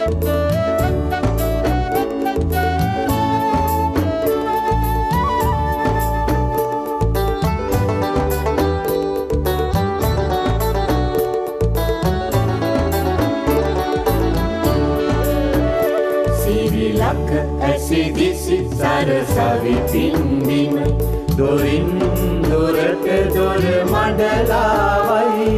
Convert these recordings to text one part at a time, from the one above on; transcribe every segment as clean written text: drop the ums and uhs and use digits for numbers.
ඇසිදිසි සරසවි පින්දිම දොරින් දොරට දොර මඩලාවයි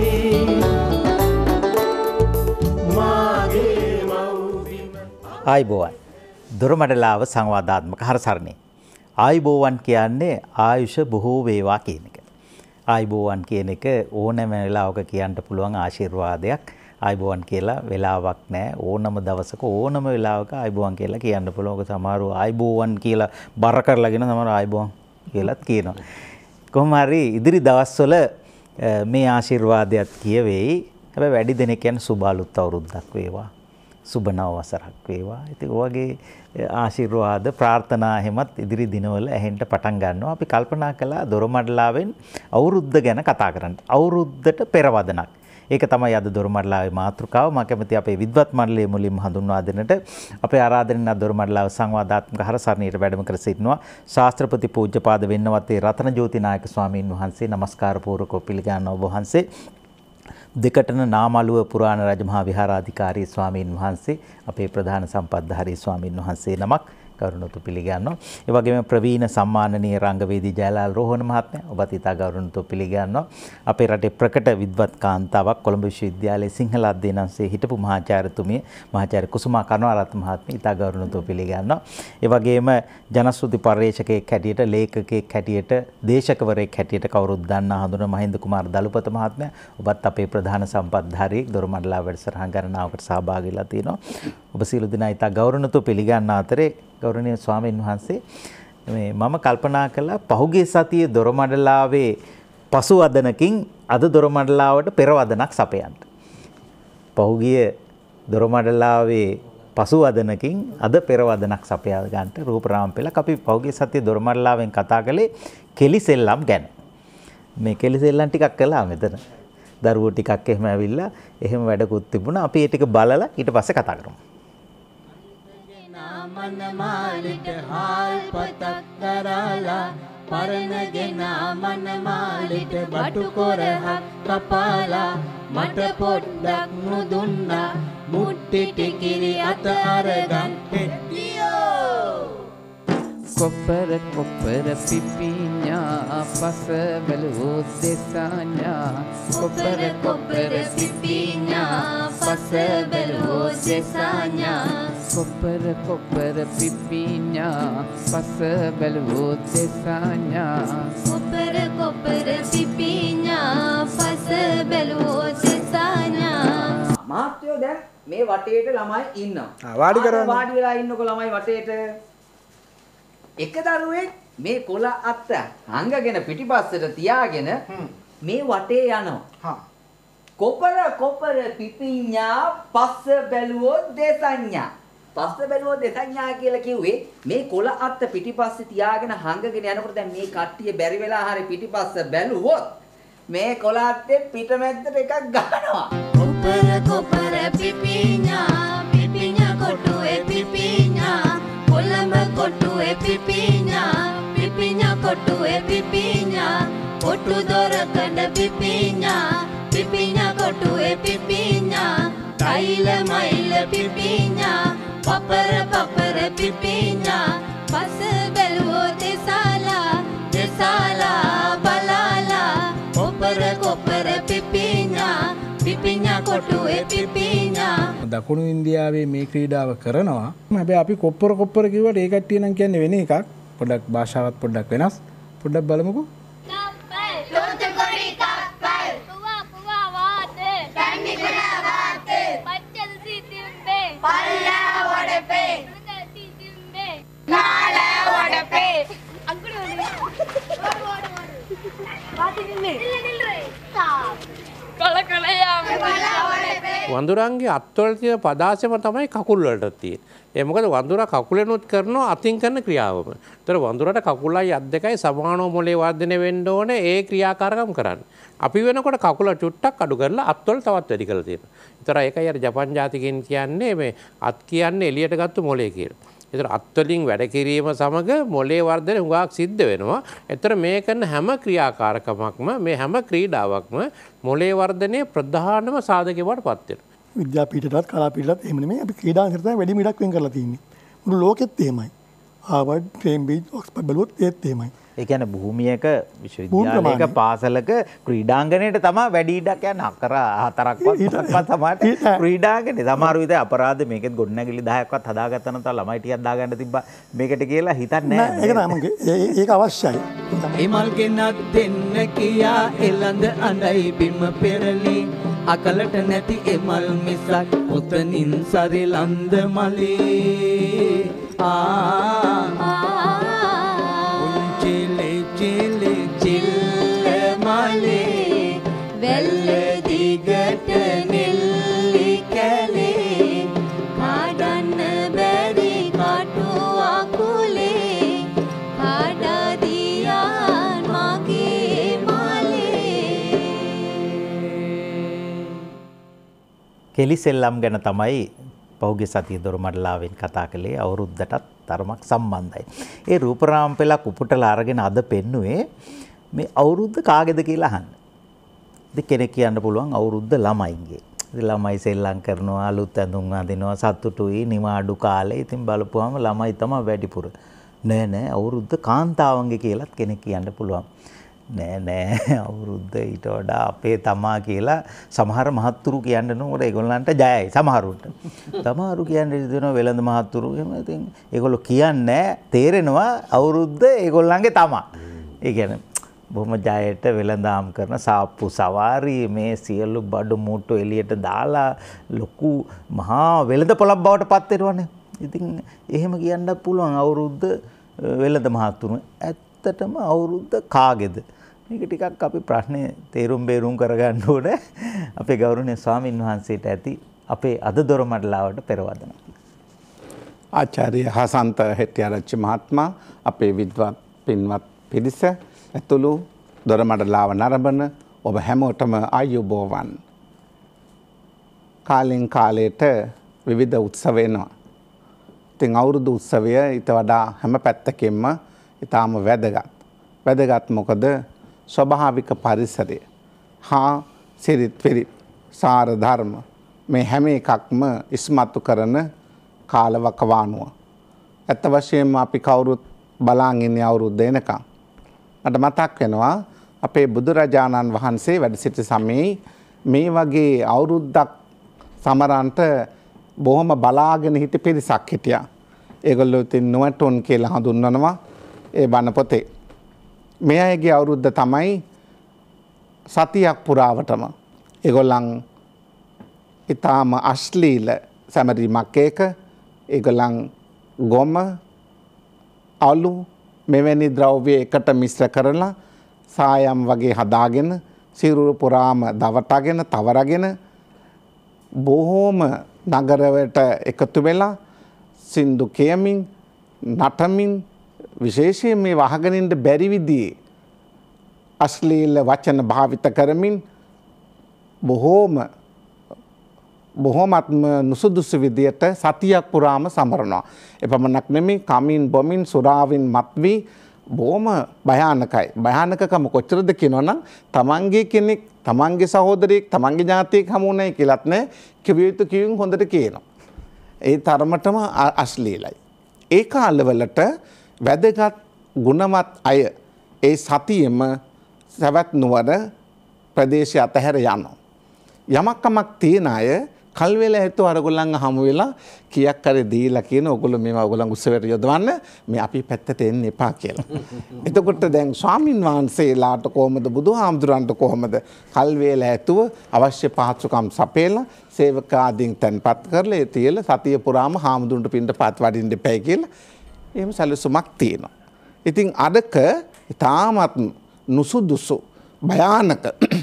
මාගේ මව්බිම. ආයිබෝවන් දොරමඩලාව සංවාදාත්මක හරසරණේ. ආයිබෝවන් කියන්නේ ආයුෂ බොහෝ වේවා කියන එක. ආයිබෝවන් කියන එක ඕනෑම වෙලාවක කියන්න පුළුවන් ආශිර්වාදයක්. ආයිබෝවන් කියලා වෙලාවක් නැහැ. ඕනම දවසක ඕනම වෙලාවක ආයිබෝවන් කියලා කියන්න පුළුවන්. ඔක සමහරව ආයිබෝවන් කියලා බර කරලාගෙන සමහර ආයිබෝවන් කියලාත් කියනවා. කොහොම හරි ඉදිරි දවස්වල මේ ආශිර්වාදයක් කියවෙයි. හැබැයි වැඩි දෙනෙක් කියන්නේ සුබ අලුත් අවුරුද්දක් වේවා. සුබ නව වසරක් වේවා. ඉතින් ඔයගේ ආශිර්වාද ප්‍රාර්ථනා හැමත් ඉදිරි දිනවල ඇහෙන්න පටන් ගන්නවා. අපි කල්පනා කළා දොරමඩලාවෙන් අවුරුද්ද ගැන කතා කරන්න. අවුරුද්දට පෙරවදනක්. ඒක තමයි අද දොරමඩලාවේ මාතෘකාව. මම කැමති අපේ විද්වත් මණ්ඩලයේ මුලින්ම හඳුන්වා දෙන්නට අපේ ආරාධනෙන් දොරමඩලාව සංවාදාත්මක හරසරණියට වැඩම කර සිටිනවා ශාස්ත්‍රපති පූජ්‍යපාද වෙන්නවත්තේ රතනජෝති නායක ස්වාමීන් වහන්සේ. නමස්කාර පූර්වකව පිළිගන්නවා ඔබ වහන්සේ. දෙකටන නාමලුව පුරාණ රජමහා විහාරාධිකාරී ස්වාමීන් වහන්සේ අපේ ප්‍රධාන සම්පත්ධාරී ස්වාමීන් වහන්සේ නමක් ගෞරවණීය පිළිගන්නවා. ඒ වගේම ප්‍රවීණ සම්මානනීය රංගවේදී ජයලාල් රෝහණ මහත්මයා ඔබත් ඉතා ගෞරවණීය පිළිගන්නවා. අපේ රටේ ප්‍රකට විද්වත් කාන්තාවක් කොළඹ විශ්වවිද්‍යාලයේ සිංහල අධ්‍යයන අංශයේ හිටපු මහාචාර්යතුමිය මහාචාර්ය කුසුමා කරුණාරත්න මහත්මිය ඉතා ගෞරවණීය පිළිගන්නවා. ඒ වගේම ජනශ්‍රුති පර්යේෂකයෙක් හැටියට ලේඛකයෙක් හැටියට දේශකවරයෙක් හැටියට කවුරුත් දන්නා හඳුනන මහින්ද කුමාර දලුපත මහත්මයා ඔබත් අපේ ප්‍රධාන සම්පත්ධාරියෙක් දොරමඩලාව වැඩසටහන් ගණනාවකට සහභාගී වෙලා තිනවා. ඔබ සියලු දෙනා ඉතා ගෞරවණීය පිළිගන්න අතරේ ගෞරවනීය ස්වාමීන් වහන්සේ මම කල්පනා කළා පහුගිය සතියේ දොරමඩලාවේ පසුවදනකින් අද දොරමඩලාවට පෙරවදනක් සපයන්න. පහුගිය දොරමඩලාවේ පසුවදනකින් අද පෙරවදනක් සපයා ගන්නට රූපරාම පෙළක් අපි පහුගිය සතියේ දොරමඩලාවෙන් කතා කළේ කෙලිසෙල්ලම් ගැන. මේ කෙලිසෙල්ලම් ටිකක් කළා මෙතන. දරුවෝ ටිකක් එහෙම ඇවිල්ලා එහෙම වැඩකුත් තිබුණා. අපි ඒ ටික බලලා ඊට පස්සේ කතා කරමු. මනමාලිට හාල් පතක් දරාලා පරණගෙන මනමාලිට බටු කොරහක් කපාලා මට පොඩ්ඩක් නුදුන්නා මුට්ටි ටිකිරි අත අරගන් හෙඩියෝ කොප්පර කොප්පර පිපිඤ්ඤා පස බැලුවෝ දෙසඤ්ඤා කොප්පර කොප්පර පිපිඤ්ඤා පස බැලුවෝ දෙසඤ්ඤා කොප්පර කොප්පර පිපිඤ්ඤා පස බැලුවෝ දෙසඤ්ඤා කොප්පර කොප්පර පිපිඤ්ඤා පස බැලුවෝ දෙසඤ්ඤා. මාත්‍යෝ දැන් මේ වටේට ළමයි ඉන්නවා. වාඩි කරන්න. වාඩි වෙලා ඉන්නකො ළමයි වටේට එක දරුවෙක් මේ කොළ අත්ත හංගගෙන පිටිපස්සට තියාගෙන මේ වටේ යනවා. කොපර කොපර පිපිඤ්ඤා පස්ස බැලුවෝ දෙසඤ්ඤා. පස්ස බැලුවෝ දෙසඤ්ඤා කියලා කිව්වේ මේ කොළ අත්ත පිටිපස්සේ තියාගෙන හංගගෙන යනකොට දැන් මේ කට්ටිය බැරි වෙලා හරි පිටිපස්ස බැලුවොත් මේ කොළ අත්තේ පිටමැද්දට එකක් ගහනවා. කොපර කොපර පිපිඤ්ඤා පිපිඤ්ඤා කොටුවේ පිපිඤ්ඤා කොළඹ කොටුවේ පිපිඤ්ඤා පිපිඤ්ඤා කොටුවේ පිපිඤ්ඤා කොටු දොරකඩ පිපිඤ්ඤා පිපිඤ්ඤා කොටුවේ පිපිඤ්ඤා තෛල මයිල පිපිඤ්ඤා පපර පපර පිපිඤ්ඤා පස බැලුවෝ දෙසාලා දෙසාලා බලාලා කොපර කොපර පිපිඤ්ඤා පිපිඤ්ඤා කොටුවේ පිපිඤ්ඤා. දකුණු ඉන්දියාවේ මේ ක්‍රීඩාව කරනවා. හැබැයි අපි කොප්පර කොප්පර කිව්වට ඒ කට්ටිය නම් කියන්නේ වෙන එකක්. පොඩ්ඩක් භාෂාවත් පොඩ්ඩක් වෙනස්. පොඩ්ඩක් බලමුකෝ. කප්පල් තොතකොඩි කප්පල් පුවා පුවා වාතේ තන්නේ කඩා වාතේ පච්චල් සිතිම්බේ පල්ලා වඩපේ සිතිම්බේ නාලා වඩපේ අඟුරු වාතින්නේ නිල්රේ තා කල යාම වඳුරන්ගේ අත්වල තියෙන පදාසෙම තමයි කකුල් වලට තියෙන්නේ. ඒ මොකද වඳුරා කකුලෙනුත් කරනවා අතින් කරන ක්‍රියාවම. ඒතර වඳුරට කකුලයි අත් දෙකයි සමානව මොලේ වර්ධනය වෙන්න ඕනේ ඒ ක්‍රියාකාරකම් කරන්නේ. අපි වෙනකොට කකුල චුට්ටක් අඩු කරලා අත්වල තවත් වැඩි කරලා තියෙනවා. ඒතර ඒකයි අර ජපන් ජාතිකයන් කියන්නේ මේ අත් කියන්නේ එළියට ගත්ත මොලේ කියලා. ඒතර අත්වලින් වැඩ කිරීම සමග මොලේ වර්ධනය හුඟක් සිද්ධ වෙනවා. ඒතර මේ කරන හැම ක්‍රියාකාරකමක්ම මේ හැම ක්‍රීඩාවක්ම මොලේ වර්ධනයේ ප්‍රධානම සාධකයක් බවට පත් වෙනවා. විද්‍යාපීඨයටත් කලාපීඨයටත් එහෙම නෙමෙයි අපි ක්‍රීඩා කරලා වැඩි මිඩක් වෙන් කරලා තියෙන්නේ. මුළු ලෝකෙත් එහෙමයි. හාවර්ඩ්, කේම්බ්‍රිජ්, ඔක්ස්ෆර්ඩ් බලුවොත් ඒත් එහෙමයි. ඒ කියන්නේ භූමියක විශ්වවිද්‍යාලයක පාසලක ක්‍රීඩාංගණයට තමයි වැඩි ඉඩක් යන අකර හතරක්වත් තමයි ක්‍රීඩාංගණේ. සමහර විට අපරාධ මේකෙත් ගොඩනැගිලි 10ක්වත් හදාගත්තා නම් තව ළමයි ටිකක් දාගන්න තිබ්බා මේකට කියලා හිතන්නේ නැහැ. ඒක නෑ මගේ ඒක අවශ්‍යයි. එමල් ගෙනත් දෙන්න කියා එළඳ අඬයි බිම පෙරලි අකලට නැති එමල් මිසක් ඔතනින් සරිලන්ද මලේ උන්චිලි චිලි චිල්ල මලේ වැල්ල දිගට නෙල්ලි කැලේ කාඩන්න බැරි කටු අකුලේ කාඩා දියන් මගේ මලේ. කෙලි සෙල්ලම් ගැන තමයි පෞගේ සතිය දොරමඩලාවෙන් කතා කළේ. අවුරුද්දටත් තරමක් සම්බන්ධයි. ඒ රූපරාම පෙළක් උපුටලා අරගෙන අද පෙන්නුවේ මේ අවුරුද්ද කාගේද කියලා අහන්න. ඉතින් කෙනෙක් කියන්න පුළුවන් අවුරුද්ද ළමයින්ගේ. ඉතින් ළමයි සෙල්ලම් කරනවා, අලුත් ඇඳුම් අඳිනවා, සතුටුයි, නිවාඩු කාලේ. ඉතින් බලපුවාම ළමයි තමයි වැඩිපුර. නෑ අවුරුද්ද කාන්තාවන්ගේ කියලාත් කෙනෙක් කියන්න පුළුවන්. නෑ අවුරුද්ද ඊට වඩා අපේ තමා කියලා සමහර මහත්තුරු කියන්න නෝකට ඒගොල්ලන්ට ජයයි. සමහරු කියන්නේ දෙනවා වෙළඳ මහත්තුරු. එහෙම ඉතින් ඒගොල්ලෝ කියන්නේ තේරෙනවා අවුරුද්ද ඒගොල්ලන්ගේ තමා. ඒ කියන්නේ බොහොම ජයට වෙළඳාම් කරන සාප්පු සවාරි මේ සියලු බඩු මුට්ටු එළියට දාලා ලොකු මහා වෙළඳ පොළක් බවට පත් වෙනවනේ. ඉතින් එහෙම කියන්න පුළුවන් අවුරුද්ද වෙළඳ මහත්තුරු. ඇත්තටම අවුරුද්ද කාගේද? මේක ටිකක් අපි ප්‍රශ්නේ තේරුම් බේරුම් කරගන්න ඕනේ. අපේ ගෞරවනීය ස්වාමින් වහන්සේට ඇති අපේ අද දොරමඩලාවට පෙරවදන. ආචාර්ය හසන්ත හෙට්ටිආරච්චි මහත්මයා අපේ විද්වත් පින්වත් පිරිස ඇතුළු දොරමඩලාව නරඹන ඔබ හැමෝටම ආයුබෝවන්. කාලෙන් කාලයට විවිධ උත්සව එනවා. ඉතින් අවුරුදු උත්සවය ඊට වඩා හැම පැත්තකින්ම ඊටාම වැදගත්. වැදගත් මොකද ස්වභාවික පරිසරය හා සිරිත් විරිත් සාර ධර්ම මේ හැම එකක්ම ඉස්මතු කරන කාලවකවානුව. ඇත්ත වශයෙන්ම අපි කවුරුත් බලාගෙන ඉන්නේ අවුරුද්ද එනකම්. මට මතක් වෙනවා අපේ බුදුරජාණන් වහන්සේ වැඩ සිටි සමයේ මේ වගේ අවුරුද්දක් සමරන්ට බොහොම බලාගෙන හිටි පිරිසක් හිටියා. ඒගොල්ලෝ ඉතින් නුවටුන් කියලා හඳුන්වනවා ඒ බණ පොතේ. මේ අයගේ අවුරුද්ද තමයි සතියක් පුරාවටම ඒගොල්ලන් ඊටාම අශ්ලීල සැමරීමක් එක ඒගොල්ලන් ගොම අලු මෙවැනි ද්‍රව්‍ය එකට මිශ්‍ර කරලා සායම් වගේ හදාගෙන සිරුරු පුරාම දවටගෙන තවරගෙන බොහෝම නගරවට එකතු වෙලා සින්දු කියමින් නටමින් විශේෂයෙන් මේ වහගෙන ඉන්න බැරි විදිහේ අශ්ලීල වචන භාවිත කරමින් බොහෝමත්ම නුසුදුසු විදියට සතියක් පුරාම සමරනවා. එපමණක් නෙමෙයි කමින් බොමින් සුරාවින් මත්වි බොහොම භයානකයි. භයානකකම කොච්චරද කියනවනම් තමන්ගේ කෙනෙක්, තමන්ගේ සහෝදරයෙක්, තමන්ගේ ඥාතියෙක් හමුුණයි කියලාත් නෑ කිවිය යුතු කිවින් හොඳට කියනවා. ඒ තරමටම අශ්ලීලයි. ඒ කාලවලට වැදගත් ගුණවත් අය ඒ සතියෙම සවැත් නුවර ප්‍රදේශය අතහැර යනවා. යමක් කමක් තියෙන අය කල් වේලා හිතුව අරගොල්ලන් හමු වෙලා කීයක් හරි දීලා කියන ඕගොල්ලෝ මේවා ඕගොල්ලන් උත්සවයට යොදවන්න මේ අපි පැත්තට එන්න එපා කියලා. එතකොට දැන් ස්වාමින් වහන්සේලාට කොහමද බුදුහාමුදුරන්ට කොහමද කල් වේලා හිතුව අවශ්‍ය පහසුකම් සපයලා සේවකාදීන් තැන්පත් කරලා ඒ තියලා සතිය පුරාම හාමුදුරන්ට පින්ඩපාත වඩින්න එපයි කියලා එහෙම සැලසුමක් තියෙනවා. ඉතින් අදක ඊටාමත් නුසුදුසු භයානක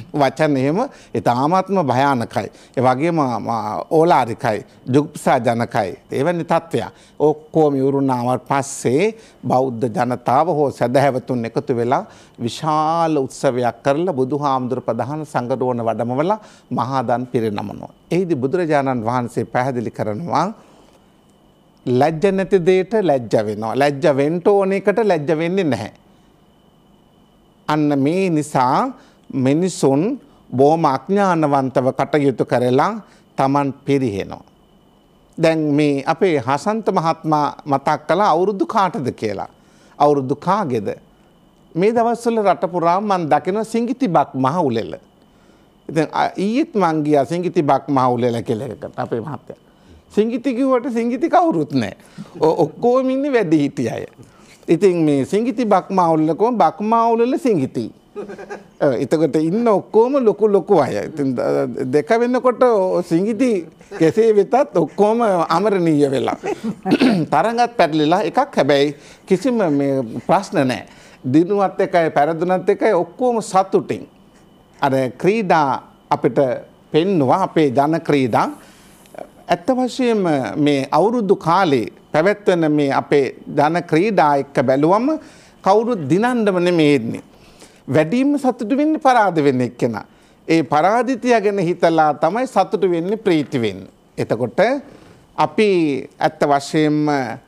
වචන එහෙම ඉතාමත්ම භයානකයි. ඒ වගේම ඕලාරිකයි, ජුග්ප්සාජනකයි. එවැනි තත්ත්වයක්. ඔක්කොම ඉවරුනාට පස්සේ බෞද්ධ ජනතාව හෝ සදහැවතුන් එකතු වෙලා විශාල උත්සවයක් කරලා බුදුහාමුදුර ප්‍රධාන සංඝරෝණ වඩමවලා මහා දන් පිරිනමනවා. එහිදී බුදුරජාණන් වහන්සේ පැහැදිලි කරනවා ලැජ්ජ නැති දෙයට ලැජ්ජ වෙනවා. ලැජ්ජ වෙන්න ඕන එකට ලැජ්ජ වෙන්නේ නැහැ. අන්න මේ නිසා මිනිසුන් බොහොම අඥානවන්තව කටයුතු කරලා Taman පිරිහෙනවා. දැන් මේ අපේ හසන්ත මහත්මයා මතක් කළා අවුරුදු කාටද කියලා. අවුරුදු කාගේද? මේ දවස්වල රට පුරාම මම දකින සිඟිතිබක් මහ උලෙල. ඉතින් ඊයේත් මං ගියා සිඟිතිබක් මහ උලෙල කියලා එකට අපේ මහත්තයා. සිංගිති කිව්වට සිංගිති කවුරුත් නැහැ. ඔක්කොම ඉන්නේ වැඩි හිටිය අය. ඉතින් මේ සිංගිති බක්මාවුල්ල කොහොම බක්මාවුල්ල සිංගිති. එතකොට ඉන්න ඔක්කොම ලොකු අය. ඉතින් දෙක වෙනකොට සිංගිති කෙසේ වෙතත් ඔක්කොම අමරණීය වෙලා. තරඟත් පැටලිලා එකක් හැබැයි කිසිම මේ ප්‍රශ්න නැහැ. දිනුවත් එකයි පැරදුනත් එකයි ඔක්කොම සතුටින්. අර ක්‍රීඩා අපිට පෙන්නවා අපේ ජන ක්‍රීඩා ඇත්ත වශයෙන්ම මේ අවුරුදු කාලේ පැවැත්වෙන මේ අපේ ජන ක්‍රීඩා එක්ක බැලුවම කවුරුත් දිනන්නම නෙමෙයි එන්නේ. වැඩිම සතුටු වෙන්නේ පරාද වෙන එක්කෙනා. ඒ පරාදිතය ගැන හිතලා තමයි සතුටු වෙන්නේ ප්‍රීති වෙන්නේ. එතකොට අපි ඇත්ත වශයෙන්ම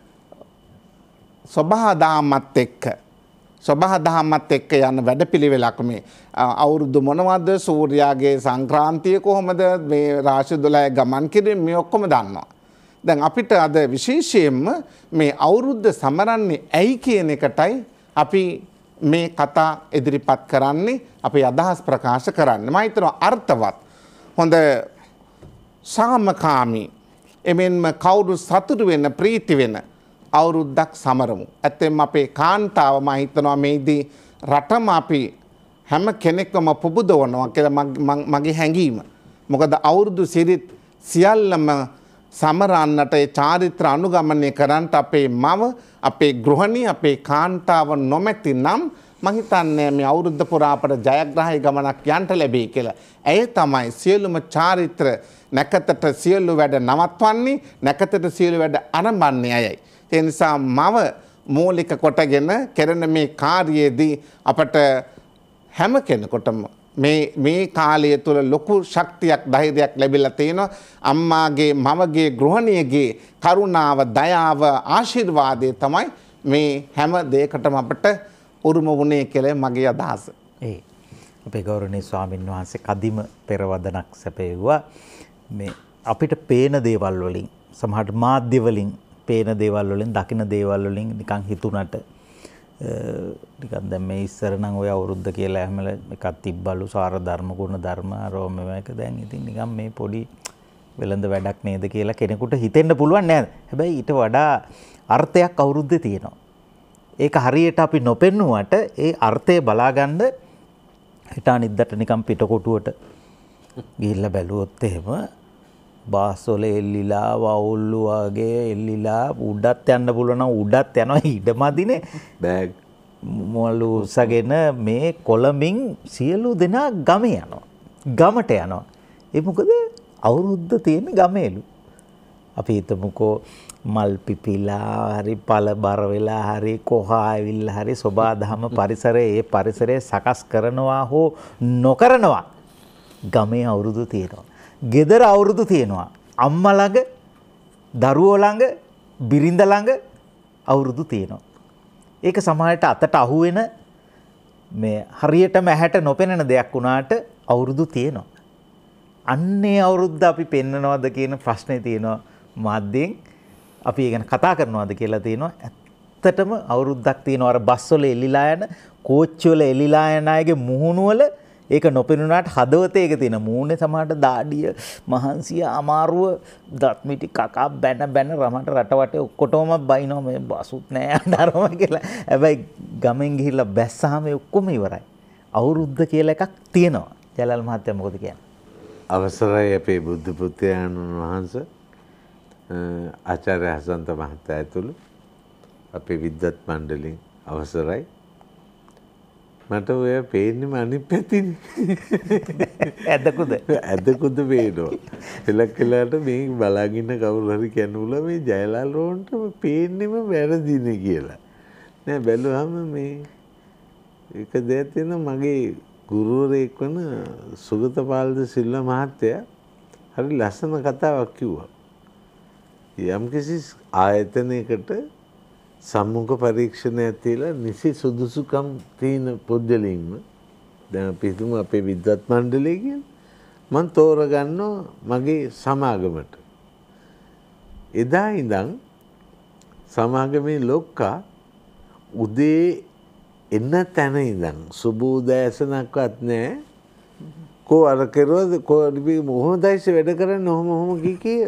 සබහාදාමත් එක්ක යන වැඩපිළිවෙලක් මේ අවුරුදු මොනවද සූර්යාගේ සංක්‍රාන්තිය කොහොමද මේ රාශි 12 ගමන් කිරීම මේ ඔක්කොම දන්නවා. දැන් අපිට අද විශේෂයෙන්ම මේ අවුරුද්ද සමරන්නේ ඇයි කියන එකටයි අපි මේ කතා ඉදිරිපත් කරන්නේ අපේ අදහස් ප්‍රකාශ කරන්නේ. මම හිතනවා අර්ථවත් හොඳ සාමකාමී එමෙන්ම කවුරු සතුටු වෙන ප්‍රීති වෙන අවුරුද්දක් සමරමු. ඇත්තෙන්ම අපේ කාන්තාව මම හිතනවා මේදී රටම අපි හැම කෙනෙක්ම පුබුදවනවා කියලා මගේ හැඟීම. මොකද අවුරුදු සිරිත් සියල්ලම සමරන්නට ඒ චාරිත්‍ර අනුගමනය කරන්නට අපේ මව, අපේ ගෘහණී, අපේ කාන්තාව නොමැති නම් මම හිතන්නේ මේ අවුරුද්ද පුරා අපට ජයග්‍රහී ගමනක් යන්න ලැබෙයි කියලා. ඇය තමයි සියලුම චාරිත්‍ර නැකතට සියලු වැඩ නවත්වන්නේ, නැකතට සියලු වැඩ අරඹන්නේ අයයි. ඒ නිසා මව මූලික කොටගෙන කරන මේ කාර්යයේදී අපට හැම කෙනෙකුටම මේ කාලය තුළ ලොකු ශක්තියක් ධෛර්යයක් ලැබිලා තියෙනවා. අම්මාගේ මවගේ ගෘහණියගේ කරුණාව දයාව ආශිර්වාදය තමයි මේ හැම දෙයකටම අපට උරුම වුණේ කියලා මගේ අදහස. අපේ ගෞරවනීය ස්වාමීන් වහන්සේ කදිම පෙරවදනක් සැපෙව්වා. මේ අපිට පේන දේවල් වලින් සමහරට මාධ්‍ය වලින් පේන දේවල් වලින් දකින දේවල් වලින් නිකන් හිතුණට නිකන් දැන් මේ ඉස්සර නම් ඔය අවුරුද්ද කියලා හැමල එකක් තිබ්බලු සාර ධර්ම ගුණ ධර්ම රෝම මේක දැන් ඉතින් නිකන් මේ පොඩි වෙලඳ වැඩක් නේද කියලා කෙනෙකුට හිතෙන්න පුළුවන් නේද? හැබැයි ඊට වඩා අර්ථයක් අවුරුද්දේ තියෙනවා. ඒක හරියට අපි නොපෙන්නුවට ඒ අර්ථය බලාගන්න හිතානිද්දට නිකන් පිටකොටුවට ගිහිල්ලා බැලුවොත් එහෙම බාස්වල එල්ලිලා වවුල්ලු වගේ එල්ලිලා උඩත් යන්න පුළුවන් නම් උඩත් යනවා ඉඩමදිනේ බෑග් මොළු උසගෙන මේ කොළඹින් සියලු දෙනා ගමේ යනවා ගමට යනවා ඒ මොකද අවුරුද්ද තියෙන ගමේලු අපි හිතමුකෝ මල් පිපිලා හරි පළ බර වෙලා හරි කොහා ඇවිල්ලා හරි සෝබාදහම පරිසරයේ ඒ පරිසරය සකස් කරනවා හෝ නොකරනවා ගමේ අවුරුදු තියෙනවා ගෙදර අවුරුදු තියෙනවා අම්මා ළඟ දරුවෝ ළඟ බිරිඳ ළඟ අවුරුදු තියෙනවා ඒක සමහරට අතට අහුවෙන මේ හරියටම ඇහැට නොපෙනෙන දෙයක් වුණාට අවුරුදු තියෙනවා අන්නේ අවුරුද්ද අපි පෙන්නනවද කියන ප්‍රශ්නේ තියෙනවා මාධ්‍යෙන් අපි ඒ ගැන කතා කරනවද කියලා තියෙනවා ඇත්තටම අවුරුද්දක් තියෙනවා අර බස් වල එලිලා යන කෝච්චි වල එලිලා යන අයගේ මුහුණු වල ඒක නොපෙනුනාට හදවතේ ඒක තියෙන මූණේ සමහරට දාඩිය මහන්සිය අමාරුව දත් මිටි කකා බැන රමට රටවටේ ඔක්කොටම බයිනවා මේ බසුත් නෑ අඬරම කියලා. හැබැයි ගමෙන් ගිහිල්ලා බැස්සාම ඔක්කොම ඉවරයි. අවුරුද්ද කියලා එකක් තියෙනවා. ජලල් මහත්තයා මොකද කියන්නේ? අවසරයි අපේ බුද්ධ පුත්‍රයන්න් වහන්සේ ආචාර්ය හසන්ත මහත්තයා ඇතුළු අපේ විද්වත් මණ්ඩලයෙන් අවසරයි. මට ඔය පේන්නේම අනිත් පැතිනේ. ඇදකුද? ඇදකුද පේනවා. එලක් වෙලාවට මේ බලාගෙන කවුරු හරි කියනුලා මේ ජයලාල් රෝන්ට පේන්නේම වැරදිනේ කියලා. නෑ බැලුවම මේ එක දෙයක් තියෙනවා මගේ ගුරුවරයෙක් වන සුගතපාලද සිල්වා මහත්තයා හරි ලස්සන කතාවක් කිව්වා. යම්කිසි ආයතනයකට සම්මුඛ පරීක්ෂණයක් තියලා නිසි සුදුසුකම් තියෙන පුද්ගලයින්ම දැන් අපි හිතමු අපේ විද්වත් මණ්ඩලය කියලා මම තෝරගන්නවා මගේ සමාගමට. එදා ඉඳන් සමාගමේ ලොක්කා උදේ එන්න තැන ඉඳන් සුබෝදෑසනක්වත් නැහැ. කෝ අර කෙරුවද කෝ මොහොමදයිස වැඩ කරන්න ඔහොම කී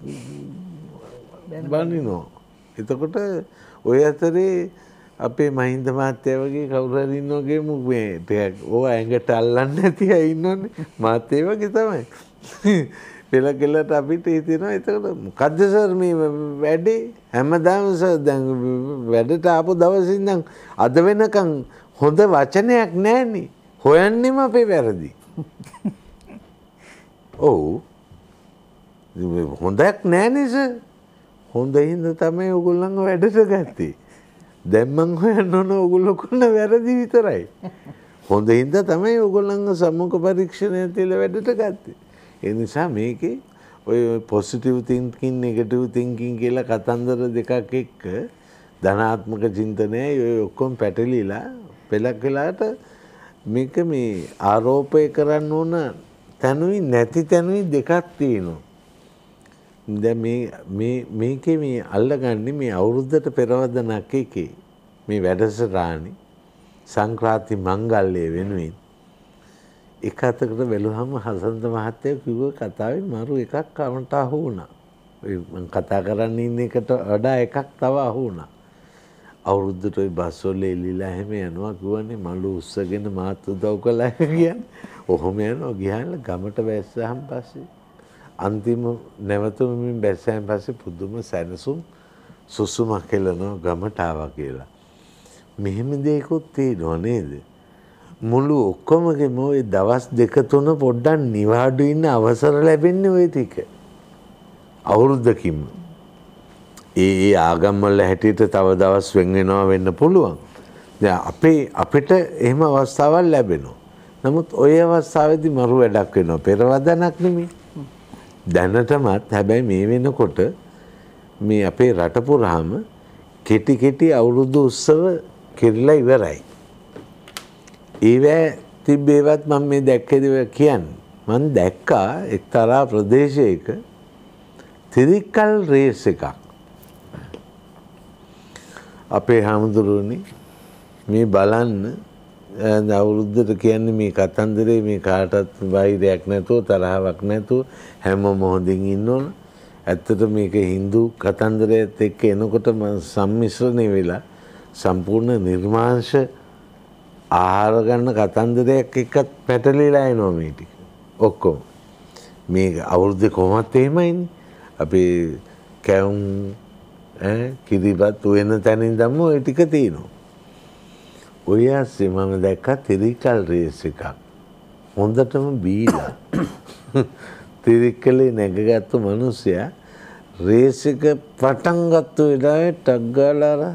බනිනෝ. එතකොට ඔය අතරේ අපේ මහින්ද මහත්තයා වගේ කවුරු හරි ඉන්නෝගේ මේ ටිකක් ඕව ඇඟට අල්ලන්නේ නැති අය ඉන්නෝනේ. මාත් ඒ වගේ තමයි. පෙළ කෙල්ලට අපිට හිතෙනවා එතකොට මොකද්ද සර් මේ වැඩේ හැමදාම සර් දැන් වැඩට ආපු දවසේ ඉඳන් අද වෙනකන් හොඳ වචනයක් නැහැනේ. හොයන්නෙම අපේ වැරදි. ඔව්. හොඳක් නැහැනේ සර්. හොඳින්ද තමයි ඔයගොල්ලන්ව වැඩට ගත්තේ. දැන් මං හොයන්න ඕන ඔයගොල්ලෝ කරන වැරදි විතරයි. හොඳින්ද තමයි ඔයගොල්ලන්ව සම්මුඛ පරීක්ෂණය තියලා වැඩට ගත්තේ. ඒ නිසා මේකේ ඔය පොසිටිව් තින්කින් නෙගටිව් තින්කින් කියලා කතන්දර දෙකක් එක්ක ධනාත්මක චින්තනය ඔය ඔක්කොම පැටලිලා පෙළක් වෙලාට මේක මේ ආරෝපය කරන්න ඕන තැනුයි නැති තැනුයි දෙකක් තියෙනවා. දැන් මේකේ මේ අල්ලගන්නේ මේ අවුරුද්දට පෙරවදනක් එකේ මේ වැඩසටහනේ සංක්‍රාන්ති මංගල්‍ය වෙනුවෙන් එක අතකට බැලුවම හසන්ත මහත්තයා කිව්ව කතාවේ මරු එකක් කමට අහු වුණා. මම කතා කරන්න ඉන්න එකට වඩා එකක් තව අහු වුණා. අවුරුද්දට ওই බස් වල එලිලා හැම යනවා කිව්වනේ මලු උස්සගෙන මාත් උදව් කළා කියන්නේ. ඔහොම යනවා ගියාල ගමට වැස්සහන් පස්සේ අන්තිම නැවතුමින් බැස්සයන් පස්සේ පුදුම සැනසුම් සුසුමක් කෙලනවා ගමට ආවා කියලා. මෙහෙම දෙයක්ත් තියෙනව නේද? මුළු ඔක්කොමගේම ওই දවස් දෙක තුන පොඩ්ඩක් නිවාඩු ඉන්න අවසර ලැබෙන්නේ ওই ටික. අවුරුද්දකින්ම. ඒ ආගම් වල හැටියට තව දවස් වෙන් වෙනවා වෙන්න පුළුවන්. දැන් අපිට එහෙම අවස්ථාවක් ලැබෙනවා. නමුත් ওই අවස්ථාවේදී මරු වැඩක් වෙනවා. පෙරවදනක් නෙමෙයි. දැනටමත් හැබැයි මේ වෙනකොට මේ අපේ රට පුරාම කෙටි අවුරුදු උත්සව කෙරලා ඉවරයි. ඒවැ තිබ්බේවත් මම මේ දැක්කේද කියන්නේ. මම දැක්කා එක්තරා ප්‍රදේශයක තිරිකල් රේස් එකක්. අපේ හාමුදුරුවනේ මේ බලන්න අවුරුද්දට කියන්නේ මේ කතන්දරේ මේ කාටවත් වෛරයක් නැතුව තරහාවක් නැතුව හැමෝම හොඳින් ඉන්න ඕන. ඇත්තට මේක Hindu කතන්දරයත් එක්ක එනකොට සම්මිශ්‍රණය වෙලා සම්පූර්ණ නිර්මාංශ ආහාර ගන්න කතන්දරයක් එක්කත් පැටලිලා එනවා මේ ටික. ඔක්කොම මේක අවුරුද්දේ කොහොමත් එහෙමයිනේ. අපි කැවුම් කිරිබත් වෙන තැනින් දැම්ම ওই ටික තියෙනවා. ඔය ඇස්සේ මම දැක්කා තිරිකල් රේස් එකක්. හොඳටම බීලා තිරිකලේ නැගගත්තු මිනිස්සයා රේස් එක පටන් ගත්ත වෙලාවේ ටක් ගාලා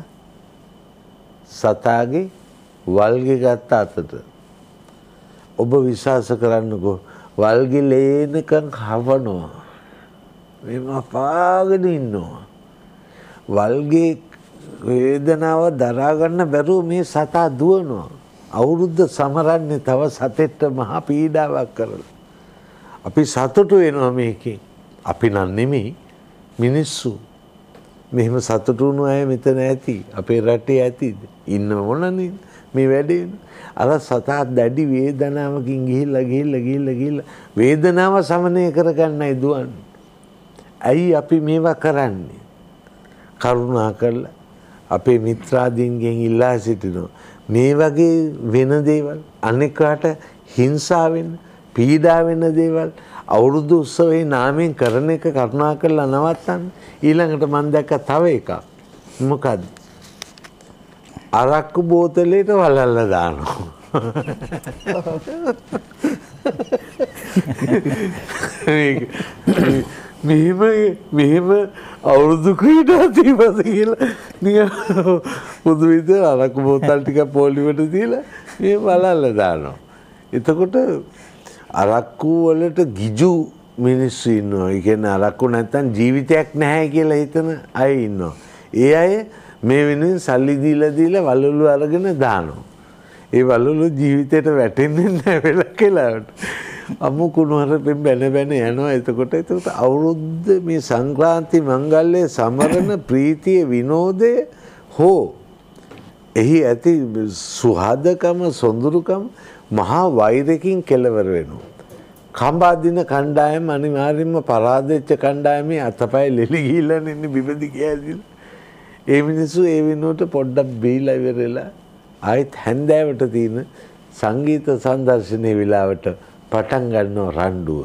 සතාගේ වල්ගේ ගත්ත අතට. ඔබ විශ්වාස කරන්නකෝ වල්ගේ ලේනකන් හවනවා. මෙම පාගෙන ඉන්නවා. වල්ගේ වේදනාව දරා ගන්න බැරුව මේ සතා දුවනවා. අවුරුද්ද සමරන්නේ තව සතෙක්ට මහා පීඩාවක් කරලා. අපි සතුටු වෙනවා මේකෙන්. අපි නම් නෙමෙයි මිනිස්සු. මෙහෙම සතුටු වුණු අය මෙතන ඇති. අපේ රටේ ඇතිද? ඉන්න මොනනේ මේ වැඩේ. අර සතා දැඩි වේදනාවකින් ගිහිල්ලා වේදනාව සමනය කරගන්නයි දුවන්නේ. ඇයි අපි මේවා කරන්නේ? කරුණා කරලා අපේ මිත්‍රාදීන්ගෙන් ඉල්ලා සිටිනවා. මේ වගේ වෙන දේවල් අනෙකාට හිංසා වෙන පීඩා වෙන දේවල් අවුරුදු උත්සවයේ නාමයෙන් කරන එක කරුණා කරලා නවත්තන්න. ඊළඟට මම දැක්ක තව එකක්. මොකද්ද? අරක්කු බෝතලයට වලල්ලා දානවා. මෙහෙම අවුරුදු ක්‍රීඩා තිබද කියලා නිකන් පුදු විදිහට අරක්කු බෝතල් ටික පොලිවට දීලා මේ බලන්න දානවා. එතකොට අරක්කු වලට ගිජු මිනිස්සු ඉන්නවා. ඒ කියන්නේ අරක්කු නැත්තම් ජීවිතයක් නැහැ කියලා හිතන අය ඉන්නවා. ඒ අය මේ වෙනුවෙන් සල්ලි දීලා වලලු අරගෙන දානවා. ඒ වලලු ජීවිතේට වැටෙන්නේ නැහැ වෙලා කියලාට. අමු කුණුහරුපෙන් බැන යනවා. එතකොට අවුරුද්ද මේ සංක්‍රාන්ති මංගල්‍යයේ සමරන ප්‍රීතිය විනෝදය හෝ එහි ඇති සුහදකම සොඳුරුකම මහා වෛරකින් කෙලවර වෙනවා. කම්බාදින කණ්ඩායම අනිවාර්යයෙන්ම පරාදෙච්ච කණ්ඩායමේ අතපය ලෙලි ගිහිල්ලා ඉන්නේ බිබදි කියලාදිලා. ඒ මිනිස්සු ඒ වෙනුවට පොඩ්ඩක් බීලා ඉවරලා ආයෙත් හැන්දෑවට තියෙන සංගීත සංදර්ශනයේ වෙලාවට පටන් ගන්නවා රණ්ඩුව.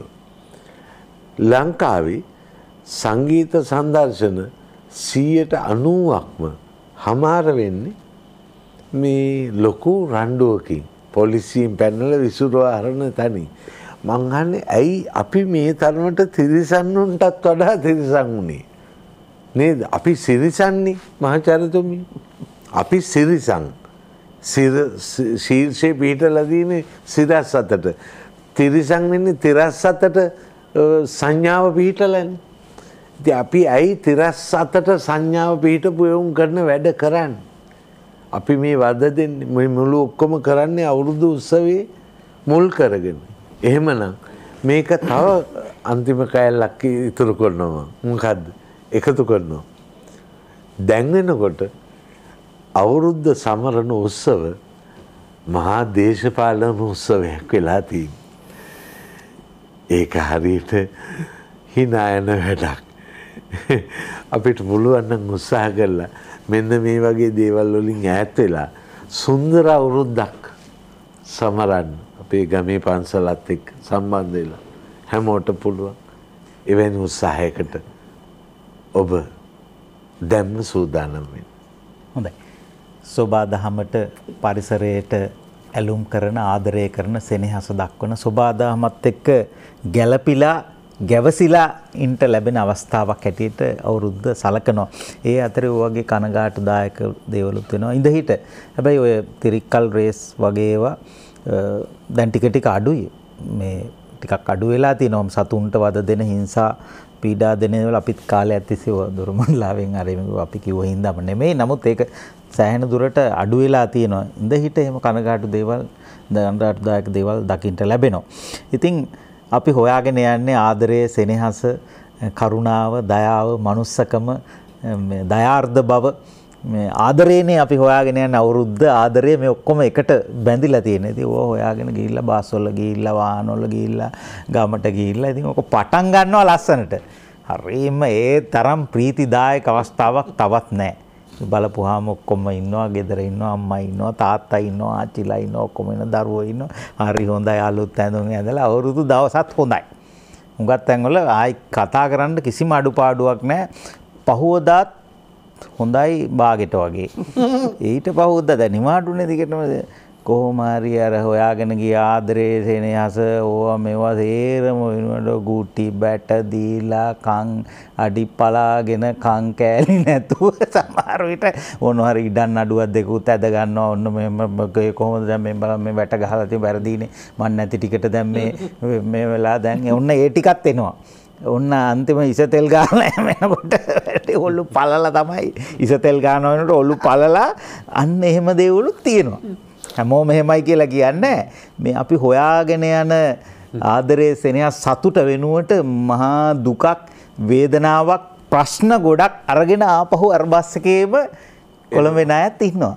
ලංකාවේ සංගීත සංදර්ශන 90%ක්ම හමාර වෙන්නේ මේ ලොකු රණ්ඩුවකින් පොලිසියෙන් පැනලා විසුරුවා හරන තනි. මං අහන්නේ ඇයි අපි මේ තරමට තිරිසන්නුන්ටත් වඩා තිරිසන් උනේ නේද? අපි සිරිසන්නේ මහචාරතුමනි. අපි සිරිසන් ශීර්ෂේ පිටලා දිනේ සිරස් අතට. තිරිසන් වෙන්නේ තිරස් අතට සංඥාව පිටලානේ. ඉතින් අපි ඇයි තිරස් අතට සංඥාව පිටපු යොමු කරන වැඩ කරන්නේ? අපි මේ වද දෙන්නේ මේ මුළු ඔක්කොම කරන්නේ අවුරුදු උත්සවයේ මුල් කරගෙන. එහෙමනම් මේක තව අන්තිම කැලලක් ඉතුරු කරනවා. මොකද්ද? එකතු කරනවා. දැන් වෙනකොට අවුරුද්ද සමරන උත්සව මහා දේශපාලන උත්සවයක් වෙලා තියෙනවා. ඒක හරියට hina යන වැඩක්. අපිට පුළුවන් නම් උත්සාහ කරලා මෙන්න මේ වගේ දේවල් වලින් ඈත් වෙලා සුන්දර අවුරුද්දක් සමරන්න අපේ ගමේ පන්සලත් එක්ක සම්බන්ධ වෙලා හැමෝට පුළුවන් එවැනි උත්සාහයකට ඔබ දැම්ම සූදානම් වෙන්න. හොඳයි. සෝබා දහමට පරිසරයට ඇලුම් කරන ආදරය කරන සෙනෙහස දක්වන සෝබා දහමත් එක්ක ගැළපිලා ගැවසිලා ඉන්ට ලැබෙන අවස්ථාවක් හැටියට අවුරුද්ද සලකනවා. ඒ අතරේ ඔයගේ කනගාටුදායක දේවලුත් වෙනවා. ඉඳහිට හැබැයි ඔය තිරික්කල් රේස් වගේ ඒවා දැන් ටික අඩුයි. මේ ටිකක් අඩු වෙලා තියෙනවා. සතුන්ට වද දෙන හිංසා පීඩා දෙන ඒවා අපිත් කාලයක් තිස්සේ දොරමණ්ඩලාවෙන් අර අපි කිව්ව හින්දාම නෙමෙයි. නමුත් ඒක සෑහෙන දුරට අඩු වෙලා තියෙනවා. ඉඳහිට එහෙම කනගාටු දේවල් කනගාටුදායක දේවල් දකින්න ලැබෙනවා. ඉතින් අපි හොයාගෙන යන්නේ ආදරය, සෙනෙහස, කරුණාව, දයාව, මනුස්සකම, දයාර්ධ බව මේ ආදරේනේ අපි හොයාගෙන යන අවුරුද්ද ආදරය මේ ඔක්කොම එකට බැඳිලා තියෙන. ඉතින් ඕවා හොයාගෙන ගිහිල්ලා බාස්වල ගිහිල්ලා වාහනවල ගිහිල්ලා ගමට ගිහිල්ලා ඉතින් ඔක පටන් ගන්නවා ලස්සනට. හරියම ඒ තරම් ප්‍රීතිදායක අවස්ථාවක් තවත් නැහැ. බලපුවාම ඔක්කොම ඉන්නවා, ගෙදර ඉන්නවා, අම්මා ඉන්නවා, තාත්තා ඉන්නවා, ආච්චිලා ඉන්නවා, ඔක්කොම ඉන්න දරුවෝ ඉන්නවා. හරි හොඳයි අලුත් ඇඳුම් ඇඳලා අවුරුදු දවසත් හොඳයි. හුඟක් තැන්වල ආයි කතා කරන්න කිසිම අඩුපාඩුවක් නැහැ. පහුවදාත් හොඳයි බාගෙට වගේ. ඊට පහුවදා දැන් නිමාඩුනේ දිගටම කොහොම හරි අර හොයාගෙන ගිය ආදරේ සෙනෙහස ඕවා මේවා සේරම වෙනකොට ගුටි බැට දීලා කන් අඩි පලාගෙන කන් කෑලි නැතුව සමහර විට මොන හරි ඉඩන් අඩුවක් දෙකුත් ඇද ගන්නවා. ඔන්න මේ කොහොමද දැන් මේ බලන්න මේ වැට ගහලා තියෙන වැරදීනේ මන් නැති ටිකට දැන් මේ වෙලා දැන් ඔන්න ඒ ටිකත් එනවා. ඔන්න අන්තිම ඉස තෙල් ගාලා යනකොට ඔලු පළලා තමයි ඉස තෙල් ගානවා වෙනකොට ඔලු පළලා අන්න එහෙම දේවලුත් තියෙනවා. හැමෝම එහෙමයි කියලා කියන්නේ මේ අපි හොයාගෙන යන ආදරයේ සෙනෙහස සතුට වෙනුවට මහා දුකක් වේදනාවක් ප්‍රශ්න ගොඩක් අරගෙන ආපහු අරබස් එකේම කොළඹ ණයත් ඉන්නවා.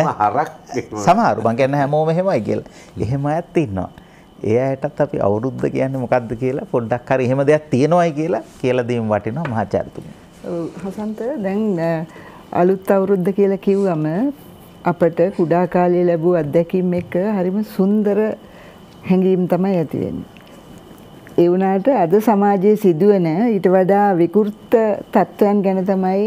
සමහර මං කියන්නේ හැමෝම එහෙමයි කියලා. එහෙම අයත් ඉන්නවා. ඒ අයටත් අපි අවුරුද්ද කියන්නේ මොකද්ද කියලා පොඩ්ඩක් හරි එහෙම දෙයක් තියෙනවයි කියලා දීම වටිනවා මහාචාර්යතුමනි. හසන්ත දැන් අලුත් අවුරුද්ද කියලා කිව්වම අපට කුඩා කාලේ ලැබූ අත්දැකීම් එක්ක හරිම සුන්දර හැඟීම් තමයි ඇති වෙන්නේ. ඒ වුණාට අද සමාජයේ සිදුවෙන ඊට වඩා විකෘත තත්ත්වයන් ගැන තමයි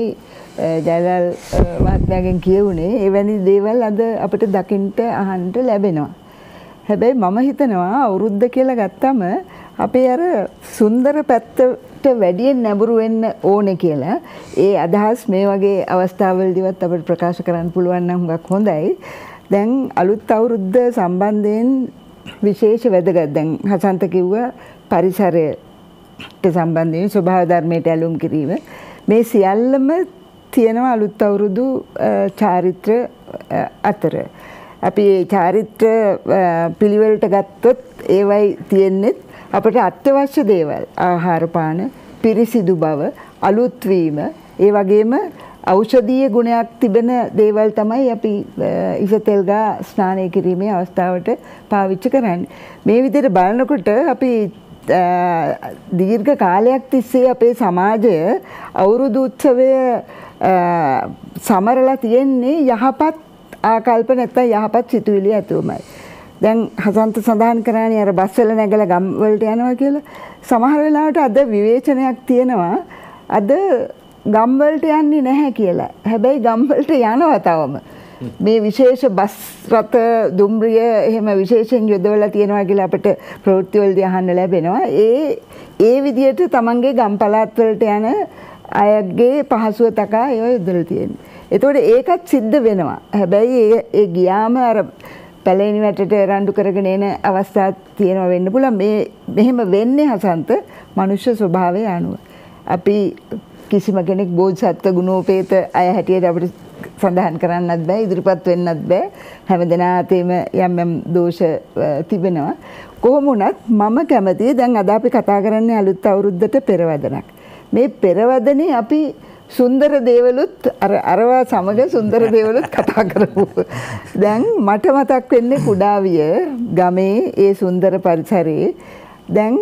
ජයලාල් මහත්මයාගෙන් කියුනේ. එවැනි දේවල් අද අපිට දකින්න අහන්න ලැබෙනවා. හැබැයි මම හිතනවා අවුරුද්ද කියලා ගත්තම අපේ අර සුන්දර පැත්තට වැඩියෙන් නැඹුරු වෙන්න ඕනේ කියලා. ඒ අදහස් මේ වගේ අවස්ථාවලදීවත් අපිට ප්‍රකාශ කරන්න පුළුවන් නම් හුඟක් හොඳයි. දැන් අලුත් අවුරුද්ද සම්බන්ධයෙන් විශේෂ වැදගත්. දැන් හසන්ත කිව්වා පරිසරයට සම්බන්ධයෙන් ස්වභාව ධර්මයට ඇලුම් කිරීම. මේ සියල්ලම තියෙනවා අලුත් අවුරුදු චාරිත්‍ර අතර. අපි මේ චාරිත්‍ර පිළිවෙලට ගත්තොත් ඒවයි තියෙන්නේ අපට අත්‍යවශ්‍ය දේවල්. ආහාර පාන, පිරිසිදු බව, අලුත් වීම, ඒ වගේම ඖෂධීය ගුණයක් තිබෙන දේවල් තමයි අපි ඉසතෙල් ගා ස්නානය කිරීමේ අවස්ථාවට පාවිච්චි කරන්නේ. මේ විදිහට බලනකොට අපි දීර්ඝ කාලයක් තිස්සේ අපේ සමාජය අවුරුදු උත්සවය සමරලා තියෙන්නේ යහපත් ආකල්ප නැත්නම් යහපත් සිතුවිලි ඇතුවමයි. දැන් හසන්ත සඳහන් කරානේ අර බස් වල නැගලා ගම් වලට යනවා කියලා. සමහර වෙලාවට අද විවේචනයක් තියෙනවා. අද ගම් වලට යන්නේ නැහැ කියලා. හැබැයි ගම් වලට යනවා තවම. මේ විශේෂ බස් රථ දුම්රිය එහෙම විශේෂයෙන් යොදවලා තියෙනවා කියලා අපිට ප්‍රවෘත්ති වලදී අහන්න ලැබෙනවා. ඒ විදිහට තමන්ගේ ගම් පළාත් වලට යන අයගේ පහසුව තකා ඒව යොදලා තියෙනවා. එතකොට ඒකත් සිද්ධ වෙනවා. හැබැයි ඒ ගියාම අර පැලෙණි වැටට රණ්ඩු කරගෙන එන අවස්ථා තියෙනවා වෙන්න පුළුවන්. මෙහෙම වෙන්නේ හසන්ත මනුෂ්‍ය ස්වභාවය අනුව. අපි කිසිම කෙනෙක් බෝධිසත්ව ගුණෝපේත අය හැටියට අපිට සඳහන් කරන්නත් බෑ, ඉදිරිපත් වෙන්නත් බෑ. හැමදෙනා අතේම යම් දෝෂ තිබෙනවා. කොහොම වුණත් මම කැමතියි දැන් අද අපි කතා කරන්නේ අලුත් අවුරුද්දට පෙරවදනක්. මේ පෙරවදනේ අපි සුන්දර දේවලුත් අරවා සමග සුන්දර දේවලුත් කතා කරමු. දැන් මට මතක් වෙන්නේ කුඩාවිය ගමේ ඒ සුන්දර පරිසරයේ දැන්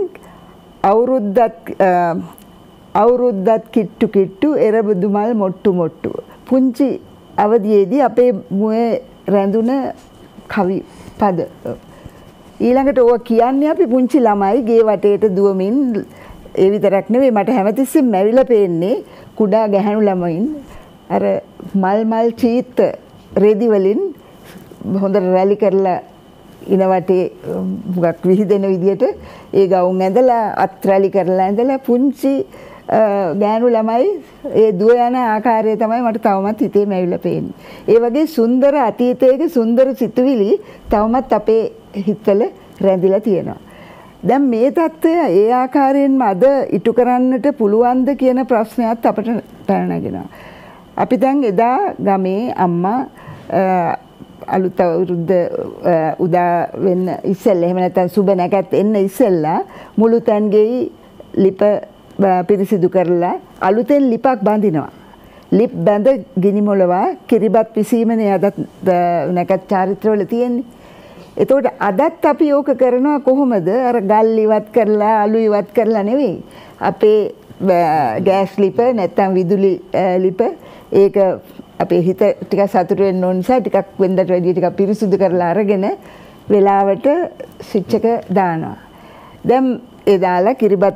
අවුරුද්දත් කිට්ටු කිට්ටු එරබුදු මල් මොට්ටු මොට්ටු. පුංචි අවදියේදී අපේ මුවේ රැඳුන කවි පද. ඊළඟට ඕවා කියන්නේ අපි පුංචි ළමයි ගේ වටේට දුවමින්. ඒ විතරක් නෙවෙයි මට හැමතිස්සෙම මැවිලා පේන්නේ කුඩා ගැහැණු ළමයින් අර මල් චීත රෙදි වලින් හොඳට රැලි කරලා ඉන වටේ මුගක් විහිදෙන විදියට ඒ ගවුම් ඇඳලා අත් රැලි කරලා ඇඳලා පුංචි ගෑනු ළමයි ඒ දුව යන ආකාරය තමයි මට තවමත් හිතේ මැවිලා පේන්නේ. ඒ වගේ සුන්දර අතීතයක සුන්දර සිතුවිලි තවමත් අපේ හිතවල රැඳිලා තියෙනවා. දැන් මේ தত্ত্বය ඒ ආකාරයෙන්ම අද ඉටු කරන්නට පුළුවන්ද කියන ප්‍රශ්නයත් අපිට පැනනගෙනවා. අපි දැන් එදා ගමේ අම්මා අලුත් අවුරුද්ද උදා වෙන්න ඉස්සෙල්ලා එහෙම නැත්නම් සුබ නැකත් එන්න ඉස්සෙල්ලා මුළු තැන්ගෙයි ලිප පිරිසිදු කරලා අලුතෙන් ලිපක් බඳිනවා. ලිප් බඳ ගිනි මොලවා කිරිබත් පිසීමනේ අද නැකත් චාරිත්‍රවල තියෙන්නේ. එතකොට අදත් අපි ඕක කරනවා කොහොමද? අර ගල් ඉවත් කරලා අලු ඉවත් කරලා නෙවෙයි. අපේ ගෑස් ලිප නැත්නම් විදුලි ලිප ඒක අපේ හිත ටිකක් සතුට වෙන්න ඕන නිසා ටිකක් වෙන්දට වැඩිය ටිකක් පිරිසිදු කරලා අරගෙන වෙලාවට ස්විච් එක දානවා. දැන් ඒ දාලා කිරිබත්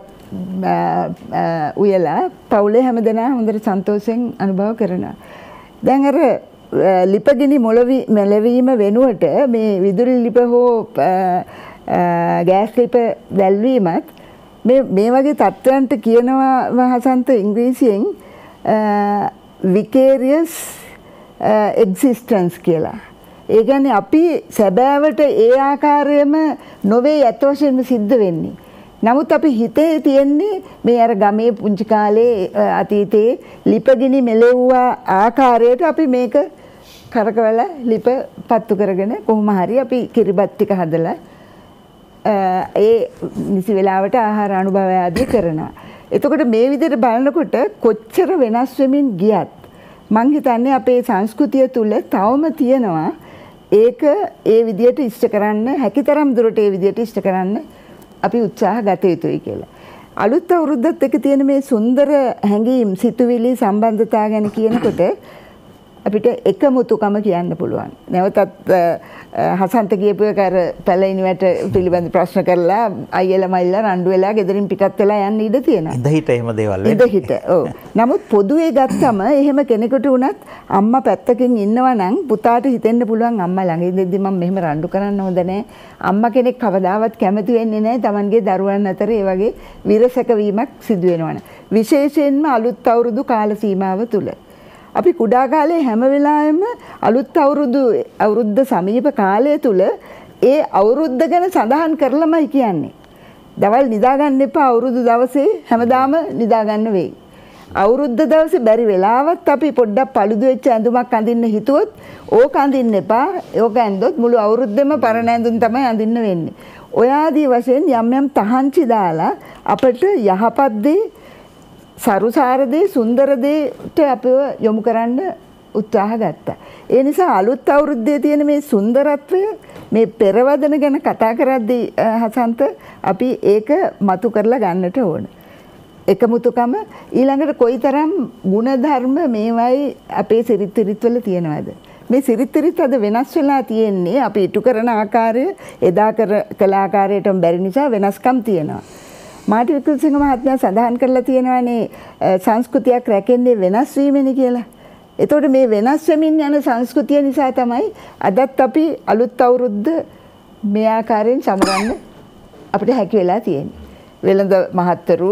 උයලා පවුලේ හැමදෙනා හොඳට සන්තෝෂෙන් අනුභව කරනවා. දැන් අර ලිපගිනි මෙලවීම වෙනුවට මේ විදුලි ලිප හෝ ගෑස් ලිප දැල්වීමත් මේ වගේ තත්ත්වයන්ට කියනවා හසන්ත ඉංග්‍රීසියෙන් vicarious existence කියලා. ඒ කියන්නේ අපි සැබෑවට ඒ ආකාරයෙන්ම නොවේ ඇත්ත වශයෙන්ම සිද්ධ වෙන්නේ. නමුත් අපි හිතේ තියෙන්නේ මේ අර ගමේ පුංචි කාලේ අතීතයේ ලිපගිනි මෙලෙව්වා ආකාරයට අපි මේක කරකවලා ලිප පත්තු කරගෙන කොහොම හරි අපි කිරිබත් ටික හදලා ඒ නිසි වෙලාවට ආහාර අනුභවය ආදී කරනවා. එතකොට මේ විදිහට බලනකොට කොච්චර වෙනස් වෙමින් ගියත් මං හිතන්නේ අපේ සංස්කෘතිය තුල තවම තියෙනවා ඒක ඒ විදිහට ඉෂ්ට කරන්න හැකිතරම් දුරට ඒ විදිහට ඉෂ්ට කරන්න අපි උත්සාහ ගත යුතුයි කියලා. අලුත් අවුරුද්දත් එක්ක තියෙන මේ සුන්දර හැඟීම් සිතුවිලි සම්බන්ධතා ගැන කියනකොට අපිට එකමුතුකම කියන්න පුළුවන්. නැවතත් හසන්ත කියපු එක අර පැලයිනිවට පිළිබඳ ප්‍රශ්න කරලා අයියලා මයිලා රණ්ඩු වෙලා ගෙදරින් පිටත් වෙලා යන්න ඉඩ තියෙනවා. ඉඳහිට එහෙම දේවල් වෙන්නේ. ඉඳහිට. ඔව්. නමුත් පොදුවේ ගත්තම එහෙම කෙනෙකුට උනත් අම්මා පැත්තකින් ඉන්නවා නම් පුතාට හිතෙන්න පුළුවන් අම්මා ළඟ ඉඳිද්දි මම මෙහෙම රණ්ඩු කරන්න හොඳ නැහැ. අම්මා කෙනෙක් කවදාවත් කැමති වෙන්නේ නැහැ Tamanගේ දරුවන් අතර ඒ වගේ විරසක වීමක් සිදු වෙනවනේ. විශේෂයෙන්ම අලුත් අවුරුදු කාල සීමාව තුල. අපි කුඩා කාලේ හැම වෙලාවෙම අලුත් අවුරුද්ද සමීප කාලය තුල ඒ අවුරුද්ද ගැන සඳහන් කරලමයි කියන්නේ. දවල් නිදා ගන්න එපා අවුරුදු දවසේ හැමදාම නිදා ගන්න වෙයි. අවුරුද්ද දවසේ බැරි වෙලාවත් අපි පොඩ්ඩක් paludu වෙච්ච ඇඳුමක් අඳින්න හිතුවොත් ඕක අඳින්න එපා. ඕක ඇඳොත් මුළු අවුරුද්දෙම පරණ ඇඳුම් තමයි අඳින්න වෙන්නේ. ඔය ආදී වශයෙන් යම් යම් තහංචි දාලා අපිට යහපත් දේ සරුසාර දේ සුන්දර දේට අපිව යොමු කරන්න උත්සාහ ගත්තා. ඒ නිසා අලුත් අවුරුද්දේ තියෙන මේ සුන්දරත්වය මේ පෙරවදන ගැන කතා කරද්දී හසන්ත අපි ඒක මතු කරලා ගන්නට ඕන. එකමුතුකම ඊළඟට කොයිතරම් ಗುಣධර්ම මේවයි අපේ සිරිත්විරිත්වල තියෙනවද? මේ සිරිත්විරිත් අද වෙනස් වෙලා තියෙන්නේ අපි ඉටු කරන ආකාරය එදා කළ ආකාරයටම බැරි නිසා වෙනස්කම් තියෙනවා. මාර්ටින් වික්‍රමසිංහ මහත්මයා සඳහන් කරලා තියෙනවානේ සංස්කෘතියක් රැකෙන්නේ වෙනස් වීමෙනි කියලා. එතකොට මේ වෙනස් වෙමින් යන සංස්කෘතිය නිසා තමයි අදත් අපි අලුත් අවුරුද්ද මේ ආකාරයෙන් සමරන්න අපිට හැකි වෙලා තියෙන්නේ. වෙළඳ මහත්තරු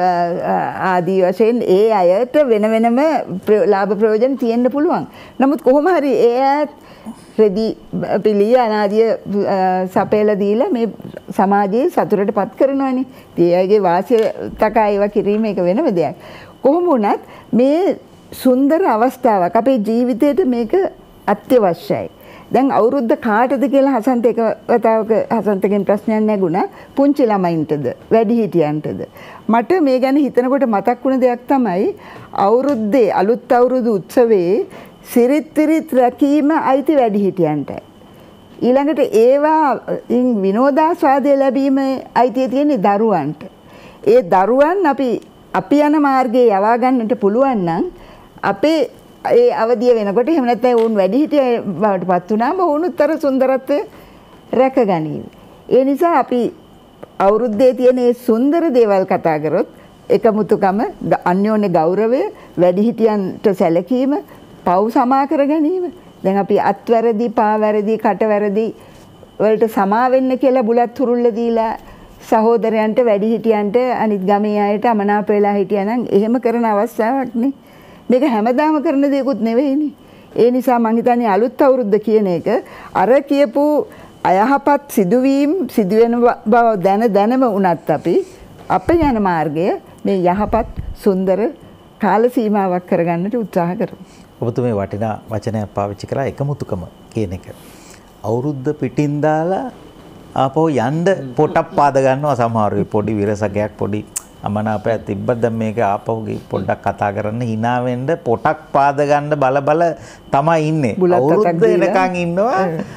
ආදී වශයෙන් ඒ අයට වෙන වෙනම ලාභ ප්‍රයෝජන තියෙන්න පුළුවන්. නමුත් කොහොම හරි ඒ අයත් රෙදි පිළිය අනාදිය සපයලා දීලා මේ සමාජයේ සතුටටපත් කරනවානේ. ඒ අයගේ වාසිය තකා ඒවා කිරීම එක වෙනම දෙයක්. කොහොම වුණත් මේ සුන්දර අවස්ථාවක් අපේ ජීවිතේට මේක අත්‍යවශ්‍යයි. දැන් අවුරුද්ද කාටද කියලා හසන්ත එක වතාවක හසන්තගෙන් ප්‍රශ්නයක් නැගුණා. පුංචි ළමයින්ටද වැඩිහිටියන්ටද? මට මේ ගැන හිතනකොට මතක් වුණ දෙයක් තමයි අවුරුද්දේ අලුත් අවුරුදු උත්සවයේ සිරිත්විරිත් රැකීම අයිති වැඩිහිටියන්ටයි. ඊළඟට ඒවා විනෝදාස්වාදය ලැබීම අයිතිය තියෙන්නේ දරුවන්ට. ඒ දරුවන් අපි යන මාර්ගයේ යවා ගන්නට පුළුවන් නම් අපේ ඒ අවදිය වෙනකොට එහෙම නැත්නම් වුන් වැඩිහිටිය බවට පත් වුණාම වුණුත් අර සුන්දරත්වය රැකගනීවි. ඒ නිසා අපි අවුරුද්දේ තියෙන මේ සුන්දර දේවල් කතා කරොත් එකමුතුකම, අන්‍යෝන්‍ය ගෞරවය, වැඩිහිටියන්ට සැලකීම, පව් සමා කර ගැනීම. දැන් අපි අත්වැරදි, පාවැරදි, කටවැරදි වලට සමා වෙන්න කියලා බුලත් හුරුල්ල දීලා සහෝදරයන්ට වැඩිහිටියන්ට අනිත් ගමේ අයට අමනාප වෙලා හිටියා නම් එහෙම කරන අවස්ථාවක් නේ. මේක හැමදාම කරන දේකුත් නෙවෙයිනේ. ඒ නිසා මං හිතන්නේ අලුත් අවුරුද්ද කියන එක අර කියපු අයහපත් සිදුවීම් සිදුවෙන බව දැනම උනත් අපි යන මාර්ගය මේ යහපත් සුන්දර කාල සීමාවක් කරගන්නට උත්සාහ කරමු. ඔබතුමේ වටිනා වචනයක් පාවිච්චි කරා එකමුතුකම කියන එක. අවුරුද්ද පිටින් දාලා ආපහු යන්න පොටක් පාද ගන්නවා සමහරව. පොඩි විරසකයක් පොඩි අමනාපයක් තිබ්බත් දැන් මේක ආපහු පොඩ්ඩක් කතා කරන්න hina වෙන්න පොටක් පාද ගන්න බල තමයි ඉන්නේ. අවුරුද්ද එනකන් ඉන්නවා.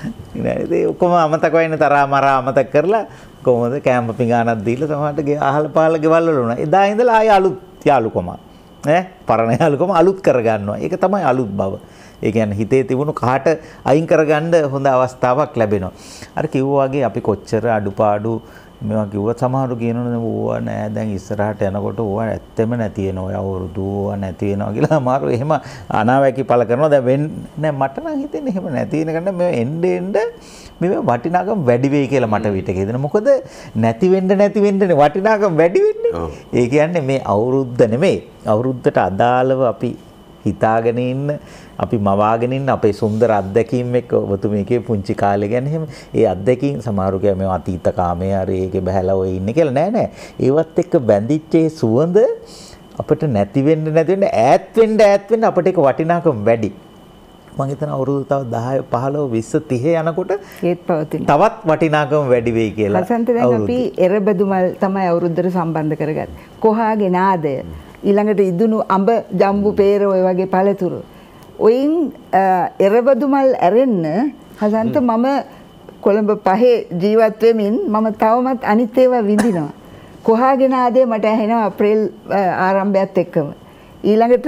ඒ ඔක්කොම අමතක වෙන්න තරහා මරා අමතක කරලා කොහොමද කැම්ප් පිඟානක් දීලා සමහරට අහල පහල ගෙවල් වල උනා. එදා ඉඳලා ආය අලුත් යාළුකම පරණ යාළුකම අලුත් කරගන්නවා. ඒක තමයි අලුත් බව. ඒ කියන්නේ හිතේ තිබුණු කහට අයින් කරගන්න හොඳ අවස්ථාවක් ලැබෙනවා. අර කිව්වා වගේ අපි කොච්චර අඩුපාඩු මේවා කිව්වත් සමහරු කියනවනේ ඕවා නෑ දැන් ඉස්සරහට යනකොට ඕවා ඇත්තෙම නැති වෙනවා. අවුරුදු ඕවා නැති වෙනවා කියලා අමාරු එහෙම අනාවැකි පළ කරනවා. දැන් වෙන්නේ මට නම් හිතෙන්නේ එහෙම නැති වෙනකන් මේ එන්න මේ වටිනාකම වැඩි වෙයි කියලා මට විතක හිතෙනවා. මොකද නැති වෙන්නනේ වටිනාකම වැඩි වෙන්නේ. ඒ කියන්නේ මේ අවුරුද්ද නෙමෙයි. අවුරුද්දට අදාළව අපි හිතාගෙන ඉන්න අපි මවාගෙන ඉන්න අපේ සුන්දර අත්දැකීම් එක්ක ඔබතුමීගේ පුංචි කාලේ ගැන එහෙම ඒ අත්දැකීම් සමහරු කිය මේ අතීත කාමයේ හරි ඒකේ බහැලා ඔය ඉන්නේ කියලා නෑ ඒවත් එක්ක බැඳිච්ච ඒ සුවඳ අපිට නැති වෙන්න ඈත් වෙන්න අපිට ඒක වටිනාකම වැඩි. මම හිතන අවුරුදු තව 10 15 20 30 යනකොට ඒත් පවතින තවත් වටිනාකම වැඩි වෙයි කියලා. හසන්ත දැන් අපි එරබදුමල් තමයි අවුරුද්දට සම්බන්ධ කරගන්නේ. කොහාගේ නාදය ඊළඟට ඉදුණු අඹ ජම්බු පේර ඔය වගේ පළතුරු ඔයින් එරබදුමල් ඇරෙන්න හසන්ත මම කොළඹ පහේ ජීවත් වෙමින් මම තවමත් අනිත් ඒවා විඳිනවා. කොහාගෙන ආදේ මට ඇහෙනවා අප්‍රේල් ආරම්භයත් එක්කම. ඊළඟට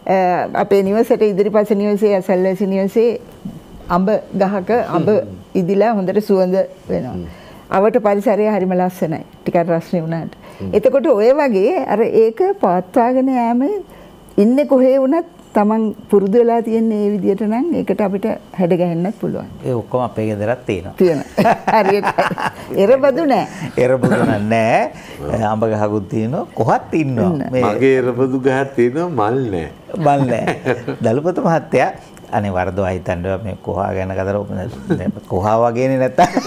අපේ නිවසට ඉදිරිපස නිවසේ ඇසල්වැසි නිවසේ අඹ ගහක අඹ ඉදිලා හොඳට සුවඳ වෙනවා. අවට පරිසරය හරිම ලස්සනයි. ටිකක් රස්නේ වුණාට. එතකොට ඔය වගේ අර ඒක පවත්වාගෙන යෑම ඉන්නේ කොහේ වුණත් Taman පුරුදු වෙලා තියෙන මේ විදියට නම් ඒකට අපිට හැඩ ගැහෙන්නත් පුළුවන්. ඒ ඔක්කොම අපේ ගෙදරත් තියෙනවා. තියෙනවා. හරියට. එරබදු නෑ. එරබදු නෑ. අඹ ගහකුත් තියෙනවා. කොහත් ඉන්නවා. මගේ එරබදු ගහක් තියෙනවා මල් නෑ. මල් නෑ. දලුපත මහත්තයා අනේ වරදවා හිතන්නේ මේ කොහා ගැන කතර කොහා වගේනේ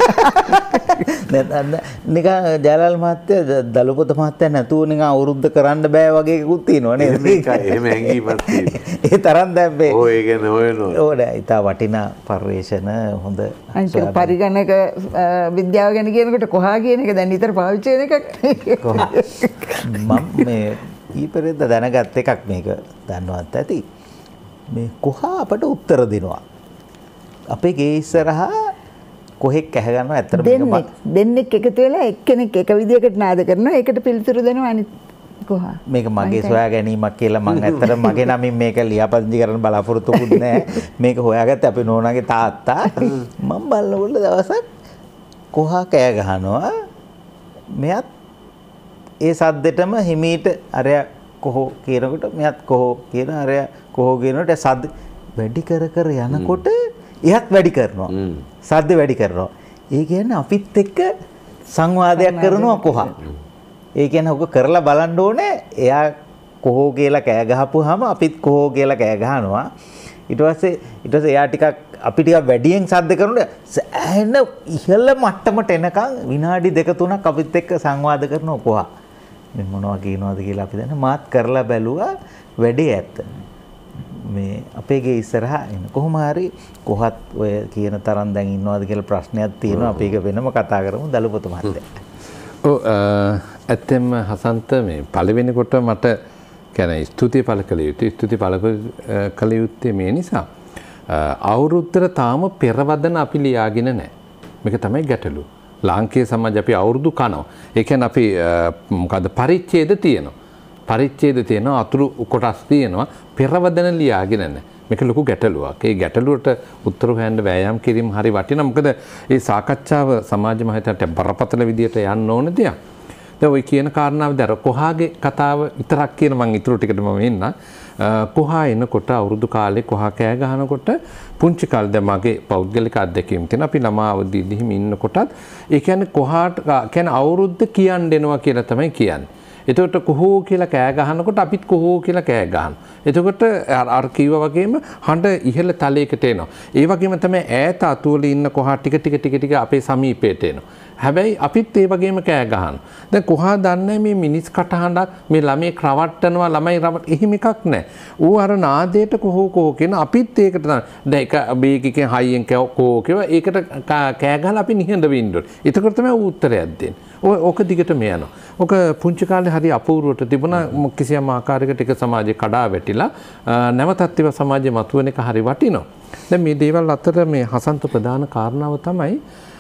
නැත්තම් නිකන් ජයලාල් මහත්තයා දලුපත මහත්තයා නැතුව නිකන් අවුරුද්ද කරන්න බෑ වගේ එකකුත් තියෙනවා නේද? එහෙම හැංගීමක් තියෙනවා. ඒ තරම් දැන් මේ ඔය ගැන හොයනවා. ඕනේ ඉතා වටිනා පරිශ්‍රණ හොඳ අනිත් පරිගණක විද්‍යාව ගැන කියනකොට කොහා කියන එක දැන් නිතර පාවිච්චි වෙන එකක්. මම මේ ඊපෙරේද දැනගත් එකක් මේක දන්නවත් ඇති. මේ කොහා අපට උත්තර දෙනවා. අපේ ගේ ඉස්සරහා කොහෙක් ඇහ ගන්නවා ඇත්තට දෙන්නෙක් එකතු වෙලා එක්කෙනෙක් එක විදියකට නාද කරනවා ඒකට පිළිතුරු දෙනවා අනිත් කොහා. මේක මගේ සොයා ගැනීමක් කියලා මම ඇත්තට මගේ නමින් මේක ලියාපදිංචි කරන්න බලාපොරොත්තුකුත් නැහැ. මේක හොයාගත්තේ අපේ නෝනාගේ තාත්තා. මම බලනකොට දවසක් කොහා කෑ ගහනවා. මෙයත් ඒ සද්දෙටම හිමීට අරයා කොහො කියනකොට මෙයත් කොහො කියන අරයා කොහො කියනකොට සද්ද වැඩි කර කර යනකොට එයත් වැඩි කරනවා. සද්ද වැඩි කරනවා. ඒ කියන්නේ අපිත් එක්ක සංවාදයක් කරනවා කොහා. ඒ කියන්නේ ඔක කරලා බලන්න ඕනේ. එයා කොහො කියලා කෑ ගහපුවාම අපිත් කොහො කියලා කෑ ගහනවා. ඊට පස්සේ එයා ටිකක් අපි ටිකක් වැඩියෙන් සද්ද කරනකොට ඇහෙන ඉහළ මට්ටමට එනකන් විනාඩි 2-3ක් අපිත් එක්ක සංවාද කරනවා කොහා. මේ මොනවා කියනවද කියලා අපි දන්නේ. මාත් කරලා බැලුවා වැඩේ ඇත්ත. මේ අපේ ගේ ඉස්සරහා එන කොහොම හරි කොහත් ඔය කියන තරම් දැන් ඉන්නවද කියලා ප්‍රශ්නයක් තියෙනවා. අපි ඒක වෙනම කතා කරමු දලුපත මහත්තයා. ඔව් ඇත්තෙන්ම හසන්ත මේ පළවෙනි කොට මට කියන්නේ ස්තුතිය පළ කළ යුතුයි. ස්තුතිය පළ කළ යුත්තේ මේ නිසා අවුරුද්දට තාම පෙරවදන අපි ලියාගෙන නැහැ. මේක තමයි ගැටලුව. ලාංකීය සමාජය අපි අවුරුදු කනවා. ඒ කියන්නේ අපි මොකද්ද පරිච්ඡේද තියෙනවා. පරිච්ඡේද තියෙනවා අතුරු කොටස් තියෙනවා පෙරවදන ලියාගෙන නැහැ. මේක ලොකු ගැටලුවක්. ඒ ගැටලුවට උත්තර හොයන්න වෑයම් කිරීම හරි වටිනවා. මොකද මේ සාකච්ඡාව සමාජ මහිතට බරපතල විදියට යන්න ඕන දෙයක්. දැන් ඔය කියන කාරණාව දර කොහාගේ කතාව විතරක් කියන මම ඊටු ටිකට මම එන්න. කොහා එනකොට අවුරුදු කාලේ කොහා කෑ ගහනකොට පුංචි කාලේ දැන් මගේ පෞද්ගලික අත්දැකීම් තියෙන අපි ළමා අවදීදී ඉන්නකොටත් ඒ කියන්නේ කොහාට කියන්නේ අවුරුද්ද කියන්න එනවා කියලා තමයි කියන්නේ. එතකොට කොහො කියලා කෑ ගහනකොට අපිත් කොහො කියලා කෑ ගහනවා. එතකොට අර කිව්වා වගේම හඬ ඉහළ තලයකට එනවා. ඒ වගේම තමයි ඈත අතුවල ඉන්න කොහා ටික අපේ සමීපයට එනවා. හැබැයි අපිත් ඒ වගේම කෑ ගහනවා. දැන් කොහා දන්නේ මේ මිනිස් කටහඬක් මේ ළමයි රවට්ටනවා ළමයි රවට එහෙම එකක් නැහැ. ඌ අර නාදයට කොහො කියන අපිත් ඒකට දැන් එක බේකිකෙන් හයියෙන් කෝ කියව ඒකට කෑ ගහලා අපි නිහඬ වෙන්න ඕනේ. එතකොට තමයි ඌ උත්තරයක් දෙන්නේ. ඕක දිගටම යනවා. ඕක පුංචි කාලේ හරි අපූර්වට තිබුණා කිසියම් ආකාරයකට එක සමාජේ කඩා වැටිලා නැවතත් ඒවා සමාජයේ මතුවෙන එක හරි වටිනවා. දැන් මේ දේවල් අතර මේ හසන්ත ප්‍රධාන කාරණාව තමයි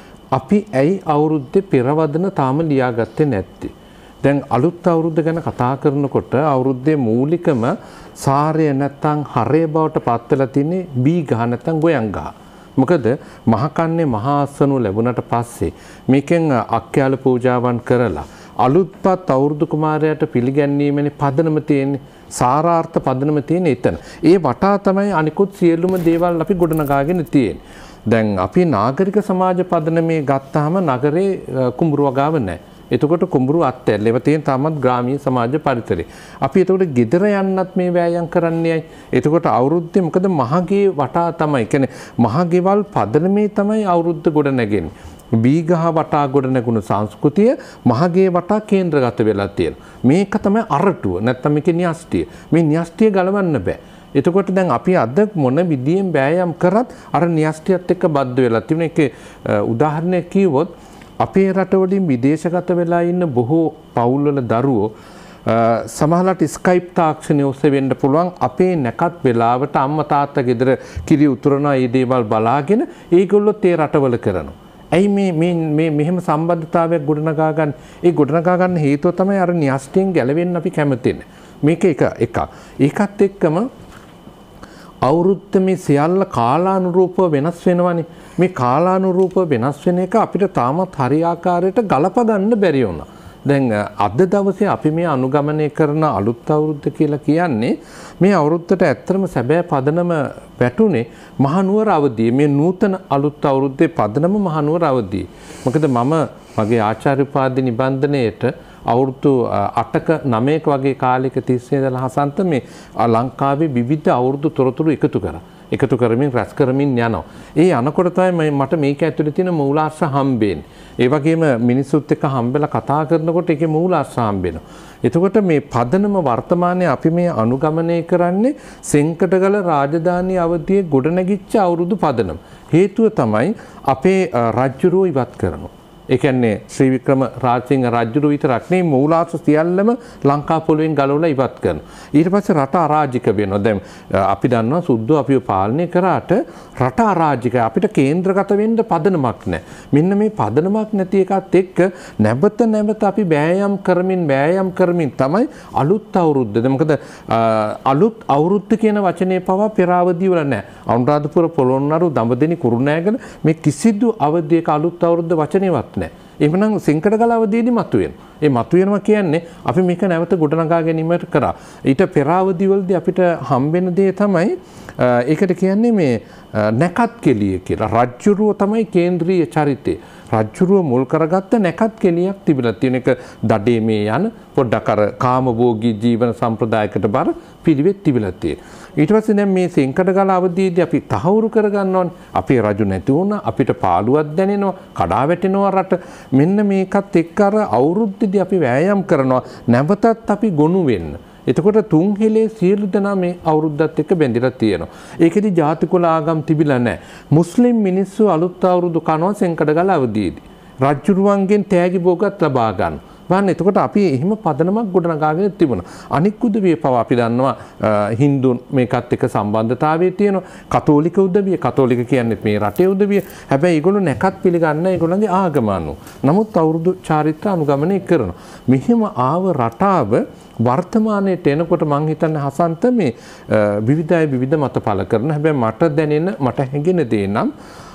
අපි ඇයි අවුරුද්දේ පෙරවදන තාම ලියාගත්තේ නැත්තේ? දැන් අලුත් අවුරුද්ද ගැන කතා කරනකොට අවුරුද්දේ මූලිකම සාරය නැත්තම් හරය බවට පත් වෙලා තින්නේ බී ගහ නැත්තම් ගොයන් ගහ. මොකද මහකන්නේ මහා අස්වනු ලැබුණට පස්සේ මේකෙන් අක්‍යාල පූජාවන් කරලා අලුත්පත් අවුරුදු කුමාරයාට පිළිගැන්වීමේ පදනම තියෙන්නේ සාරාර්ථ පදනම තියෙන්නේ එතන. ඒ වටා තමයි අනිකුත් සියලුම දේවල් අපි ගොඩනගාගෙන තියෙන්නේ. දැන් අපි නාගරික සමාජ පදනමේ ගත්තාම නගරේ කුඹුරු වගාව නැහැ. එතකොට කුඹුරු අත්ඇල්ල ඒවා තියෙන තාමත් ග්‍රාමීය සමාජ පරිසරේ. අපි එතකොට ගෙදර යන්නත් මේ වෑයම් කරන්නේයි. එතකොට අවුරුද්දේ මොකද මහගේ වටා තමයි. කියන්නේ මහගෙවල් පදනමේ තමයි අවුරුද්ද ගොඩ නැගෙන්නේ. බීගහ වටා ගොඩ නැගුණු සංස්කෘතිය මහගේ වටා කේන්ද්‍රගත වෙලා තියෙනවා. මේක තමයි අරටුව. නැත්තම් මේකේ න්‍යෂ්ටිය. මේ න්‍යෂ්ටිය ගලවන්න බෑ. එතකොට දැන් අපි අද මොන විදියෙන් වෑයම් කරත් අර න්‍යෂ්ටියත් එක්ක බද්ධ වෙලා තිබුණ එකේ උදාහරණයක් කිව්වොත් අපේ රටවලින් විදේශගත වෙලා ඉන්න බොහෝ පවුල්වල දරුවෝ සමහරවිට ස්කයිප් තාක්ෂණය ඔස්සේ වෙන්න පුළුවන් අපේ නැකත් වෙලාවට අම්මා තාත්තා ගෙදර කිරි උතුරනවා මේ දේවල් බලාගෙන ඒගොල්ලොත් ඒ රටවල කරනවා. ඇයි මේ මෙහෙම සම්බන්ධතාවයක් ගොඩනගා ගන්න? ඒ ගොඩනගා ගන්න හේතුව තමයි අර න්‍යෂ්ටියෙන් ගැලවෙන්න අපි කැමති නැහැ. මේක එකක්. ඒකත් එක්කම අවුරුද්ද මේ සියල්ල කාලානුරූපව වෙනස් වෙනවනේ. මේ කාලානුරූපව වෙනස් වෙන එක අපිට තාමත් හරියාකාරයට ගලප ගන්න බැරි වුණා. දැන් අද දවසේ අපි මේ අනුගමනය කරන අලුත් අවුරුද්ද කියලා කියන්නේ මේ අවුරුද්දට ඇත්තටම සැබෑ පදනම වැටුනේ මහනුවර අවදියේ. මේ නූතන අලුත් අවුරුද්දේ පදනම මහනුවර අවදියේ. මොකද මම මගේ ආචාර්ය උපාධි නිබන්ධනයේට අවුරුදු 8ක 9ක වගේ කාලයක තිස්සේ ඉඳලා හසන්ත මේ ලංකාවේ විවිධ අවුරුදු තොරතුරු එකතු කරා. එකතු කරමින් රැස් කරමින් යනවා. ඒ යනකොට තමයි මට මේක ඇතුලේ තියෙන මූලාශ්‍ර හම්බෙන්නේ. ඒ වගේම මිනිස්සුත් එක්ක හම්බෙලා කතා කරනකොට ඒකේ මූලාශ්‍ර හම්බෙනවා. එතකොට මේ පදනම වර්තමානයේ අපි මේ අනුගමනය කරන්නේ සෙන්කඩගල රාජධානී අවධියේ ගොඩනැගිච්ච අවුරුදු පදනම. හේතුව තමයි අපේ රජුරෝ ඉවත් කරනවා. ඒ කියන්නේ ශ්‍රී වික්‍රම රාජසිංහ රජුරු විතරක් නෙවෙයි මූලාශ්‍ර සියල්ලම ලංකා පොළොවෙන් ගලවලා ඉවත් කරනවා. ඊට පස්සේ රට අරාජික වෙනවා. දැන් අපි දන්නවා සුද්ධ අපිව පාලනය කරාට රට අරාජිකයි. අපිට කේන්ද්‍රගත වෙන්න පදනමක් නැහැ. මෙන්න මේ පදනමක් නැති එකත් එක්ක නැවත අපි වෑයම් කරමින් තමයි අලුත් අවුරුද්ද. මොකද අලුත් අවුරුද්ද කියන වචනේ පවා පෙර අවධිය වල නැහැ. අනුරාධපුර පොළොන්නරු දඹදෙණි කුරුණෑගල මේ කිසිදු අවධියක අලුත් අවුරුද්ද වචනේවත් නැහැ. එහෙමනම් සෙන්කඩගල අවධියේදී මතුවෙනවා. ඒ මතුවෙනවා කියන්නේ අපි මේක නැවත ගොඩනගා ගැනීමට කරා. ඊට පෙර අවධිවලදී අපිට හම්බෙන දේ තමයි ඒකට කියන්නේ මේ නැකත් කෙලිය කියලා. රජ්ජුරුව තමයි කේන්ද්‍රීය චරිතය. රජ්ජුරුව මුල් කරගත්ත නැකත් කෙලියක් තිබිලා තියෙන එක දඩේ මේ යන පොඩ්ඩක් අර කාමභෝගී ජීවන සම්ප්‍රදායකට බර පිළිවෙත් තිබිලා තියෙනවා. ඊට පස්සේ දැන් මේ සෙන්කඩගල අවධියේදී අපි තහවුරු කරගන්න ඕනේ. අපේ රජු නැති වුණා, අපිට පාළුවක් දැනෙනවා, කඩා වැටෙනවා රට. මෙන්න මේකත් එක්ක අර අවුරුද්දේදී අපි වෑයම් කරනවා. නැවතත් අපි ගොනු වෙන්න. එතකොට තුන් හෙලේ සියලු දෙනා මේ අවුරුද්දත් එක්ක බැඳිලා තියෙනවා. ඒකෙදි ජාතිකුල ආගම් තිබිලා නැහැ. මුස්ලිම් මිනිස්සු අලුත් අවුරුදු කනවා සෙන්කඩගල අවධියේදී. රජුරුවන්ගෙන් තෑගි භෝගත් ලබා ගන්න. බලන්න එතකොට අපි එහෙම පදනමක් ගොඩනගාගෙන තිබුණා. අනික් උදවිය පවා අපි දන්නවා හින්දුන් මේකත් එක්ක සම්බන්ධතාවයේ තියෙනවා. කතෝලික උදවිය, කතෝලික කියන්නේ මේ රටේ උදවිය. හැබැයි ඒගොල්ලෝ නැකත් පිළිගන්න ඒගොල්ලන්ගේ ආගම අනුව. නමුත් අවුරුදු චාරිත්‍ර අනුගමනය කරනවා. මෙහිම ආව රටාව වර්තමානයට එනකොට මං හිතන්නේ හසන්ත මේ විවිධ අය විවිධ මත පළ කරන. හැබැයි මට දැනෙන මට හැඟෙන දේ නම්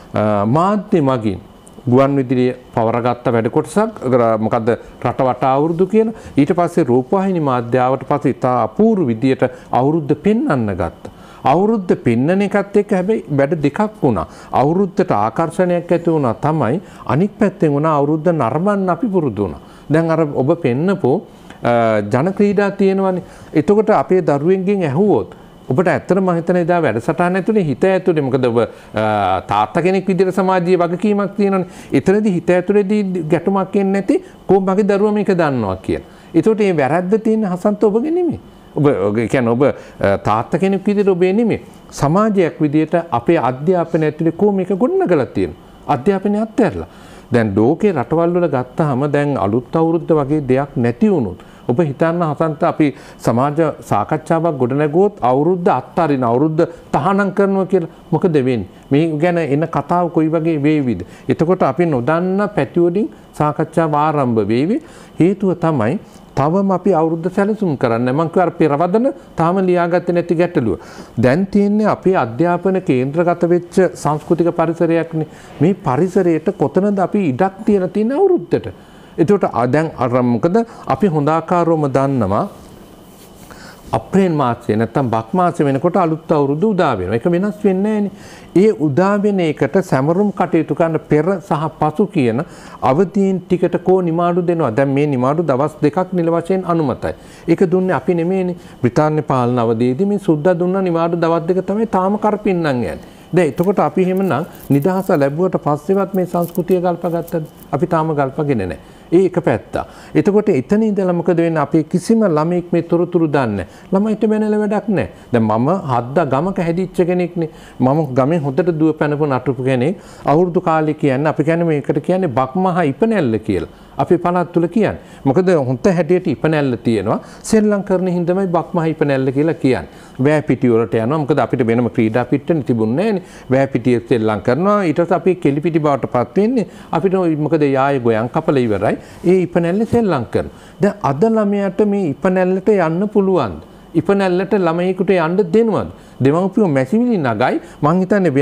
මාධ්‍ය මගින් ගුවන් විදුලිය පවරගත්ත වැඩ කොටසක් මොකද්ද රට වටා අවුරුදු කියන. ඊට පස්සේ රූපවාහිනී මාධ්‍යාවට පස්සේ ඉතා අපූර්ව විදියට අවුරුද්ද පෙන්වන්න ගත්තා. අවුරුද්ද පෙන්වන එකත් එක්ක හැබැයි වැඩ දෙකක් වුණා. අවුරුද්දට ආකර්ෂණයක් ඇති වුණා තමයි අනික් පැත්තෙන් වුණා අවුරුද්ද නරඹන්න අපි පුරුදු වුණා. දැන් අර ඔබ පෙන්නපෝ ජන ක්‍රීඩා තියෙනවානේ. එතකොට අපේ දරුවෙන්ගෙන් ඇහුවොත් ඔබට ඇත්තටම මම හිතන එදා වැඩසටහන ඇතුලේ හිත ඇතුලේ මොකද ඔබ තාත්තා කෙනෙක් විදිහට සමාජීය වගකීමක් තියෙනවනේ. එතනදී හිත ඇතුලේදී ගැටුමක් එන්නේ නැති කොහොම මගේ දරුවා මේක දන්නවා කියලා. ඒකට මේ වැරද්ද තියෙන හසන්ත ඔබගේ නෙමෙයි. ඔබ කියන්නේ ඔබ තාත්තා කෙනෙක් විදිහට ඔබේ නෙමෙයි. සමාජයක් විදිහට අපේ අධ්‍යාපනය ඇතුලේ කොහොම මේක ගොඩනගලා තියෙනවා. අධ්‍යාපනය අත්හැරලා. දැන් ලෝකේ රටවල් වල ගත්තාම දැන් අලුත් අවුරුද්ද වගේ දෙයක් නැති වුණොත් ඔබ හිතන්න හසන්ත අපි සමාජ සාකච්ඡාවක් ගොඩනැගුවොත් අවුරුද්ද අත්තරින අවුරුද්ද තහනම් කරනවා කියලා මොකද වෙන්නේ? මේ ගැන එන කතාව කොයි වගේ වේවිද? එතකොට අපි නොදන්න පැති වලින් සාකච්ඡාව ආරම්භ වෙවි. හේතුව තමයි තවම අපි අවුරුද්ද සැලසුම් කරන්නේ. මම කිව්වා පෙරවදන තාම ලියාගත්තේ නැති ගැටලුව. දැන් තියෙන්නේ අපේ අධ්‍යාපන කේන්ද්‍රගත වෙච්ච සංස්කෘතික පරිසරයක්නේ. මේ පරිසරයට කොතනද අපි ඉඩක් තියලා තියෙන අවුරුද්දට? එතකොට දැන් අර මොකද අපි හොඳ ආකාරවම දන්නවා අප්‍රේල් මාසයේ නැත්තම් බක් මාසයේ වෙනකොට අලුත් අවුරුදු උදා වෙනවා. ඒක වෙනස් වෙන්නේ නැහැනේ. ඒ උදා වෙන එකට සැමරුම් කටයුතු කරන පෙර සහ පසු කියන අවදීන් ටිකට කෝ නිමාඩු දෙනවා. දැන් මේ නිමාඩු දවස් දෙකක් නිල වශයෙන් අනුමතයි. ඒක දුන්නේ අපි නෙමෙයිනේ. බ්‍රිතාන්‍ය පාලන අවධියේදී මේ සුද්දා දුන්න නිමාඩු දවස් දෙක තමයි තාම කරපින්නම් යන්නේ. දැන් එතකොට අපි එහෙමනම් නිදහස ලැබුවට පස්සෙවත් මේ සංස්කෘතිය ගල්පගත්තද? අපි තාම ගල්පගෙන නැහැ. ඒ එක පැත්ත. එතකොට එතන ඉඳලා මොකද වෙන්නේ? අපේ කිසිම ළමෙක් මේ තොරතුරු දන්නේ නැහැ. ළමයිට බැනලා වැඩක් නැහැ. දැන් මම හද්දා ගමක හැදිච්ච කෙනෙක්නේ. මම ගමෙන් හොඳට දුව පැනපු නටපු කෙනෙක්. අවුරුදු කාලේ කියන්නේ අපි කියන්නේ මේකට කියන්නේ බක්මහා ඉපනැල්ල කියලා. අපි පළාත් තුල කියන්නේ. මොකද හොන්ත හැටියට ඉපනැල්ල තියෙනවා. සෙල්ලම් කරන හින්දාමයි බක්මහා ඉපනැල්ල කියලා කියන්නේ. වැය පිටි වලට යනවා. මොකද අපිට වෙනම ක්‍රීඩා පිට්ටනේ තිබුණේ නැහැනේ. වැය පිටියේ සෙල්ලම් කරනවා. ඊට පස්සේ අපි කෙලි පිටි බවටපත් වෙන්නේ. අපිට මොකද යායේ ගොයන් කපලා ඉවරයි. ඒ ඉපනැල්ලේ සෙල්ලම් කරනවා. දැන් අද ළමයාට මේ ඉපනැල්ලට යන්න පුළුවන්ද? ඉපනැල්ලට ළමයෙකුට යන්න දෙනවද? දෙමව්පියෝ මැසිවිලි නගයි මං හිතන්නේ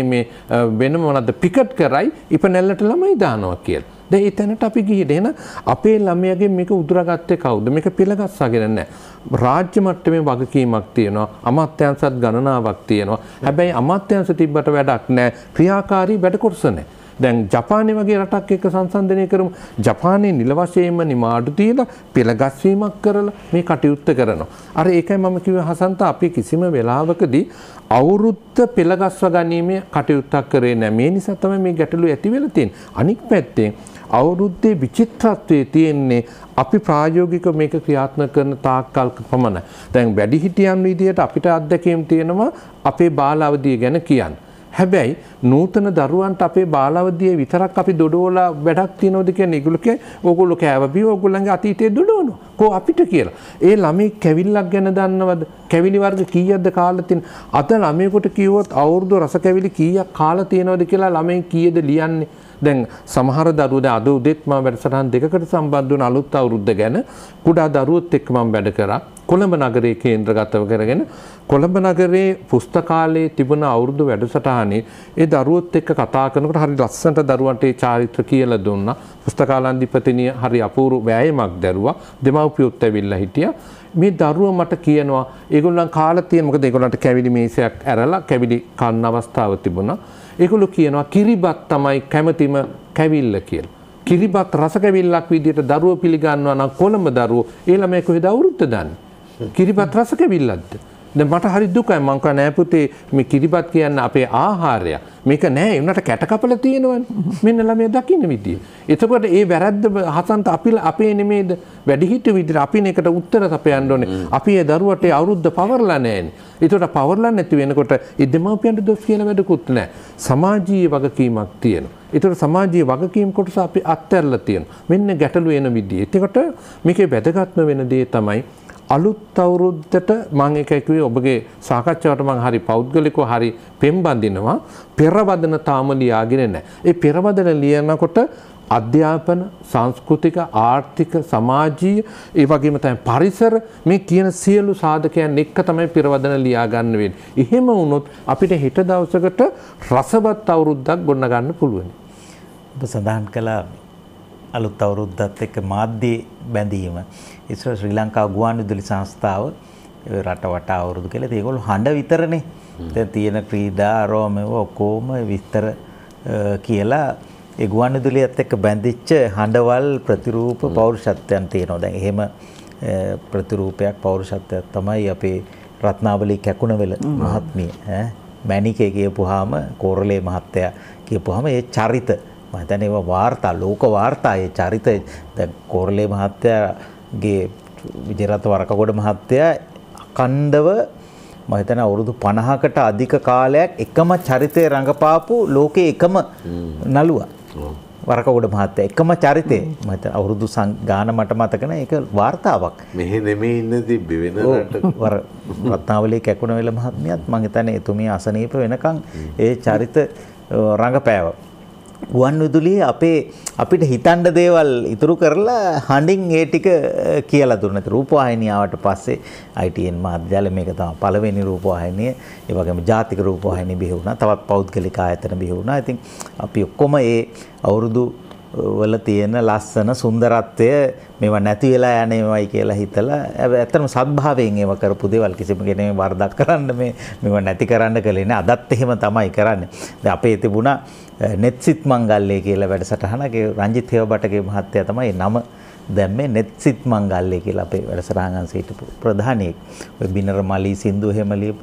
වෙනම මොනවද පිකට් කරයි ඉපනැල්ලට ළමයි දානවා කියලා. දැන් ඒ තැනට අපි ගිහින් එන අපේ ළමයාගෙන් මේක උදුරාගත්තේ කවුද? මේක පෙළගස්සගෙන නැහැ. රාජ්‍ය මට්ටමේ වගකීමක් තියෙනවා. අමාත්‍යාංශත් ගණනාවක් තියෙනවා. හැබැයි අමාත්‍යාංශ තිබ්බට වැඩක් නැහැ. ක්‍රියාකාරී වැඩ කොටස නැහැ. දැන් ජපානයේ වගේ රටක් එක්ක සංසන්දනය කරමු. ජපානයේ නිල වශයෙන්ම නිමාඩු තියලා පෙළගස්වීමක් කරලා මේ කටයුත්ත කරනවා. අර ඒකයි මම කිව්වේ හසන්ත අපි කිසිම වෙලාවකදී අවුරුද්ද පෙළගස්ව ගැනීමේ කටයුත්තක් කරේ නැහැ. මේ නිසා තමයි මේ ගැටලුව ඇති වෙලා තියෙන්නේ. අනික් පැත්තෙන් අවුරුද්දේ විචිත්‍රත්වයේ තියෙන්නේ අපි ප්‍රායෝගිකව මේක ක්‍රියාත්මක කරන තාක්කල් පමණයි. දැන් වැඩිහිටියන් විදියට අපිට අත්දැකීම් තියෙනවා අපේ බාල අවධිය ගැන කියන්න. හැබැයි නූතන දරුවන්ට අපේ බාල අවධියේ විතරක් අපි දොඩවලා වැඩක් තියනවද කියන්නේ ඒගොල්ලෝ කිය ඕගොල්ලෝ කෑවබී ඕගොල්ලන්ගේ අතීතයේ දොඩවනවා. කො අපිට කියලා. ඒ ළමයි කැවිල්ලක් ගැන දන්නවද? කැවිලි වර්ග කීයක්ද කාලා තියෙන? අද ළමයෙකුට කිව්වොත් අවුරුදු රස කැවිලි කීයක් කාලා තියෙනවද කියලා ළමයි කීයද ලියන්නේ? දැන් සමහර දරුවෝ දැන් අද උදේත් මම වැඩසටහන් දෙකකට සම්බන්ධ වුණ අලුත් අවුරුද්ද ගැන කුඩා දරුවොත් එක්ක මම වැඩ කරා. කොළඹ නගරයේ කේන්ද්‍රගතව කරගෙන කොළඹ නගරයේ පුස්තකාලයේ තිබුණ අවුරුදු වැඩසටහනේ ඒ දරුවොත් එක්ක කතා කරනකොට හරි ලස්සනට දරුවන්ට ඒ චාරිත්‍ර කියලා දුන්නා. පුස්තකාලාධිපතිනිය හරි අපූර්ව වෑයමක් දැරුවා. දෙමව්පියොත් ඇවිල්ලා හිටියා. මේ දරුවා මට කියනවා ඒගොල්ලන් කාලා තියෙන මොකද ඒගොල්ලන්ට කැවිලි මේසයක් ඇරලා කැවිලි කන්න අවස්ථාව තිබුණා. ඒගොල්ලෝ කියනවා කිරිබත් තමයි කැමැතිම කැවිල්ල කියලා. කිරිබත් රස කැවිල්ලක් විදියට දරුවෝ පිළිගන්නවා නම් කොළඹ දරුවෝ ඒ ළමයි කොහෙද අවුරුද්ද දන්නේ? කිරිබත් රස කැවිල්ලක්ද? දැන් මට හරි දුකයි මං කව නෑ පුතේ මේ කිරිබත් කියන්නේ අපේ ආහාරය. මේක නෑ ඒ උනට කැට කපලා තියෙනවනේ. මෙන්න ළමයා දකින්න විදිය. එතකොට ඒ වැරද්ද හසන්ත අපේ නෙමේද? වැඩිහිටියෝ විදියට අපි මේකට උත්තර සපයන්න ඕනේ. අපි ඒ දරුවට ඒ අවුරුද්ද පවර්ලා නෑනේ. ඒතකොට පවර්ලා නැති වෙනකොට ඒ දෙමාපියන්ට දොස් කියන වැඩකුත් නෑ. සමාජීය වගකීමක් තියෙනවා. ඒතකොට සමාජීය වගකීම් කොටස අපි අත්හැරලා තියෙනවා. මෙන්න ගැටලු එන විදිය. එතකොට මේකේ වැදගත්ම වෙන දේ තමයි අලුත් අවුරුද්දට මම එකයි කිව්වේ ඔබගේ සාකච්ඡාවට මම හරි පෞද්ගලිකව හරි පෙම්බඳිනවා පෙරවදන තාම ලියාගෙන නැහැ. ඒ පෙරවදන ලියනකොට අධ්‍යාපන, සංස්කෘතික, ආර්ථික, සමාජීය ඒ වගේම තමයි පරිසර මේ කියන සියලු සාධකයන් එක්ක තමයි පෙරවදන ලියා ගන්න වෙන්නේ. එහෙම වුණොත් අපිට හෙට දවසකට රසවත් අවුරුද්දක් ගොඩ ගන්න පුළුවන්. ඔබ සඳහන් කළා අලුත් අවුරුද්දත් එක්ක මාධ්‍ය බැඳීම. ඉස්සර ශ්‍රී ලංකා ගුවන්විදුලි සංස්ථාව රට වටා අවුරුදු කියලා ඒගොල්ලෝ හඬ විතරනේ. දැන් තියෙන ක්‍රීඩා ආරෝමව ඔක්කොම විස්තර කියලා ඒ ගුවන්විදුලියත් එක්ක බැඳිච්ච හඬවල් ප්‍රතිරූප පෞරුෂත්වයන් තියෙනවා. දැන් එහෙම ප්‍රතිරූපයක් පෞරුෂත්වයක් තමයි අපේ රත්නාවලී කැකුණවෙල මහත්මිය මැණිකේ කියපුවාම කෝරළේ මහත්තයා කියපුවාම ඒ චරිත මම හිතන්නේ ඒවා වාර්තා ලෝක වාර්තා ඒ චරිත දැන් කෝරළේ මහත්තයාගේ විජේරත් වරකගොඩ මහත්තයා අඛණ්ඩව මම හිතන්නේ අවුරුදු 50කට අධික කාලයක් එකම චරිතය රඟපාපු ලෝකේ එකම නළුවා වරකගොඩ මහත්තයා එකම චරිතේ මම හිතන්නේ අවුරුදු ගාන මට මතක නැහැ ඒක වාර්තාවක් මෙහෙ නෙමෙයි ඉන්න තිබ්බේ වෙන රට රත්නාවලී කැකුණවෙල මහත්මියත් මම හිතන්නේ එතුමිය අසනීප වෙනකන් ඒ චරිත රඟපෑවා ගුවන්විදුලියේ අපිට හිතන්න දේවල් ඉතුරු කරලා හඬින් ඒ ටික කියලා දුන්නා. රූපවාහිනිය ආවට පස්සේ ITN මාධ්‍යාලය මේක තමයි පළවෙනි රූපවාහිනිය. ඒ වගේම ජාතික රූපවාහිනිය බිහි වුණා. තවත් පෞද්ගලික ආයතන බිහි වුණා. ඉතින් අපි ඔක්කොම ඒ අවුරුදු වල තියෙන ලස්සන සුන්දරත්වය මේවා නැති වෙලා යන්නේමයි කියලා හිතලා ඇත්තටම සත්භාවයෙන් ඒව කරපු දේවල් කිසිම කෙනෙක් වරදක් කරන්න මේවා නැති කරන්න කලේ නෑ. අදත් එහෙම තමයි කරන්නේ. දැන් අපේ තිබුණා නෙත්සිත් මංගල්‍ය කියලා වැඩසටහනක රංජිත් හේවබටගේ මහත්තයා තමයි නම දැම්මේ නෙත්සිත් මංගල්‍ය කියලා අපේ වැඩසටහන් අංශ හිටපු ප්‍රධානියෙක්. ඔය බිනර මලී සින්දු එහෙම ලියපු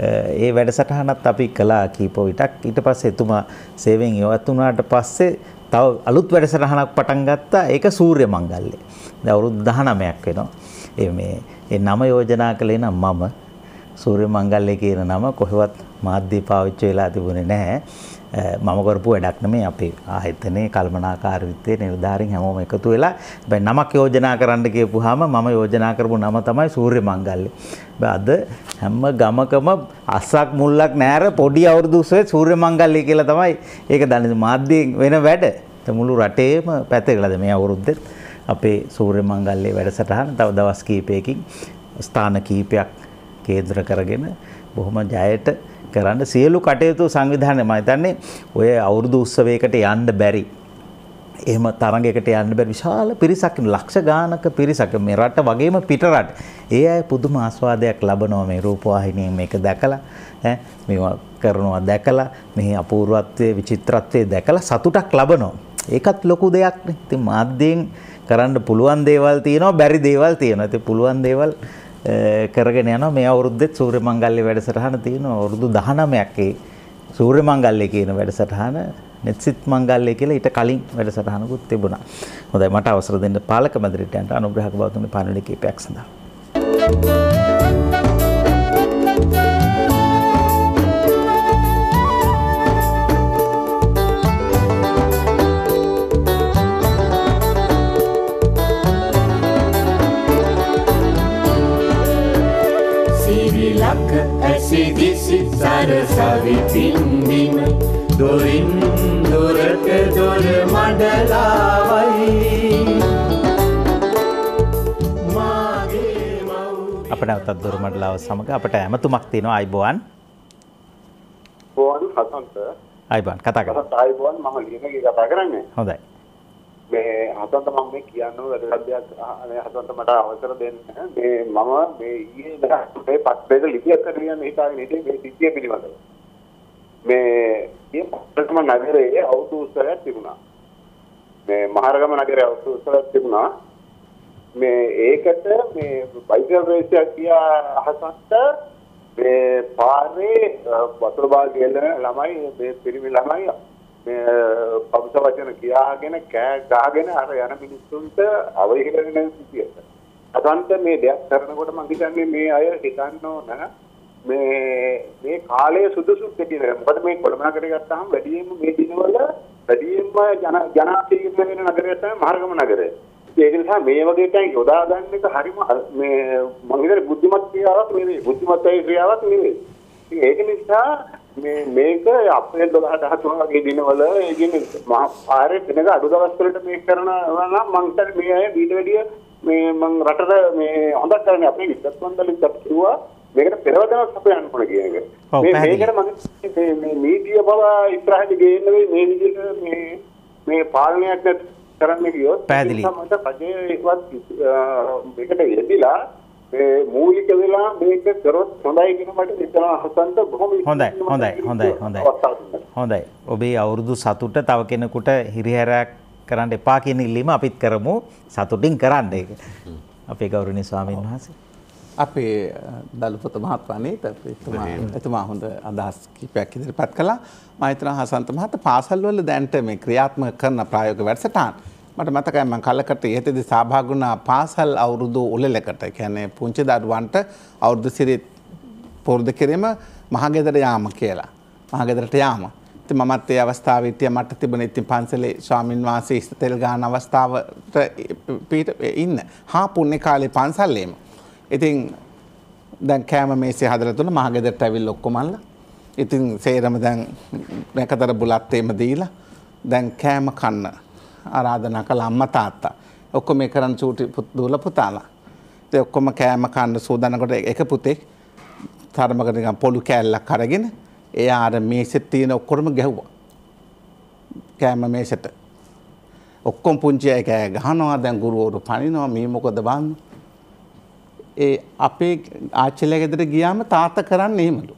ඒ වැඩසටහනත් අපි කළා කීප විටක්. ඊට පස්සේ එතුමා සේවයෙන් ඉවත් වුණාට පස්සේ තව අලුත් වැඩසටහනක් පටන් ගත්තා. ඒක සූර්ය මංගල්‍ය. දැන් අවුරුදු 19ක් වෙනවා. ඒ නම යෝජනා කළේ නම් මම සූර්ය මංගල්‍ය කියන නම කොහෙවත් මාධ්‍ය පාවිච්චි වෙලා තිබුණේ නැහැ. මම කරපු වැඩක් නෙමෙයි අපේ ආයතනයේ කල්පනාකාරීත්වයේ නිලධාරීන් හැමෝම එකතු වෙලා හැබැයි නමක් යෝජනා කරන්න කියපුවාම මම යෝජනා කරපු නම තමයි සූර්ය මංගල්‍ය. අද හැම ගමකම අස්සක් මුල්ලක් නැර පොඩි අවුරුදු උසවේ සූර්ය මංගල්‍ය කියලා තමයි ඒක දන්නේ මාධ්‍යයෙන් වෙන වැඩ. මුළු රටේම පැතිරලාද මේ අවුරුද්දෙත් අපේ සූර්ය මංගල්‍ය වැඩසටහන තව දවස් කීපයකින් ස්ථාන කීපයක් කේන්ද්‍ර කරගෙන බොහොම ජයට කරන්න සියලු කටයුතු සංවිධානය මම හිතන්නේ ඔය අවුරුදු උත්සවයකට යන්න බැරි එහෙම තරඟයකට යන්න බැරි විශාල පිරිසක් ලක්ෂ ගානක පිරිසක් මේ රට වගේම පිට රට ඒ අය පුදුම ආස්වාදයක් ලබනවා මේ රූපවාහිනියෙන් මේක දැකලා මේවා කරනවා දැකලා මේ අපූර්වත්වයේ විචිත්‍රත්වයේ දැකලා සතුටක් ලබනවා. ඒකත් ලොකු දෙයක් නේ. ඉතින් මාධ්‍යයෙන් කරන්න පුළුවන් දේවල් තියෙනවා බැරි දේවල් තියෙනවා. ඉතින් පුළුවන් දේවල් කරගෙන යනවා. මේ අවුරුද්දෙත් සූර්ය මංගල්‍ය වැඩසටහන තියෙනවා. අවුරුදු 19ක් ඒ සූර්ය මංගල්‍ය කියන වැඩසටහන නෙත්සිත් මංගල්‍ය කියලා ඊට කලින් වැඩසටහනකුත් තිබුණා. හොඳයි මට අවසර දෙන්න පාලක මැදිරියන්ට අනුග්‍රහක බවතුන්ගේ පණිවිඩ කීපයක් සඳහා. ඇසිදිසි සරසවි පින්දිම දොරින් දොරට දොර මඩලාවයි අපට නැවතත් දොරමඩලාව සමග අපට ඇමතුමක් තියෙනවා අයිබෝවන් බෝවන් හසන්ත අයිබෝවන් කතා කරමු අයිබෝවන් මම ලියනගේ කතා කරන්නේ හොඳයි මේ හසන්ත මම මේ කියන්න වැදගත් දෙයක් හසන්ත මට අවසර දෙන්න මේ මම මේ ඊයේ මේ පත්‍රයක ලිපියක් කරගෙන හිතාගෙන හිටියේ මේ සිද්ධිය පිළිබඳව මේ ඊයේ පත්‍රකම නගරයේ අවුරුදු උත්සවයක් තිබුණා මේ මහරගම නගරයේ අවුරුදු උත්සවයක් තිබුණා මේ ඒකට මේ බයිසිකල් රේස් එකක් ගියා හසන්ත මේ පාරේ වතුර බාගයල ළමයි මේ පිරිමි ළමයි මේ පබ්ස වචන කියාගෙන කෑ ගහගෙන අර යන මිනිස්සුන්ට අවහිරගෙන සිටියට. අදන්ත මේ දෙයක් කරනකොට මම හිතන්නේ මේ අය හිතන්න ඕන මේ කාලය සුදුසුත් කියලා. මොකද මේ කොළඹ නගරය ගත්තාම වැඩියෙන්ම මේ දිනවල වැඩියෙන්ම ජනාධිපති වෙන නගරය තමයි මහරගම නගරය. ඒක නිසා මේ වගේ තැන් යොදා ගන්න එක හරිම මේ මම හිතන්නේ බුද්ධිමත් ක්‍රියාවක් නෙවෙයි. බුද්ධිමත් ක්‍රියාවක් නෙවෙයි. ඒක නිසා මේක අප්‍රේල් 12 13 වගේ දිනවල ඒ කියන්නේ මහා පාරේ වෙනක අඩු දවස් වලට මේක කරනවා නම් මං හිතන්නේ මේ අය ඊට වැඩිය මේ මං රටට මේ හොඳක් කරන්නේ අපේ විද්‍යාත්මකවලින් කිව්වා මේකට පෙරවදනක් අපයන්න ඕන කියන එක. මේකට මම මේ නීතිය බව ඉස්සරහට ගේන්න වෙයි මේ විදිහට මේ පාලනයක් කරන්න ගියොත් පැහැදිලි. මට රජයේ ඒවත් මේකට යෙදිලා මේ මූලික වෙලා මේක කරොත් හොඳයි කියන මට හිතනවා හසන්ත බොහොම හොඳයි. ඔබේ අවුරුදු සතුට තව කෙනෙකුට හිරිහැරයක් කරන්න එපා කියන ඉල්ලීම අපිත් කරමු. සතුටින් කරන්න ඒක. අපේ ගෞරවනීය ස්වාමීන් වහන්සේ. අපේ දලුපත මහත්මයානේ එතුමා හොඳ අදහස් කිහිපයක් ඉදිරිපත් කළා. මම හිතනවා හසන්ත මහතා පාසල් වල දැන්ට මේ ක්‍රියාත්මක කරන ප්‍රායෝගික වැඩසටහන් මට මතකයි මම කලකට ඉහතදී සහභාගී වුණා පාසල් අවුරුදු උළෙලකට. කියන්නේ පුංචි දරුවන්ට අවුරුදු සිරිත් පුරුදු කිරීම මහගෙදර යාම කියලා. මහගෙදරට යාම. ඉතින් මමත් ඒ අවස්ථාවේ හිටියා මට තිබුණේ ඉතින් පන්සලේ ස්වාමින් වහන්සේ ඉස්තෙල් ගන්න අවස්ථාවට ඉන්න. හා පුණ්‍ය කාලේ පන්සල්ලේම. ඉතින් දැන් කෑම මේසේ හදලා තුන මහගෙදරට ඇවිල්ලා ඔක්කොමල්ලා. ඉතින් සේරම දැන් නැකතර බුලත් එම දීලා දැන් කෑම කන්න ආරාධනා කළ අම්මා තාත්තා ඔක්කොම මේ කරන් චූටි දුවලා පුතාලා ඉතින් ඔක්කොම කෑම කන්න සූදානම්කොට එක පුතේ තරමකට නිකන් පොළු කෑල්ලක් අරගෙන එයා අර මේසෙත් තියෙන ඔක්කොම ගැහුවා කෑම මේසෙට ඔක්කොම පුංචි අය කෑ ගහනවා දැන් ගුරුවරු පනිනවා මේ මොකද බන්නේ ඒ අපේ ආච්චිලා ගෙදර ගියාම තාත්තා කරන්නේ එහෙමලු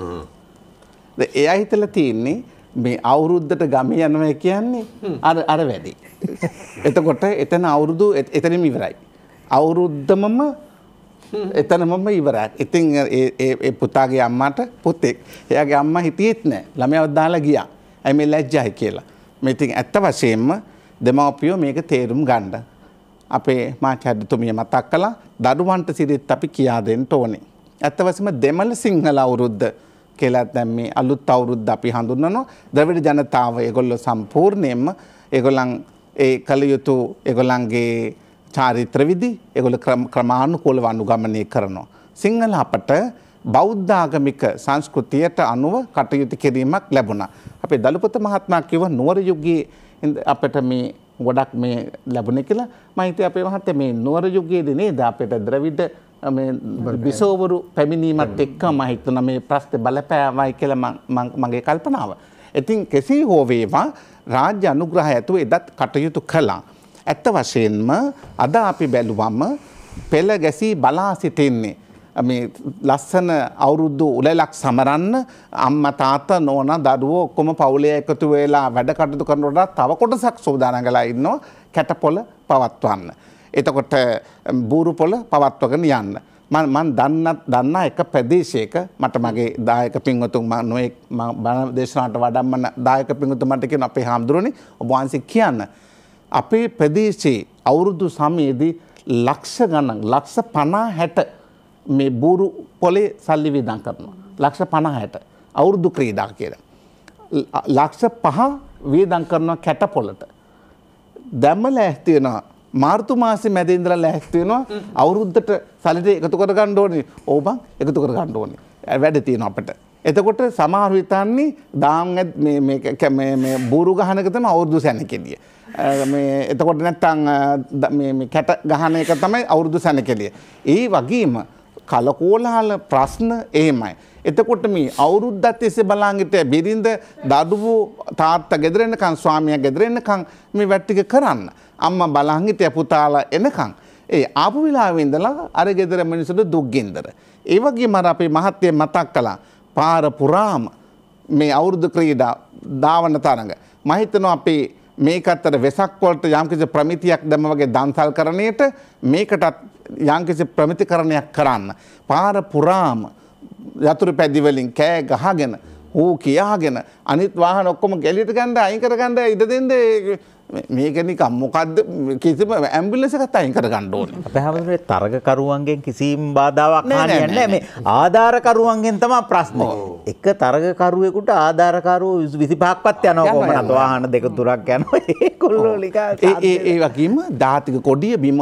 එයා හිතලා තියෙන්නේ මේ අවුරුද්දට ගමේ යනවා කියන්නේ අර වැඩි. එතකොට එතන අවුරුදු එතනම ඉවරයි. අවුරුද්දමම එතනමම ඉවරයි. ඉතින් ඒ පුතාගේ අම්මාට පුතෙක් එයාගේ අම්මා හිටියෙත් නැහැ. ළමයාව දාලා ගියා. ඇයි මේ ලැජ්ජයි කියලා. මේ ඉතින් ඇත්ත වශයෙන්ම දෙමව්පියෝ මේක තේරුම් ගන්න. අපේ මාචාර්යතුමිය මතක් කළා දරුවන්ට සිරිත් අපි කියා දෙන්න ඕනේ. ඇත්ත වශයෙන්ම දෙමළ සිංහල අවුරුද්ද කියලා දැන් මේ අලුත් අවුරුද්ද අපි හඳුන්වනවා. ද්‍රවිඩ ජනතාව ඒගොල්ලෝ සම්පූර්ණයෙන්ම ඒගොල්ලන් ඒ කලියුතු ඒගොල්ලන්ගේ චාරිත්‍ර විදි ඒගොල්ලෝ ක්‍රමානුකූලව අනුගමනය කරනවා. සිංහල අපට බෞද්ධ ආගමික සංස්කෘතියට අනුව කටයුතු කිරීමක් ලැබුණා. අපේ දලුපත මහත්මයා කිව්ව නුවර යුගයේ අපිට මේ ගොඩක් මේ ලැබුණේ කියලා. මම හිතුවේ අපේ මහත්තයා මේ නුවර යුගයේදී නේද අපිට ද්‍රවිඩ මේ බිසෝවරු පැමිණීමත් එක්ක මම හිතනවා මේ ප්‍රශ්නේ බලපෑමයි කියලා මගේ කල්පනාව. ඉතින් කෙසේ හෝ වේවා රාජ්‍ය අනුග්‍රහය ඇතුව එදත් කටයුතු කළා. ඇත්ත වශයෙන්ම අද අපි බැලුවම පෙළ ගැසී බලා සිටින්නේ මේ ලස්සන අවුරුදු උළෙලක් සමරන්න අම්මා තාත්තා නෝනා දරුවෝ ඔක්කොම පවුලේ එකතු වෙලා වැඩ කටයුතු කරනකොට තව කොටසක් සෝදානම් වෙලා ඉන්නවා කැටපොළ පවත්වන්න. එතකොට බූරු පොළ පවත්වගෙන යන්න. මම දන්න එක ප්‍රදේශයක මට මගේ දායක පින්වතුන් නොයෙක් බණ දේශනාවට වඩම්මන දායක පින්වතුන් මට කියන අපේ හාමුදුරනේ ඔබ වහන්සේ කියන්න අපේ ප්‍රදේශයේ අවුරුදු සමයේදී ලක්ෂ ගණන් ලක්ෂ 50-60 මේ බූරු පොලේ සල්ලි වියදම් කරනවා. ලක්ෂ 50-60 අවුරුදු ක්‍රීඩා කියලා. ලක්ෂ 5 වියදම් කරනවා කැට පොලට. දැම්ම ලෑස්ති වෙනවා මාර්තු මාසේ මැද ඉඳලා ලෑස්ති වෙනවා අවුරුද්දට සල්ලි එකතු කර ගන්න ඕනේ. ඔව් බං එකතු කර ගන්න ඕනේ. වැඩ තියෙනවා අපිට. එතකොට සමහර හිතන්නේ දාම් මේ බූරු ගහන එක තමයි අවුරුදු සැනකෙළිය. මේ එතකොට නැත්තම් මේ කැට ගහන එක තමයි අවුරුදු සැනකෙළිය. ඒ වගේම කලකෝලහල ප්‍රශ්න එහෙමයි. එතකොට මේ අවුරුද්දත් තිස්සේ බලංගිට බිරිඳ දඩුවෝ තාත්තා ගෙදර එනකන් ස්වාමියා ගෙදර එනකන් මේ වැඩ ටික කරන්න. අම්මා බලන් හිටිය පුතාලා එනකන් ඒ ආපු වෙලාවෙ ඉඳලා අර ගෙදර මිනිස්සුන්ට දුක් ගෙන්දර. ඒ වගේම අර අපේ මහත්ය මතක් කළා පාර පුරාම මේ අවුරුදු ක්‍රීඩා ධාවන තරඟ. මම හිතනවා අපේ මේකතර වෙසක් වලට යම්කිසි ප්‍රමිතියක් දැම්ම වගේ දන්සල් කරණයට මේකටත් යම්කිසි ප්‍රමිතිකරණයක් කරන්න. පාර පුරාම යතුරු පැදි වලින් කෑ ගහගෙන ඌ කියාගෙන අනිත් වාහන ඔක්කොම ගැලියට ගන්න අයින් කර ගන්න ඉඩ දෙන්න මේක නිකන් මොකද්ද කිසිම ඇම්බියුලන්ස් එකක් අයින් කර ගන්න ඕනේ. අපේ හැමෝටම තරගකරුවන්ගෙන් කිසිම බාධාවක් හානියක් නැහැ. මේ ආධාරකරුවන්ගෙන් තමයි ප්‍රශ්නේ. එක තරගකරුවෙකුට ආධාරකරුවෝ 25ක්වත් යනවා කොහොමද වාහන දෙක තුනක් යනවා. ඒගොල්ලෝ ඒ වගේම දාතික කොඩිය බිම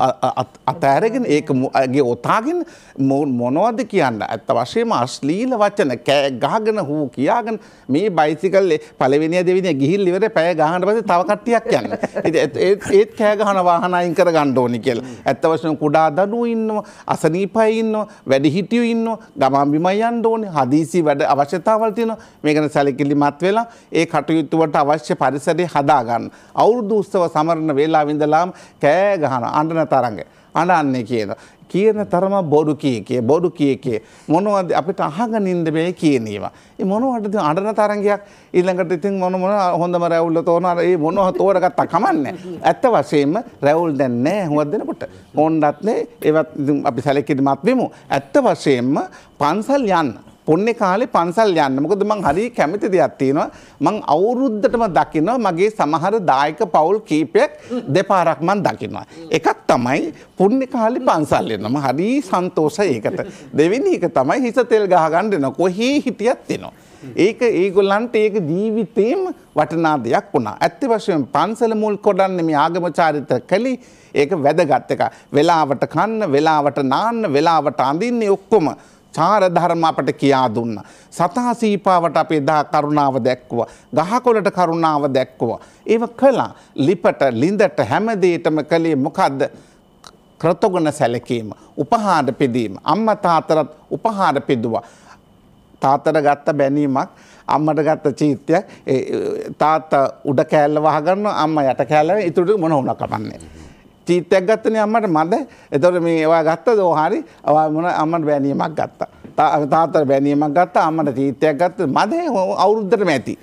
අතෑරගෙන ඒකගේ ඔතාගෙන මොනවද කියන්න. ඇත්ත වශයෙන්ම අශ්ලීල වචන කෑ ගහගෙන හූ කියාගෙන මේ බයිසිකල් පළවෙනිය දෙවෙනිය ගිහිල් ඉවරේ පැය ගහන පස්සේ තව කට්ටියක් යන්නේ. ඒත් කෑ ගහන වාහන අයින් කර ගන්න ඕනි කියලා. ඇත්ත වශයෙන්ම කුඩා දරුවෝ ඉන්නවා, අසනීපයි ඉන්නවා, වැඩිහිටියෝ ඉන්නවා, ගමන් බිම යන්න ඕනේ, හදිසි වැඩ අවශ්‍යතාවල් තියෙනවා. මේකන සැලකිලිමත් වෙලා ඒ කටයුතු වලට අවශ්‍ය පරිසරය හදා ගන්න. අවුරුදු උත්සව සමරන වේලාව ඉඳලාම කෑ ගහන අඬන තරඟ අඬන්නේ කියන තරම බොරු කීකේ මොනවද අපිට අහගෙන ඉන්න බෑ කියන ඒවා. ඒ මොනවටද අඬන තරංගයක් ඊළඟට ඉතින් මොන හොඳම රැවුල්ල තෝරනවා ඒ මොනව තෝරගත්තා කමන්නේ. ඇත්ත වශයෙන්ම රැවුල් දැන් නැහැ හුඟක් දෙනකොට. ඕන්නත් නේ ඒවත් අපි සැලකිලිමත් වෙමු. ඇත්ත වශයෙන්ම පන්සල් යන්න පොන්නේ කාලේ පන්සල් යන්න. මොකද මං හරි කැමති දෙයක් තියෙනවා. මං අවුරුද්දටම දකිනවා මගේ සමහර දායක පවුල් කීපයක් දෙපාරක් මං දකිනවා. එකක් තමයි පුන්නේ කාලේ පන්සල් යනවා. මම හරි සන්තෝෂයි ඒකට. දෙවෙනි එක තමයි හිස තෙල් ගහ ගන්න දෙනවා. කොහේ හිටියත් එනවා. ඒක ඒගොල්ලන්ට ඒක ජීවිතේම වටිනා දෙයක් වුණා. ඇත්ත වශයෙන්ම පන්සල මුල් කොටන්නේ මේ ආගම චාරිත්‍ර කලී ඒක වැදගත් එකක්. වෙලාවට කන්න, වෙලාවට නාන්න, වෙලාවට අඳින්නේ ඔක්කොම චාර ධර්ම අපට කියා දුන්න. සතා සීපාවට අපේ දා කරුණාව දැක්වුවා. ගහකොළට කරුණාව දැක්වුවා. ඒව කළා. ලිපට ලිඳට හැම දෙයකම කලේ මොකද්ද? ක්‍රතගුණ සැලකීම, උපහාර පිදීම. අම්මා තාත්තට උපහාර පිදුවා. තාත්තට ගත්ත බැනීමක්, අම්මට ගත්ත චීත්‍යයක්, තාත්තා උඩ කෑල්ල වහගන්නවා, අම්මා යට කෑල්ල ඉතුරු මොන වුණා කපන්නේ. චීත්‍යයක් ගත්තනේ අම්මට මද. එතකොට මේ ඒවා ගත්තද හරි. මොන අම්මට බැනියමක් ගත්තා. තාත්තට බැනියමක් ගත්තා. අම්මට චීත්‍යයක් ගත්ත මද අවුරුද්දටම ඇති.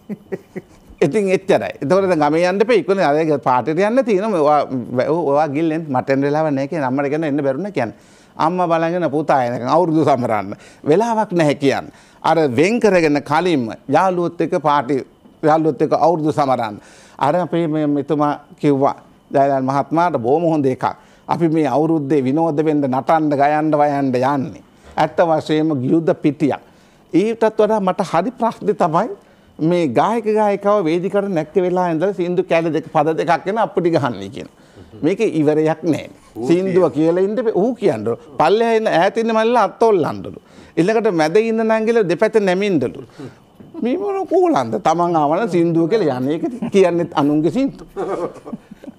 ඉතින් එච්චරයි. එතකොට දැන් ගමේ යන්න එපා. ඉක්කොනේ අර පාටේට යන්න තියෙනවා. ඔයා ගිල්ලෙන් මට එන්න වෙලාවක් නැහැ කියන අම්මට කියන එන්න බැරුණා කියන්නේ. අම්මා බලගෙන පුතා එනකන් අවුරුදු සමරන්න. වෙලාවක් නැහැ කියන්නේ. අර වෙන් කරගෙන කලින්ම යාළුවොත් එක්ක යාළුවොත් එක්ක අවුරුදු සමරන්න. අර අපේ මෙතුමා කිව්වා ජයලාල් මහත්මයාට බොහොම හොඳ එකක්. අපි මේ අවුරුද්දේ විනෝද වෙන්න නටන්න ගයන්න වයන්න යන්නේ. ඇත්ත වශයෙන්ම යුද පිටියක්. ඊටත් වඩා මට හරි ප්‍රශ්නේ තමයි මේ ගායකව වේදිකාවට නැක්ක වෙලා ඉඳලා සින්දු කැල දෙක පද දෙකක් වෙන අප්පුඩි ගහන්නේ කියන. මේක ඉවරයක් නෑ. සින්දුව කියලා ඉන්න ඌ කියන්නේ. පල්ලෙහා ඉන්න ඈත ඉන්න මල්ලා අත්තොල්ලන්නලු. ඊළඟට මැද ඉන්න නංගිල දෙපැත්ත නැමින්දලු. මේ මොන කෝලන්ද? තමන් ආවන සින්දුව කියලා යන්නේ. ඒක කියන්නේ අනුන්ගේ සින්දු.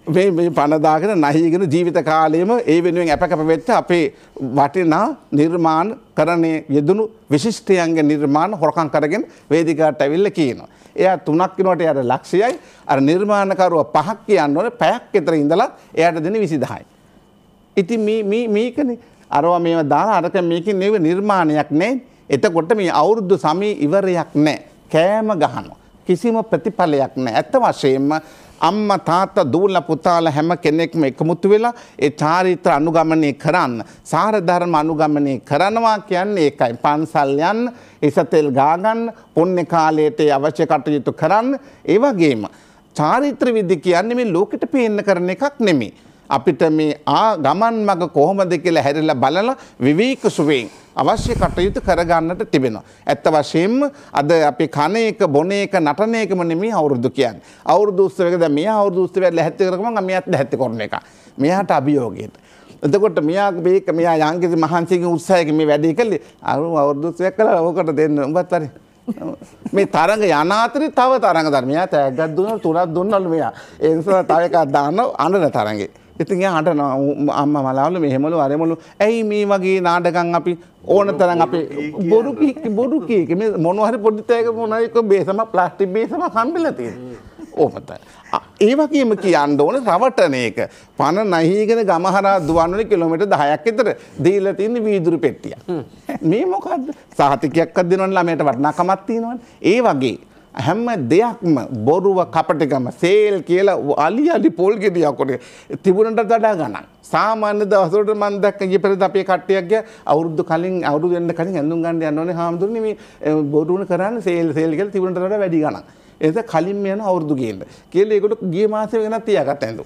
මේ පණ දාගෙන නැහිගෙන ජීවිත කාලයේම ඒ වෙනුවෙන් අපකප වෙච්ච අපේ වටිනා නිර්මාණ කරන්නේ යෙදුණු විශිෂ්ටයන්ගේ නිර්මාණ හොරකම් කරගෙන වේදිකාවට ඇවිල්ලා කියනවා. එයා 3ක් කිනවට එයාට ලක්ෂයයි අර නිර්මාණකරුවා 5ක් කියන්න ඕනේ පැයක් විතර ඉඳලා එයාට දෙන්නේ 20000යි. ඉතින් මේකනේ අරවා මේව දාලා අරක මේකේ නෙව නිර්මාණයක් නෑ. එතකොට මේ අවුරුදු සමී ඉවරයක් නෑ. කෑම ගහනවා. කිසිම ප්‍රතිඵලයක් නෑ. ඇත්ත වශයෙන්ම අම්මා තාත්තා දූලා පුතාලා හැම කෙනෙක්ම එකමුතු වෙලා ඒ චාරිත්‍ර අනුගමනය කරන්න සාර ධර්ම අනුගමනය කරනවා කියන්නේ ඒකයි. පන්සල් යන්න, ඉසතෙල් ගා ගන්න, පුණ්‍ය කාලයට අවශ්‍ය කටයුතු කරන්න. ඒ වගේම චාරිත්‍ර විදි කියන්නේ මේ ලෝකෙට පේන්න කරන එකක් නෙමෙයි. අපිට මේ ගමන් මග කොහොමද කියලා හැරිලා බලලා විවේක සුවයෙන් අවශ්‍ය කටයුතු කරගන්නට තිබෙනවා. ඇත්ත වශයෙන්ම අද අපි කන එක බොන එක නටන එකම නෙමෙයි අවුරුදු කියන්නේ. අවුරුදු උත්සවයක දැන් මෙයා අවුරුදු උත්සවයට ලැහැත්ති කරගමන් මෙයාත් ලැහැත්ති කරන එක. මෙයාට අභියෝගයට. එතකොට මෙයා යංකිසි මහන්සියකින් උත්සාහයකින් මේ වැඩේ කළේ අවුරුදු උත්සවයක් කළා ඕකට දෙන්න උඹත් හරි. මේ තරඟ යන අතරේ තව තරඟ දාන. මෙයා තෑග්ගක් දුන්නා තුනක් දුන්නලු මෙයා. ඒ නිසා තව එකක් දාන්න අඬන තරඟේ. ඉතින් එයා අඬනවා අම්මා මලාවලු මෙහෙමලු අරෙමලු ඇයි මේ වගේ නාටකම් අපි ඕන තරම් අපි බොරු කීක මේ මොනවා හරි පොඩි තෑග මොනවා එක බේසම ප්ලාස්ටික් බේසම හම්බෙලා තියෙනවා. ඕපත. ඒ වගේම කියන්න ඕනේ රවටන එක. පණ නැහිගෙන ගමහරා දුවන්නේ කිලෝමීටර් 10ක් විතර දීලා තියෙන වීදුරු පෙට්ටියක්. මේ මොකද්ද? සහතිකයක්වත් දෙනවනේ ළමයට වටිනාකමක් තියෙනවනේ. ඒ වගේ හැම දෙයක්ම බොරුව කපටිකම සේල් කියලා අලි පොල් ගෙඩියක් කොටේ තිබුණට වඩා ගණන්. සාමාන්‍ය දවසකට මම දැක්ක ඊපෙරේද අපේ කට්ටියක් ගියා අවුරුදු වෙන්න කලින් ඇඳුම් ගන්න යන්න ඕනේ හාමුදුරනේ මේ බොරුවන කරන්නේ සේල් කියලා තිබුණට වඩා වැඩි ගණන්. ඒක කලින් යන අවුරුදු ගේන්න. කියලා ඒකට ගිය මාසේ වෙනත් තියාගත්ත ඇඳුම්.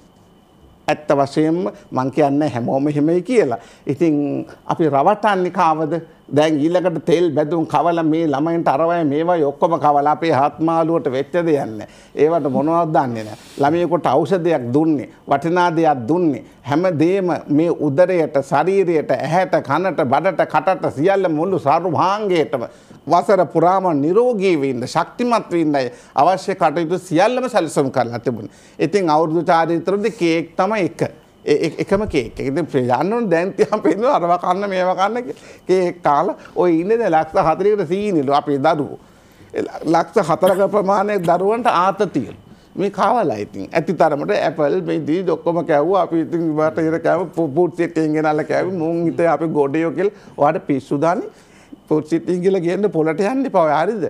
ඇත්ත වශයෙන්ම මං කියන්නේ හැමෝම එහෙමයි කියලා. ඉතින් අපි රවටන්නේ කාවද? දැන් ඊළඟට තෙල් බැදුම් කවලා මේ ළමයින්ට අරවයි මේවයි ඔක්කොම කවලා අපේ හත්මාලුවට වෙච්ච දෙයක්. ඒවට මොනවද දන්නේ නැහැ. ළමයෙකුට ඖෂධයක් දුන්නේ, වටිනා දෙයක් දුන්නේ. හැමදේම මේ උදරයට, ශරීරයට, ඇහැට, කනට, බඩට, කටට සියල්ල මුළු සර්වාංගයටම වසර පුරාම නිරෝගී වෙන්න, ශක්තිමත් වෙන්න අවශ්‍ය කටයුතු සියල්ලම සැලසුම් කරලා තිබුණා. ඉතින් අවුරුදු චාරිත්‍රවලදී කේක් තමයි එකම කේක්. ඉතින් යන්නෝනේ දැන් තියම් පෙන්නනවා අරව කන්න මේව කන්න කේක් කාලා ඔය ඉන්නේ දැන් ලක්ෂ 4කට සීනිලු අපේ දරුවෝ. ලක්ෂ 4ක ප්‍රමාණයක් දරුවන්ට ආතතිය. මේ කාවලා ඉතින් ඇති තරමට ඇපල් මේ දී ඔක්කොම කෑවුවා අපි ඉතින් වට ඉර කෑව පුට් සෙට්ටින් ගෙනල්ලා කෑවි මුන් හිතේ අපි ගොඩියෝ කියලා ඔයාට පිස්සු දාන්නේ පුට් සෙට්ටින් කියලා ගියන්න පොලට යන්න එපා ඔය හරිද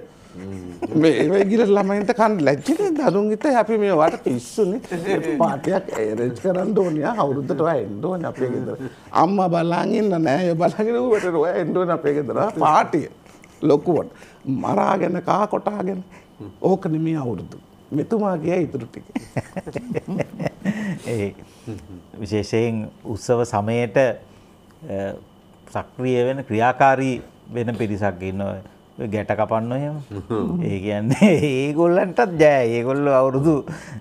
මේ ඒ ගිල ළමයින්ට කන්න ලැජ්ජනේ දරුන් හිතේ අපි මේ වට පිස්සුනේ පාටියක් ඇරේන්ජ් කරන්න ඕනේ අවුරුද්දට ඔය එන්න ඕනේ අපේ ගෙදර අම්මා බලන් ඉන්න නෑ ඒ බලගෙන ඌට ඔය එන්න ඕනේ අපේ ගෙදර පාටිය ලොකුවට මරාගෙන කා කොටාගෙන ඕක නෙමෙයි අවුරුද්ද මෙතුමාගේ ඉතුරු ටික. ඒ විශේෂයෙන් උත්සව සමයේට සක්‍රිය වෙන ක්‍රියාකාරී වෙන පිරිසක් ඉන්නවා. ගැට කපන්න එහෙම. ඒ කියන්නේ ඒගොල්ලන්ටත් ජයයි. ඒගොල්ලෝ අවුරුදු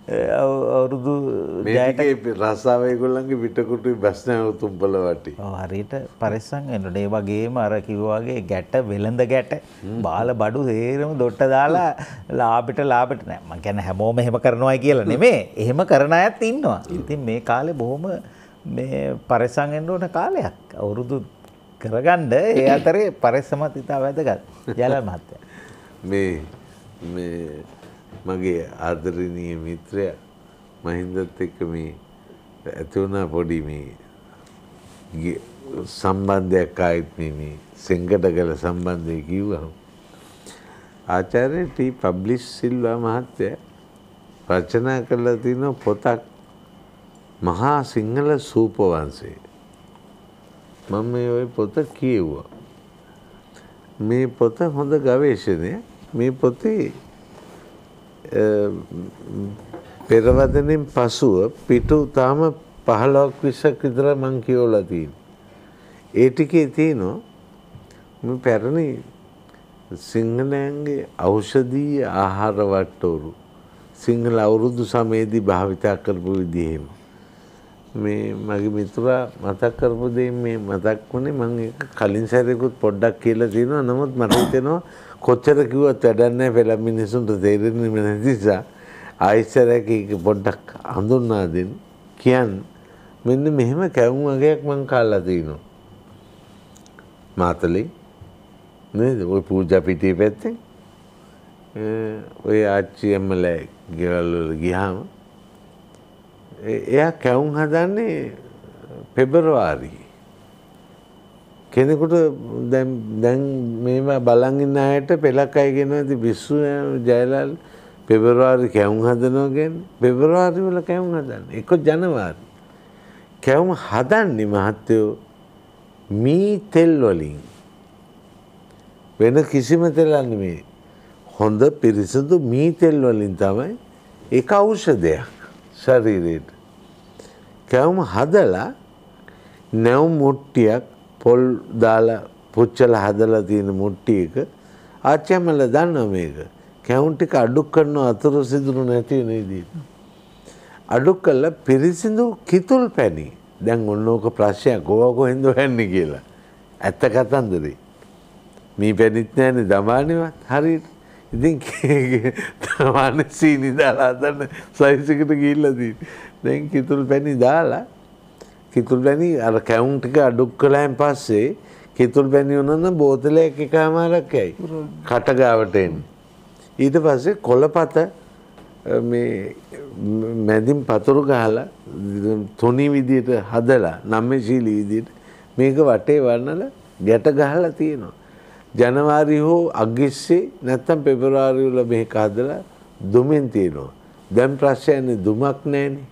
ජයට රස්සාව ඒගොල්ලන්ගේ පිටකොටුයි බස් නැහැ තුම්පල වටි. ඔව් හරියට පරිස්සම් වෙන්න. ඒ වගේම අර කිව්වා වගේ ගැට වෙලඳ ගැට බාල බඩු හේරම දොට්ට දාලා ලාභෙට නෑ. මම කියන්නේ හැමෝම එහෙම කරනවායි කියලා නෙමෙයි. එහෙම කරන අයත් ඉන්නවා. ඉතින් මේ කාලේ බොහොම මේ පරිස්සම් වෙන්න ඕන කාලයක්. අවුරුදු කරගන්න ඒ අතරේ පරිස්සමත් ඉතා වැදගත්. ජයලල් මහත්තයා. මේ මගේ ආදරණීය මිත්‍රයා මහින්දත් එක්ක මේ ඇති වුණා පොඩි මේ සම්බන්ධයක් ආයිත් මේ සෙන්ගඩගල සම්බන්ධය කිව්වම ආචාර්ය ටී පබ්ලිෂ් සිල්වා මහත්තයා රචනා කරලා තියෙන පොතක් මහා සිංහල සූපවංශය. මම මේ පොත කියවුවා. මේ පොත හොඳ ගවේෂණය. මේ පොතේ පෙරවදනෙන් පසුව පිටු තාම 15ක් 20ක් විතර මං කියවලා තියෙනවා. ඒ ටිකේ තියෙනවා මේ පැරණි සිංහලයන්ගේ ඖෂධීය ආහාර වට්ටෝරු සිංහල අවුරුදු සමයේදී භාවිතා කරපු විදිහෙම මේ මගේ මිතුරා මතක් කරපු දේ මේ මතක් වුණේ මම ඒක කලින් සැරේකුත් පොඩ්ඩක් කියලා තියෙනවා. නමුත් මට හිතෙනවා කොච්චර කිව්වත් වැඩක් නැහැ පෙළ මිනිසුන්ට තේරෙන්නේ නැති නිසා ආයිසරක පොඩ්ඩක් හඳුන්වා දෙන්න කියන්න මෙන්න මෙහෙම කැවුම් වගේක් මං කාලා තිනවා මාතලේ නේද ඔය පූජා පිටියේ පැත්තේ ඔය ආච්චි අම්මලා ගෙවල් වල ගියාම එයා කැවුම් හදන්නේ පෙබරවාරි කෙනෙකුට දැන් මේවා බලන් ඉන්න අයට පෙලක් අය කියනවා ඉතින් විශ්ව ජයලාල් පෙබරවාරි කැවුම් හදනවා කියන්නේ පෙබරවාරි වල කැවුම් හදන්නේ ඒක ජනවාරි කැවුම් හදන්නේ මහත්තයෝ මී තෙල් වලින් වෙන කිසිම තෙලක් නෙමෙයි හොඳ පිරිසිදු මී තෙල් වලින් තමයි ඒක ඖෂධයක් ශරීරයට කැවුම් හදලා නැවුම් මුට්ටියක් පොල් දාලා පුච්චලා හදලා තියෙන මුට්ටියක ආච්චිමල දන්නවා මේක කැවුම් ටික අඩු කරන අතුරු සිදුරු නැති වෙන විදිහට අඩු කළා පිරිසිදු කිතුල් පැණි දැන් ඔන්නෝක ප්‍රශ්නයක් කොහෙන්ද හොයන්නේ කියලා ඇත්ත කතන්දරේ මේ පැණිත් නැන්නේ දමානේවත් හරියට ඉතින් දමානේ සීනි දාලා හදන්න සයිස් එකට ගිහිල්ලා තියෙන්නේ දැන් කිතුල් පැණි දාලා කිතුල් පැණි අර කැවුම් ටික අඩු කළාන් පස්සේ කිතුල් පැණි උනන බෝතලයක එකමාරක් යයි කට ගාවට එන්නේ ඊට පස්සේ කොළපත මේ මැදින් පතුරු ගහලා තොනි විදියට හදලා නම්මශීලී විදියට මේක වටේ වන්නලා ගැට ගහලා තියෙනවා ජනවාරි හෝ අගිස්සේ නැත්තම් පෙබරවාරි වල මේක හදලා දුමෙන් තියෙනවා දැන් ප්‍රශ්නේ දුමක් නැහැනේ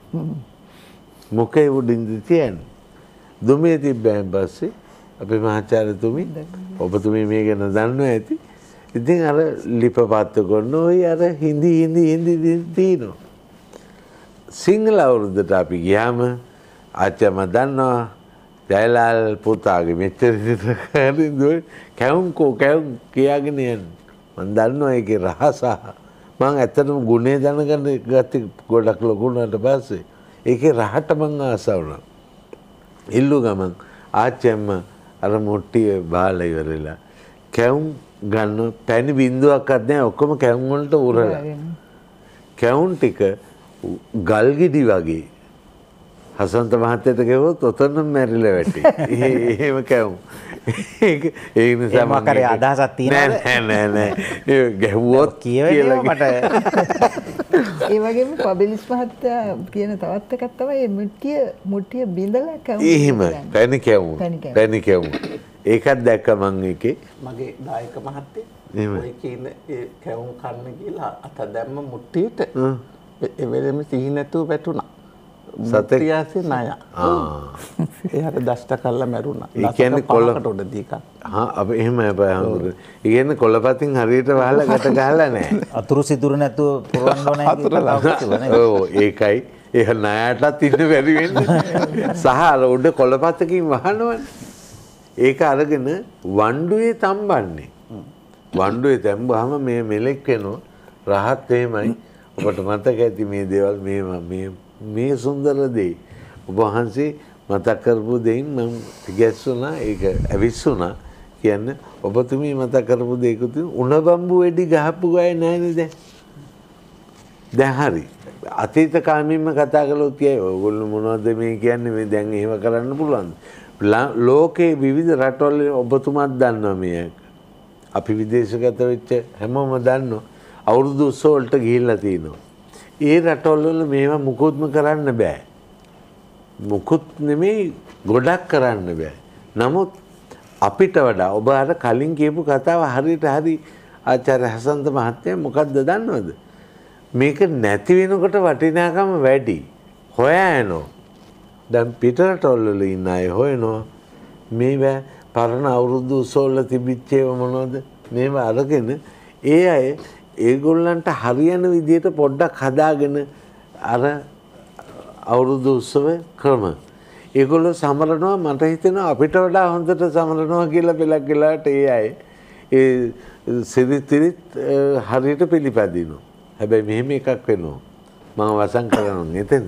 මොකේ උඩින්ද තියන්නේ දුමේ තිබ්බෙන් පස්සේ අපේ මහාචාර්යතුමි ඔබතුමී මේ ගැන දන්නවා ඇති ඉතින් අර ලිපපත් කරන ඔය අර හින්දි තියෙනවා සිංහල අවුරුද්දට අපි ගියාම ආච්චිම දන්නවා ජයලාල් පුතාගේ මෙච්චර හරිද කැවුම් කියාගෙන යන්නේ මම දන්නවා ඒකේ රහස මම ඇත්තටම ගුණේ දැනගන්න ගත්තේ ගොඩක් ලොකු වුණාට පස්සේ ඒකේ රහට මං ආස වුණා ඉල්ලු ගමන් ආච්චිම අර මුට්ටිය බාලා ඉවරලා කැවුම් ගන්න පැණි බින්දුවක්වත් නැහැ ඔක්කොම කැවුම් වලට උරලා කැවුම් ටික ගල් ගෙඩි වගේ හසන්ත මහත්තයට ගෙවුවොත් ඔතනම මැරිලා වැටේ. එහෙම කැවුම්. ඒ නිසා මම කරේ අදහසක් තියෙනවද? නෑ. ඒ ගැහුවොත් කියලා මට ඒ වගේම පබිලිස් මහත්තයා කියන තවත් එකක් තමයි මේ මුට්ටිය බිඳලා කැවුම්. එහෙම පැණි කැවුම්. ඒකත් දැක්ක මං එකේ. මගේ දායක මහත්තයා ඔය කියන ඒ කැවුම් කන්න කියලා අත දැම්ම මුට්ටියට ඒ වෙලෙම සිහි නැතුව වැටුණා. සත්‍යාසේ ණය. එයාට දෂ්ට කළා මැරුණා. ඒ කියන්නේ කොළකට උඩ දීක. අපි එහෙම අපහඳුර. ඒ කියන්නේ කොළපතින් හරියට වහලා ගැට ගහලා නැහැ. අතුරු සිදුරු නැතුව පුරවන්න ඕනේ කියලා. ඔව් ඒකයි. ඒ ණයටත් ඉන්න බැරි වෙන්නේ. සහ අර උඩ කොළපතකින් වහනවනේ. ඒක අරගෙන වණ්ඩුවේ තම්බන්නේ. වණ්ඩුවේ තැම්බුවාම මේ මෙලෙක් වෙනවා. රහත් එහෙමයි. ඔබට මතක ඇති මේ දේවල් මේ සුන්දර දේ. ඔබ වහන්සේ මතක් කරපු දෙයින් මම ගැස්සුණා ඒක ඇවිස්සුණා කියන්නේ ඔබතුමී මතක් කරපු දෙයකුත් උණ බම්බු වෙඩි ගහපු ගාය නැහැනේ දැන් හරි අතීත කාමීන්ම කතා කළොත් කියයි ඔයගොල්ලෝ මොනවද මේ කියන්නේ මේ දැන් එහෙම කරන්න පුළුවන්ද ලෝකේ විවිධ රටවල ඔබතුමාත් දන්නවා මේක අපි විදේශගත වෙච්ච හැමෝම දන්නවා අවුරුදු උත්සව වලට ගිහිල්ලා තිනවා ඒ රටවල මේවා මුකුත්ම කරන්න බෑ මුකුත් නෙමෙයි ගොඩක් කරන්න බෑ නමුත් අපිට වඩා ඔබ අර කලින් කියපු කතාව හරියට හරි ආචාර්ය හසන්ත මහත්තයා මොකද්ද දන්නවද මේක නැති වෙනකොට වටිනාකම වැඩි හොයා යනවා දැන් පිටරටවල ඉන්න අය හොයනවා මේවා පරණ අවුරුදු උත්සවවල තිබිච්ච ඒවා මොනවද මේවා අරගෙන ඒ අය ඒගොල්ලන්ට හරියන විදියට පොඩ්ඩක් හදාගෙන අර අවුරුදු උත්සව ක්‍රම ඒගොල්ලෝ සමරනවා මට හිතෙනවා අපිට වඩා හොඳට සමරනවා කියලා පෙලක් වෙලාවට ඒ අය ඒ සිරිත් හරියට පිළිපදිනවා හැබැයි මෙහෙම එකක් වෙනවා මම වසන් කරනවා එතන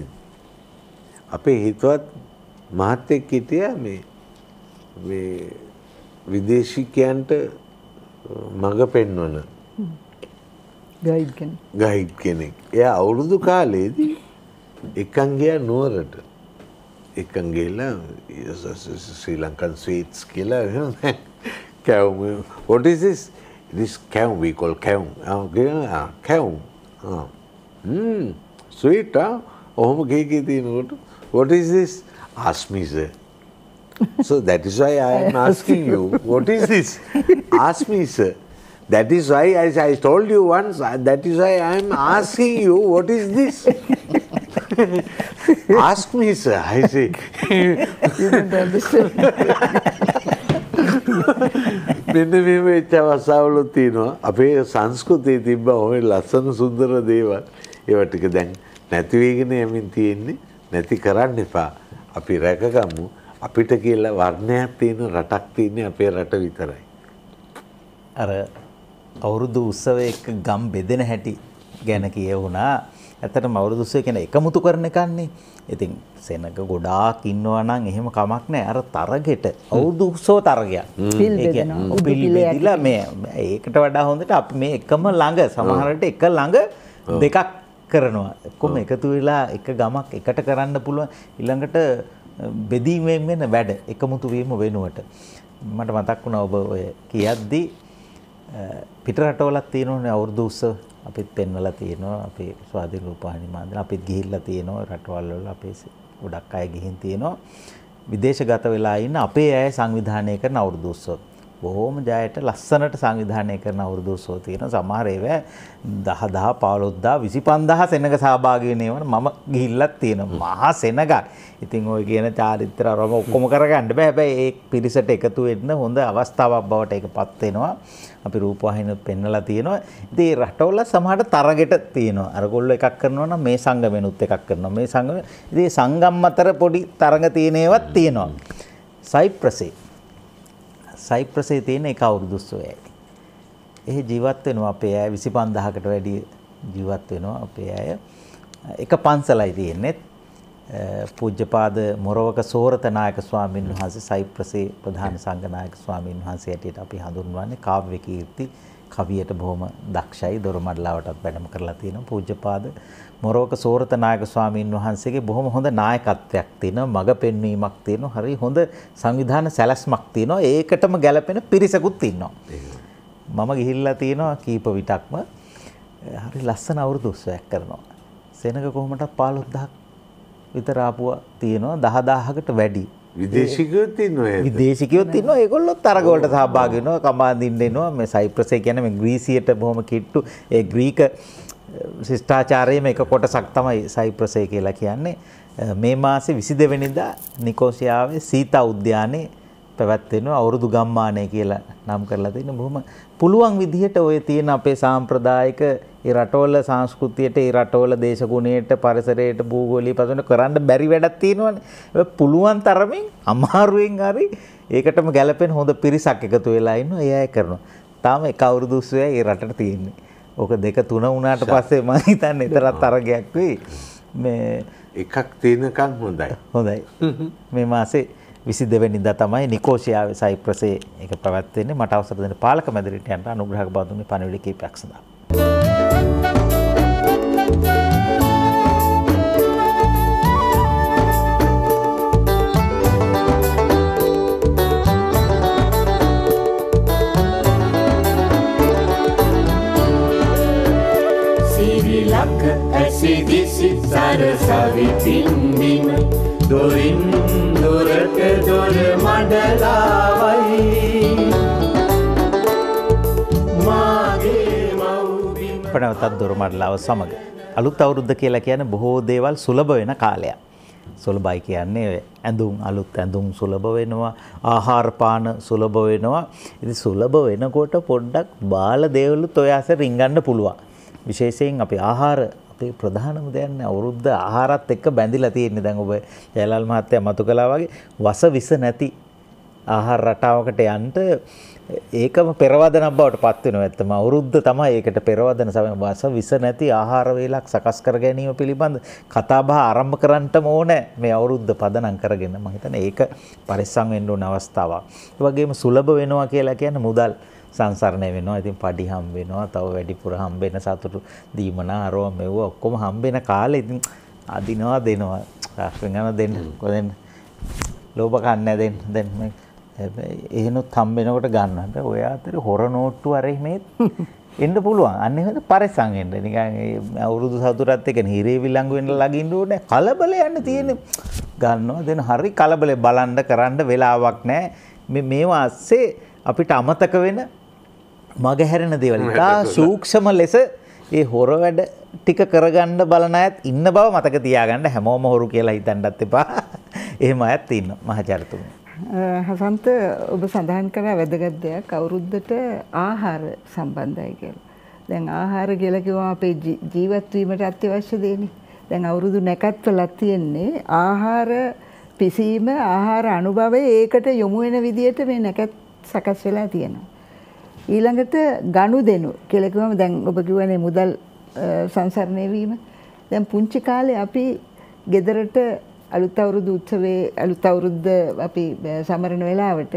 අපේ හිතවත් මහත්තයෙක් හිටියා මේ විදේශිකයන්ට මඟ පෙන්වන ගයිඩ් කෙනෙක්. එයා අවුරුදු කාලේදී එකන් ගියා නුවරට. එකන් ගිහලා ශ්‍රී ලංකන් ස්වීට්ස් කියලා කැවුම්. What is this? This khaum we call khaum. Khaum. Sweet, ohom gege තියෙනකොට what is this? Ask me, sir. So that is why I am asking you, what is this? Ask me, sir. That is why I told you once, that is why I am asking you, what is this? Ask me, sir. I say. You don't understand. මෙන්න මෙහෙම වෙච්ච අවස්ථාවලුත් තියෙනවා. අපේ සංස්කෘතියේ තිබ්බ ඔය ලස්සන සුන්දර දේවල් ඒවා ටික දැන් නැති වෙගෙන යමින් තියෙන්නේ. නැති කරන්න එපා. අපි රැකගමු. අපිට කියලා වර්ණයක් තියෙන රටක් තියෙන්නේ අපේ රට විතරයි. අර අවුරුදු උත්සවයක ගම් බෙදෙන හැටි ගැන කියවුණා. ඇත්තටම අවුරුදු උත්සවය කියන්නේ එකමුතු කරන එකන්නේ. ඉතින් සෙනග ගොඩාක් ඉන්නවා නම් එහෙම කමක් නැහැ. අර තරගෙට අවුරුදු උත්සව තරගයක්. පිළිබෙදලා මේ ඒකට වඩා හොඳට අපි මේ එකම ළඟ සමහරට එක ළඟ දෙකක් කරනවා. කොහොම එකතු වෙලා එක ගමක් එකට කරන්න පුළුවන්. ඊළඟට බෙදීමෙන් වෙන වැඩ එකමුතු වීම වෙනුවට මට මතක් වුණා ඔබ ඔය කියද්දි පිට රටවලත් තියෙනවනේ අවුරුදු උත්සව අපිත් පෙන්වලා තියෙනවා අපේ ස්වාධීන රූපවාහිනී මාධ්‍ය අපිත් ගිහිල්ලා තියෙනවා රටවල් වල අපේ ගොඩක් අය ගිහින් තියෙනවා විදේශගත වෙලා ඉන්න අපේ අය සංවිධානය කරන අවුරුදු උත්සව බොහොම ජයට ලස්සනට සංවිධානය කරන අවුරුදු උත්සව තියෙනවා සමහර ඒවා 10000 15000 25000 සෙනඟ සහභාගී වෙනවන මම ගිහිල්ලත් තියෙනවා මහා සෙනඟක් ඉතින් ඔය කියන චාරිත්‍ර අරම ඔක්කොම කරගන්න බෑ හැබැයි ඒ පිරිසට එකතු වෙන්න හොඳ අවස්ථාවක් බවට ඒකපත් වෙනවා අපි රූපවාහිනියත් පෙන්නලා තියෙනවා ඉතින් ඒ රටවල සමහරට තරගෙට තියෙනවා අරගොල්ලෝ එකක් කරනවා නම් මේ සංගමෙනුත් එකක් කරනවා මේ සංගම ඉතින් සංගම් අතර පොඩි තරඟ තියෙන ඒවාත් තියෙනවා සයිප්‍රසයේ තියෙන එක අවුරුදු උත්සවයයි. එහි ජීවත් වෙනවා අපේ අය 25000කට වැඩි ජීවත් වෙනවා අපේ අය. එක පන්සලයි තියෙන්නේ. පූජ්‍යපාද මොරවක සෝරත නායක ස්වාමීන් වහන්සේ සයිප්‍රසයේ ප්‍රධාන සංඝනායක ස්වාමීන් වහන්සේ හැටියට අපි හඳුන්වන්නේ කාව්‍ය කීර්ති කවියට බොහොම දක්ෂයි දොරමඩලාවටත් වැඩම කරලා තියෙනවා. පූජ්‍යපාද මොරවක සෝරත නායක ස්වාමීන් වහන්සේගේ බොහොම හොඳ නායකත්වයක් තියෙනවා මඟ පෙන්වීමක් තියෙනවා හරි හොඳ සංවිධාන සැලැස්මක් තියෙනවා ඒකටම ගැලපෙන පිරිසකුත් ඉන්නවා මම ගිහිල්ලා තියෙනවා කීප විටක්ම හරි ලස්සන අවුරුදු උත්සවයක් කරනවා සෙනඟ කොහොමද 15000ක් විතර ආපුවා තියෙනවා 10000කට වැඩි විදේශිකයොත් ඉන්නවා විදේශිකයොත් ඉන්නවා ඒගොල්ලොත් තරග වලට සහභාගී වෙනවා කමාඳින්න එනවා මේ සයිප්‍රසයේ කියන්නේ මේ ග්‍රීසියට බොහොම කිට්ටු ඒ ග්‍රීක ශිෂ්ටාචාරයේ මේක කොටසක් තමයි සයිප්‍රසය කියලා කියන්නේ මේ මාසේ 22 වෙනිදා නිකෝසියාවේ සීතා උද්‍යානයේ පැවැත්වෙන අවුරුදු ගම්මානය කියලා නම් කරලා තියෙන බොහොම පුළුවන් විදිහට ඔය තියෙන අපේ සාම්ප්‍රදායික ඒ රටවල සංස්කෘතියට ඒ රටවල දේශගුණයට පරිසරයට භූගෝලීය පසුබිම කරන්න බැරි වැඩක් තියෙනවනේ ඒක පුළුවන් තරමින් අමාරුවෙන් හරි ඒකටම ගැලපෙන හොඳ පිරිසක් එකතු වෙලා ඉන්නවා ඒ අය කරනවා තාම එක අවුරුදු උත්සවයයි ඒ රටට තියෙන්නේ ඕක 2 3 වුණාට පස්සේ මම හිතන්නේ තරත් තරගයක් වෙයි මේ එකක් තියෙනකන් හොඳයි මේ මාසේ 22 වෙනිදා තමයි නිකෝසියාවේ සයිප්‍රසයේ ඒක පැවැත්වෙන්නේ මට අවසර දෙන්න පාලක මැදිරියට යන්න අනුග්‍රහක බඳුන්ගේ පණිවිඩ කීපයක් සඳහා ලක ඇසිදිසි සරසවි පින්දිම දොරින් දොරට දොර මඩලාවයි මාගේ මව්බිම පනවතත් දොරමඩලාව සමග අලුත් අවුරුද්ද කියලා කියන්නේ බොහෝ දේවල් සුලභ වෙන කාලයක්. සුලභයි කියන්නේ ඇඳුම් අලුත් ඇඳුම් සුලභ වෙනවා ආහාර පාන සුලභ වෙනවා. ඉතින් සුලභ වෙනකොට පොඩ්ඩක් බාල දේවලුත් ඔය ඇස රින්ගන්න පුළුවන්. විශේෂයෙන් අපි ආහාර අපේ ප්‍රධානම දෙයක් නේ අවුරුද්ද ආහාරات එක්ක බැඳිලා තියෙන්නේ දැන් ඔබ ජයලාල් මහත්තයා මතු කළා වගේ වස විස නැති ආහාර රටාවකට යන්න ඒකම පෙරවදනක් බවට පත් වෙනවා ඇත්තම අවුරුද්ද තමයි ඒකට පෙරවදන සමය වස විස නැති ආහාර වේලක් සකස් කර ගැනීම පිළිබඳ කතා බහ ආරම්භ කරන්නටම ඕනේ මේ අවුරුද්ද පදනම් කරගෙන මම හිතන්නේ ඒක පරිස්සම් වෙන්න ඕන අවස්ථාවක්. ඒ වගේම සුලභ වෙනවා කියලා කියන්නේ මුදල් සංසරණය වෙනවා. ඉතින් පඩි හම්බ වෙනවා. තව වැඩිපුර හම්බ වෙන සතුටු දීමනා අරව මෙව ඔක්කොම හම්බ වෙන කාලේ ඉතින් අදිනවා දෙනවා. රාष्ट्रෙන් යන දෙන්න කොහෙන් ලෝභ කන්නේ දැන් මේ එහෙනොත් හම්බ වෙනකොට ගන්නට ඔය අතරේ හොර නෝට්ටු අර මේ එන්න පුළුවන්. අන්න එහෙම පරිස්සම් වෙන්න. නිකන් අවුරුදු සතුටත් එක්ක හිරේ විලංගු වෙන්න ලගින්න ඕනේ. කලබල යන්න තියෙන්නේ. ගන්නවා දෙන හරි කලබලේ බලන්න කරන්න වෙලාවක් නැහැ. මේවා ඇස්සේ අපිට අමතක වෙන මග හැරෙන දේවල්. ඉතා සූක්ෂම ලෙස ඒ හොර වැඩ ටික කරගන්න බලන අයත් ඉන්න බව මතක තියාගන්න. හැමෝම හොරු කියලා හිතන්නත් එපා. එහෙම අයත් ඉන්නවා මහචාර්යතුමනි. හසන්ත ඔබ සඳහන් කරා වැදගත් දෙයක් අවුරුද්දට ආහාර සම්බන්ධයි කියලා. දැන් ආහාර කියලා කිව්වම අපේ ජීවත් වීමට අත්‍යවශ්‍ය දෙන්නේ. දැන් අවුරුදු නැකත්වලක් තියෙන්නේ ආහාර පිසීම ආහාර අනුභවය ඒකට යොමු වෙන විදියට මේ නැකත් සකස් වෙලා තියෙනවා. ඊළඟට ගනුදෙනු කියලා කිව්වම දැන් ඔබ කියවනේ මුදල් සංසරණය වීම. දැන් පුංචි කාලේ අපි ගෙදරට අලුත් අවුරුදු උත්සවයේ අලුත් අවුරුද්ද අපි සමරන වෙලාවට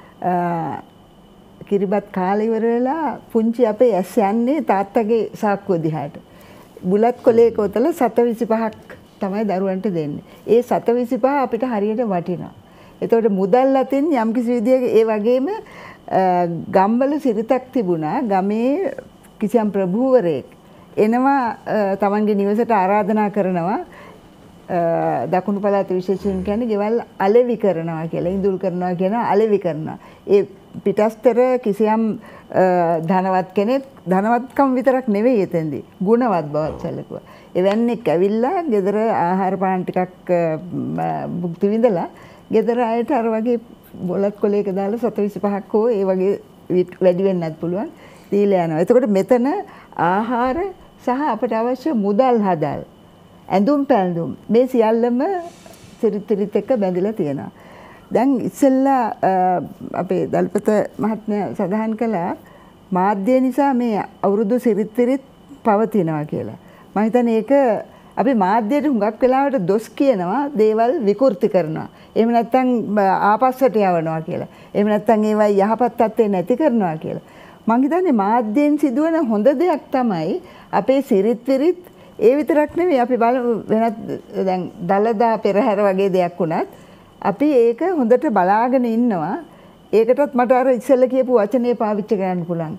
කිරිබත් කාලේ ඉවර වෙලා පුංචි අපේ ඇස් යන්නේ තාත්තගේ සාක්කුව දිහාට. බුලත් කොලේ කොතල 725ක් තමයි දරුවන්ට දෙන්නේ. ඒ 725 අපිට හරියට වටිනවා. එතකොට මුදල් අතින් යම්කිසි විදියක ඒ වගේම ගම්වල සිරිතක් තිබුණා. ගමේ කිසියම් ප්‍රභූවරයෙක් එනවා තමන්ගේ නිවසට ආරාධනා කරනවා. දකුණු පළාත විශේෂයෙන් කියන්නේ ගෙවල් අලෙවි කරනවා කියලා ඉඳුල් කරනවා කියන අලෙවි කරනවා. ඒ පිටස්තර කිසියම් ධනවත් කෙනෙක් ධනවත්කම් විතරක් නෙවෙයි එතෙන්දී ගුණවත් බවත් සැලකුවා. එවැන්නෙක් ඇවිල්ලා ගෙදර ආහාර පාන ටිකක් භුක්ති විඳලා ගෙදර අයට අර වගේ බොලත් කොලයක දාලා 725ක් හෝ ඒ වගේ වැඩි වෙන්නත් පුළුවන් දීලා යනවා. එතකොට මෙතන ආහාර සහ අපට අවශ්‍ය මුදල් හදල් ඇඳුම් පැළඳුම් මේ සියල්ලම සිරිත් එක්ක බැඳිලා තියෙනවා. දැන් ඉස්සෙල්ලා අපේ දල්පත මහත්මයා සඳහන් කළා මාධ්‍ය නිසා මේ අවුරුදු සිරිත් පවතිනවා කියලා. මම හිතන්නේ ඒක අපි මාධ්‍යයට හුඟක් වෙලාවට දොස් කියනවා දේවල් විකෘති කරනවා. එහෙම නැත්නම් ආපස්සට යවනවා කියලා. එහෙම නැත්නම් ඒවා යහපත් තත්ත්වේ නැති කරනවා කියලා. මම හිතන්නේ මාධ්‍යෙන් සිදුවන හොඳ දෙයක් තමයි අපේ සිරිත් ඒ විතරක් නෙවෙයි අපි වෙනත් දැන් දලදා පෙරහැර වගේ දෙයක් වුණත් අපි ඒක හොඳට බලාගෙන ඉන්නවා. ඒකටත් මට අර ඉස්සෙල්ලා කියපු වචනේ පාවිච්චි කරන්න පුළුවන්.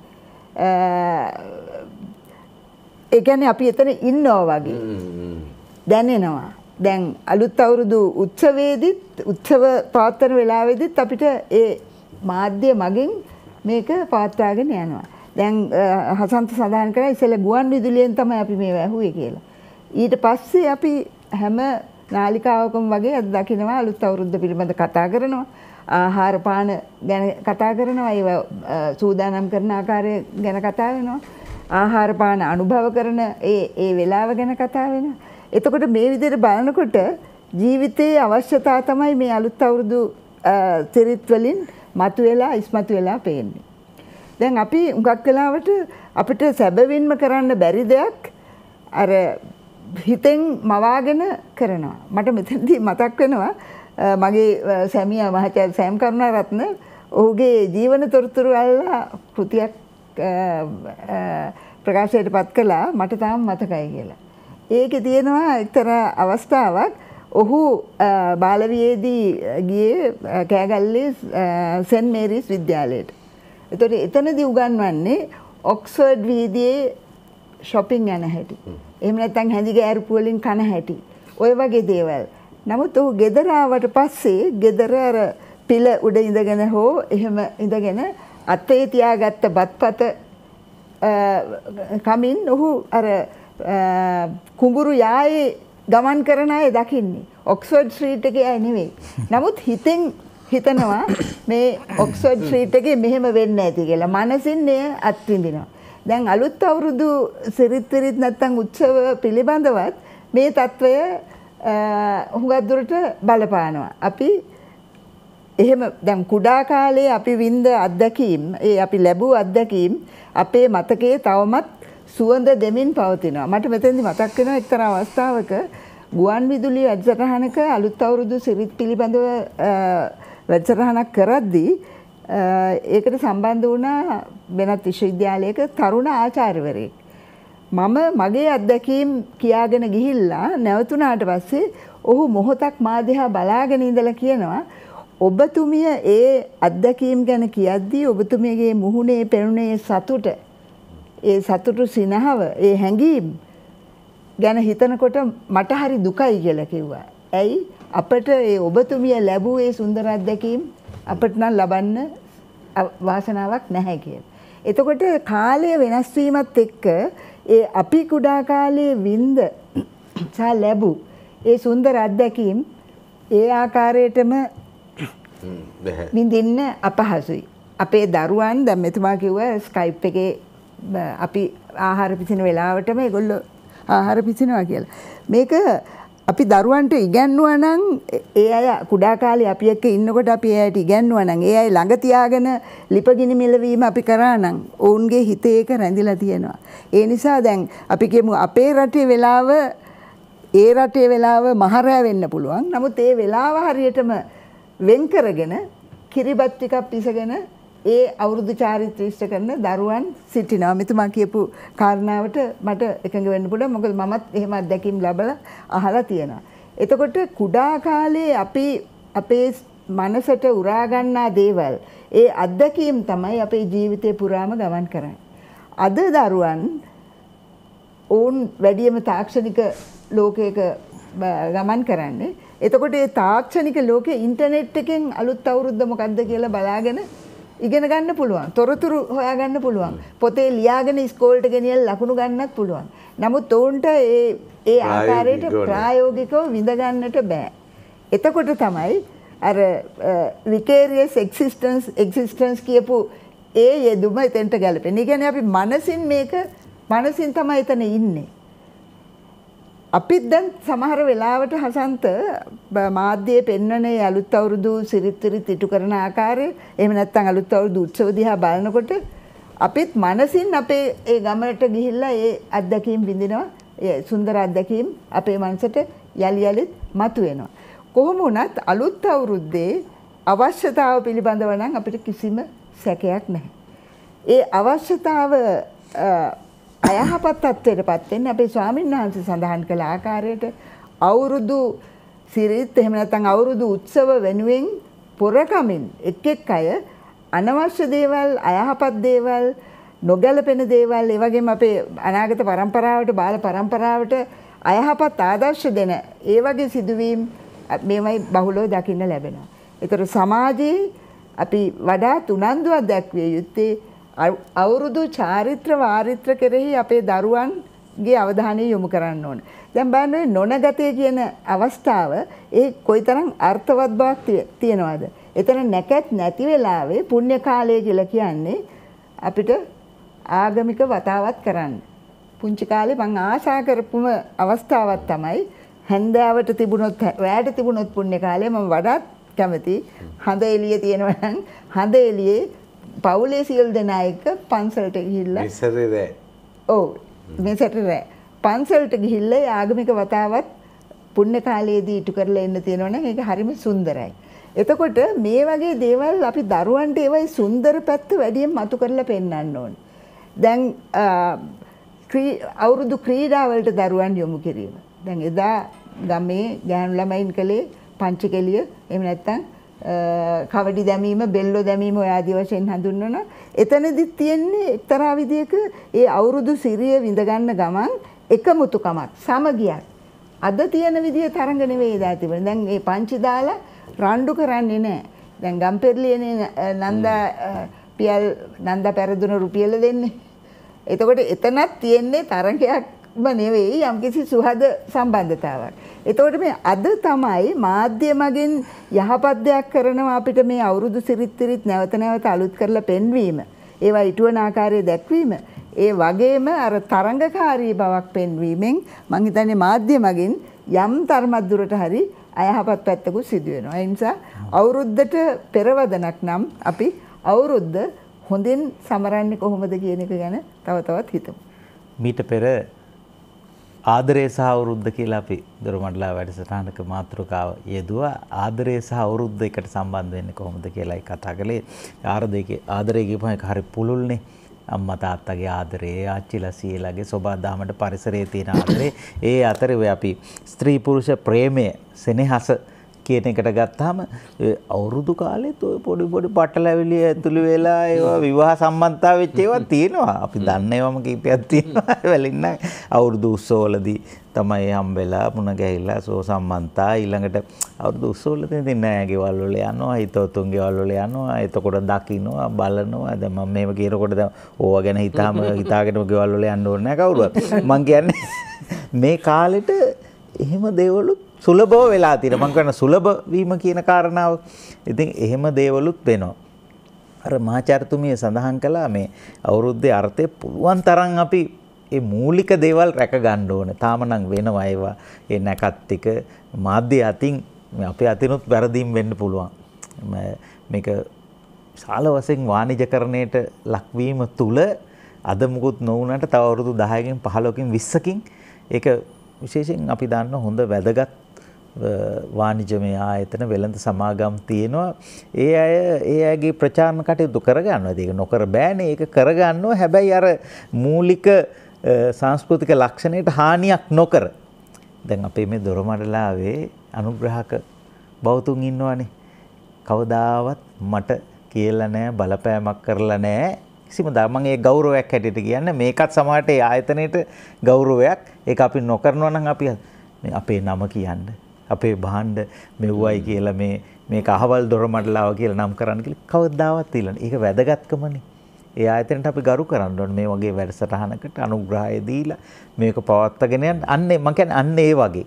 ඒ කියන්නේ අපි එතන ඉන්නවා වගේ දැනෙනවා. දැන් අලුත් අවුරුදු උත්සවයේදීත් උත්සව පවත්වන වෙලාවෙදිත් අපිට ඒ මාධ්‍ය මගින් මේක පවත්වාගෙන යනවා. දැන් හසන්ත සඳහන් කරා ඉස්සෙල්ලා ගුවන් විදුලියෙන් තමයි අපි මේව ඇහුවේ කියලා. ඊට පස්සේ අපි හැම නාලිකාවකම වගේ අද දකිනවා අලුත් අවුරුද්ද පිළිබඳ කතා කරනවා. ආහාර පාන ගැන කතා කරනවා. ඒව සූදානම් කරන ආකාරය ගැන කතා වෙනවා. ආහාර පාන අනුභව කරන ඒ වෙලාව ගැන කතා වෙනවා. එතකොට මේ විදිහට බලනකොට ජීවිතයේ අවශ්‍යතාව තමයි මේ අලුත් අවුරුදු සිරිත් වලින් මතුවෙලා ඉස්මතු වෙලා පේන්නේ. දැන් අපි උඟක් වෙලාවට අපිට සැබවින්ම කරන්න බැරි දෙයක් අර හිතෙන් මවාගෙන කරනවා. මට මෙතනදී මතක් වෙනවා මගේ සැමියා මහාචාර්ය සෑම් කරුණාරත්න ඔහුගේ ජීවන තොරතුරු අල්ලා කෘතියක් ප්‍රකාශයට පත් කළා මට තාම මතකයි කියලා. ඒකේ තියෙනවා එක්තරා අවස්ථාවක් ඔහු බාලවියේදී ගියේ කෑගල්ලේ සෙන්ට් මේරිස් විද්‍යාලයට. එතකොට එතනදී උගන්වන්නේ ඔක්ස්ෆර්ඩ් වීදියේ shopping යන හැටි. එහෙම නැත්නම් හැඳි ගෑරුපු වලින් කන හැටි. ඔය වගේ දේවල්. නමුත් ඔහු ගෙදර ආවට පස්සේ ගෙදර අර පිළ උඩ ඉඳගෙන හෝ එහෙම ඉඳගෙන අතේ තියාගත්ත බත්පත කමින් ඔහු අර කුඹුරු යායේ ගමන් කරන අය දකින්නේ. ඔක්ස්ෆර්ඩ් ස්ට්‍රීට් එකේ අය නෙවෙයි. නමුත් හිතෙන් හිතනවා මේ ඔක්ස්ෆර්ඩ් ස්ට්‍රීට් එකේ මෙහෙම වෙන්නේ නැති කියලා. මනසින් එය අත්විඳිනවා. දැන් අලුත් අවුරුදු සිරිත් නැත්නම් උත්සව පිළිබඳවත් මේ తত্ত্বය හුඟක් දුරට බලපානවා. අපි එහෙම දැන් කුඩා කාලේ අපි විඳ අත්දැකීම් අපි ලැබූ අත්දැකීම් අපේ මතකයේ තවමත් සුවඳ දෙමින් පවතිනවා. මට මෙතෙන්දි මතක් වෙනවා එක්තරා අවස්ථාවක ගුවන් විදුලි වැඩසටහනක අලුත් අවුරුදු සිරිත් පිළිබඳව වැඩසටහනක් කරද්දී ඒකට සම්බන්ධ වුණා වෙනත් විශ්වවිද්‍යාලයක තරුණ ආචාර්යවරයෙක්. මම මගේ අත්දැකීම් කියාගෙන ගිහිල්ලා නැවතුණාට පස්සේ ඔහු මොහොතක් මා දිහා බලාගෙන ඉඳලා කියනවා ඔබතුමිය ඒ අත්දැකීම් ගැන කියද්දී ඔබතුමියගේ මුහුණේ පෙනුනේ සතුට, ඒ සතුටු සිනහව, ඒ හැඟීම් ගැන හිතනකොට මට හරි දුකයි කියලා කිව්වා. ඇයි අපට ඒ ඔබතුමිය ලැබුව ඒ සුන්දර අත්දැකීම් අපට නම් ලබන්න වාසනාවක් නැහැ කියලා. එතකොට කාලය වෙනස් වීමත් එක්ක ඒ අපි කුඩා කාලයේ වින්ද සහ ලැබු ඒ සුන්දර අත්දැකීම් ඒ ආකාරයටම විඳින්න අපහසුයි. අපේ දරුවන් දැන් මෙතුමා කිව්වා ස්කයිප් එකේ අපි ආහාර පිසින වෙලාවටම ඒගොල්ලෝ ආහාර පිසිනවා කියලා. මේක අපි දරුවන්ට ඉගැන්නුවා නම් ඒ අය කුඩා කාලේ අපි එක්ක ඉන්නකොට අපි ඒ අයට ඉගැන්නුවා නම් ඒ අය ළඟ තියාගෙන ලිපගිනි මෙලවීම අපි කරා නම් ඔවුන්ගේ හිතේ ඒක රැඳිලා තියෙනවා. ඒ නිසා දැන් අපි කියමු අපේ රටේ වෙලාව ඒ රටේ වෙලාව මහරෑ වෙන්න පුළුවන්. නමුත් ඒ වෙලාව හරියටම වෙන් කරගෙන කිරිබත් ටිකක් පිසගෙන ඒ අවුරුදු චාරිත්‍ර ඉෂ්ට කරන දරුවන් සිටිනවා. මෙතුමා කියපු කාරණාවට මට එකඟ වෙන්න පුළුවන්. මොකද මමත් එහෙම අත්දැකීම් ලැබලා අහලා තියෙනවා. එතකොට කුඩා කාලේ අපි අපේ මනසට උරා ගන්නා දේවල් ඒ අත්දැකීම් තමයි අපේ ජීවිතේ පුරාම ගමන් කරන්නේ. අද දරුවන් ඕන් වැඩියම තාක්ෂණික ලෝකයක ගමන් කරන්නේ. එතකොට මේ තාක්ෂණික ලෝකේ ඉන්ටර්නෙට් එකෙන් අලුත් අවුරුද්ද මොකක්ද කියලා බලාගෙන ඉගෙන ගන්න පුළුවන්. තොරතුරු හොයා ගන්න පුළුවන්. පොතේ ලියාගෙන ඉස්කෝලේට ගෙනියලා ලකුණු ගන්නත් පුළුවන්. නමුත් උන්ට ඒ ආකාරයට ප්‍රායෝගිකව විඳ ගන්නට බෑ. එතකොට තමයි අර විකේරියස් එක්සිස්ටන්ස් කියපු ඒ යෙදුම එතෙන්ට ගැලපෙන්නේ. ඒ කියන්නේ අපි මනසින් තමයි එතන ඉන්නේ. අපිත් දැන් සමහර වෙලාවට හසන්ත මාධ්‍යයේ පෙන්වන අලුත් අවුරුදු සිරිත් ඉටු කරන ආකාරය එහෙම නැත්නම් අලුත් අවුරුදු උත්සව දිහා බලනකොට අපිත් මනසින් අපේ ඒ ගමනට ගිහිල්ලා ඒ අත්දැකීම් විඳිනවා. ඒ සුන්දර අත්දැකීම් අපේ මනසට යලි යලිත් මතුවෙනවා. කොහොම වුණත් අලුත් අවුරුද්දේ අවශ්‍යතාව පිළිබඳව නම් අපිට කිසිම සැකයක් නැහැ. ඒ අවශ්‍යතාව අයහපත් තත්ත්වයටපත් වෙන්නේ අපේ ස්වාමීන් වහන්සේ සඳහන් කළ ආකාරයට අවුරුදු සිරිත් එහෙම නැත්නම් අවුරුදු උත්සව වෙනුවෙන් පොරකමින් එක් අය අනවශ්‍ය දේවල්, අයහපත් දේවල්, නොගැලපෙන දේවල්, ඒ වගේම අපේ අනාගත පරම්පරාවට, බාල පරම්පරාවට අයහපත් ආදර්ශ දෙන ඒ වගේ සිදුවීම් මේවයි බහුලව දකින්න ලැබෙනවා. ඒතර සමාජයේ අපි වඩාත් උනන්දුවක් දැක්විය යුත්තේ අවුරුදු චාරිත්‍ර වාරිත්‍ර කෙරෙහි අපේ දරුවන්ගේ අවධානය යොමු කරන්න ඕන. දැන් බලන්න නොනගතේ කියන අවස්ථාව ඒ කොයිතරම් අර්ථවත් බවක් තියනවද? එතන නැකත් නැති වෙලාවේ පුණ්‍ය කාලය කියලා කියන්නේ අපිට ආගමික වතාවත් කරන්න. පුංචි කාලේ මං ආශා කරපුම අවස්ථාවක් තමයි හැන්දෑවට තිබුණොත් රැයට තිබුණොත් පුණ්‍ය කාලේ මම වඩාත් කැමති හඳ එළිය තියෙනවා නම් හඳ එළියේ පවුලේ සියලු දෙනා එක්ක පන්සලට ගිහිල්ලා මෙසරේ රෑ. ඔව් මෙසරේ රෑ. පන්සලට ගිහිල්ලා ආගමික වතාවත් පුණ්‍ය කාලයේදී ඉටු කරලා එන්න තියෙනවා නම් ඒක හරිම සුන්දරයි. එතකොට මේ වගේ දේවල් අපි දරුවන්ට ඒවයි සුන්දර පැත්ත වැඩියෙන් මතු කරලා පෙන්වන්න ඕනේ. දැන් අවුරුදු ක්‍රීඩා වලට දරුවන් යොමු කිරීම. දැන් එදා ගමේ ගෑනු ළමයින් කලේ පංචකෙලිය එහෙම නැත්නම් කවඩි දැමීම, බෙල්ලෝ දැමීම ඔය ආදි වශයෙන් හඳුන්වන. එතනදිත් තියෙන්නේ එක්තරා විදියක ඒ අවුරුදු සිරිය විඳ ගන්න ගමන් එකමුතුකමක්, සමගියක්. අද තියෙන විදිය තරඟ නෙවෙයි එදා තිබුණේ. දැන් මේ පංචි දාලා රණ්ඩු කරන්නේ නැහැ. දැන් ගම්පෙරළියනේ නන්දා පෙරදුන රුපියල දෙන්නේ. එතකොට එතනක් තියෙන්නේ තරඟයක්ම නෙවෙයි යම්කිසි සුහද සම්බන්ධතාවක්. එතකොට මේ අද තමයි මාධ්‍ය මගින් යහපත් දෙයක් කරනවා අපිට මේ අවුරුදු සිරිත් නැවත නැවත අලුත් කරලා පෙන්වීම. ඒවා ඉටුවන ආකාරය දැක්වීම. ඒ වගේම අර තරඟකාරී බවක් පෙන්වීමෙන් මම හිතන්නේ මාධ්‍ය මගින් යම් තරමක් දුරට හරි අයහපත් පැත්තකුත් සිදු වෙනවා. ඒ නිසා අවුරුද්දට පෙරවදනක් නම් අපි අවුරුද්ද හොඳින් සමරන්නේ කොහොමද කියන එක ගැන තව තවත් හිතමු. මීට පෙර ආදරේ සහ අවුරුද්ද කියලා අපි දොරමඩලාව වැඩසටහනක මාතෘකාව යෙදුවා. ආදරේ සහ අවුරුද්ද එකට සම්බන්ධ වෙන්නේ කොහොමද කියලායි කතා කළේ. ආදරේ කියපුවම ඒක හරි පුළුල්නේ. අම්මා තාත්තගේ ආදරේ, ආච්චිලා සීලාගේ සෝබාදාමට පරිසරයේ තියෙන ආදරේ. ඒ අතරේ ඔය අපි ස්ත්‍රී පුරුෂ ප්‍රේමය, සෙනෙහස කියන එකට ගත්තාම අවුරුදු කාලෙත් ඔය පොඩි පොඩි පටලැවිලි ඇතුළු වෙලා ඒවා විවාහ සම්බන්ධතාව වෙච්ච ඒවා තියෙනවා. අපි දන්නේවම කීපයක් තියෙනවා. වෙලින්න අවුරුදු උත්සවවලදී තමයි හම්බෙලා මුණ ගැහිලා සෝ සම්බන්ධතා ඊළඟට අවුරුදු උත්සවවලදී ඉතින් නෑ ගෙවල් වල යනවා, හිතවතුන් ගෙවල් වල යනවා, එතකොට දකින්නවා, බලනවා. දැන් මම මේව කියනකොට දැන් ඕවා ගැන හිතාගෙනම ගෙවල් වල යන්න ඕනේ නෑ කවුරුවත්. මං කියන්නේ මේ කාලෙට එහෙම දේවලුත් සුලභව වෙලා තියෙනවා. මම කියන සුලභ වීම කියන කාරණාව. ඉතින් එහෙම දේවලුත් වෙනවා. අර මහාචාර්යතුමිය සඳහන් කළා මේ අවුරුද්දේ අර්ථය පුළුවන් තරම් අපි ඒ මූලික දේවල් රැක ගන්න ඕනේ. තාම නම් වෙනවා ඒවා. ඒ නැකත් ටික මාධ්‍ය අතින් අපේ අතිනුත් වැරදීම් වෙන්න පුළුවන්. මේක ශාල වශයෙන් වාණිජකරණයට ලක්වීම තුල අද මුකුත් නොවුනට තව අවුරුදු 10කින් 15කින් 20කින් ඒක විශේෂයෙන් අපි දන්න හොඳ වැදගත් වාණිජමය ආයතන වෙළඳ සමාගම් තියෙනවා. ඒ අයගේ ප්‍රචාරණ කටයුතු කරගන්නවා. ඒක නොකර බෑනේ. ඒක කරගන්නවා. හැබැයි අර මූලික සංස්කෘතික ලක්ෂණයට හානියක් නොකර. දැන් අපේ මේ දොරමඩලාවේ අනුග්‍රහක බෞතුන් ඉන්නවනේ. කවදාවත් මට කියලා නැහැ, බලපෑමක් කරලා නැහැ. කිසිම මම ඒ ගෞරවයක් හැටියට කියන්නේ මේකත් සමහරට ඒ ආයතනයේට ගෞරවයක්. ඒක අපි නොකරනවා නම් අපි අපේ නම කියන්න, අපේ භාණ්ඩ මෙව්වයි කියලා මේක අහවල් දොරමඩලාව කියලා නම් කරන්න කියලා කවදාවත් ඉල්ලන්නේ. ඒක වැදගත්කමනේ. ඒ ආයතනයට අපි ගරු කරන්න ඕනේ. මේ වගේ වැඩසටහනකට අනුග්‍රහය දීලා මේක පවත්වාගෙන යන්න. අන්නේ මම කියන්නේ අන්න ඒ වගේ.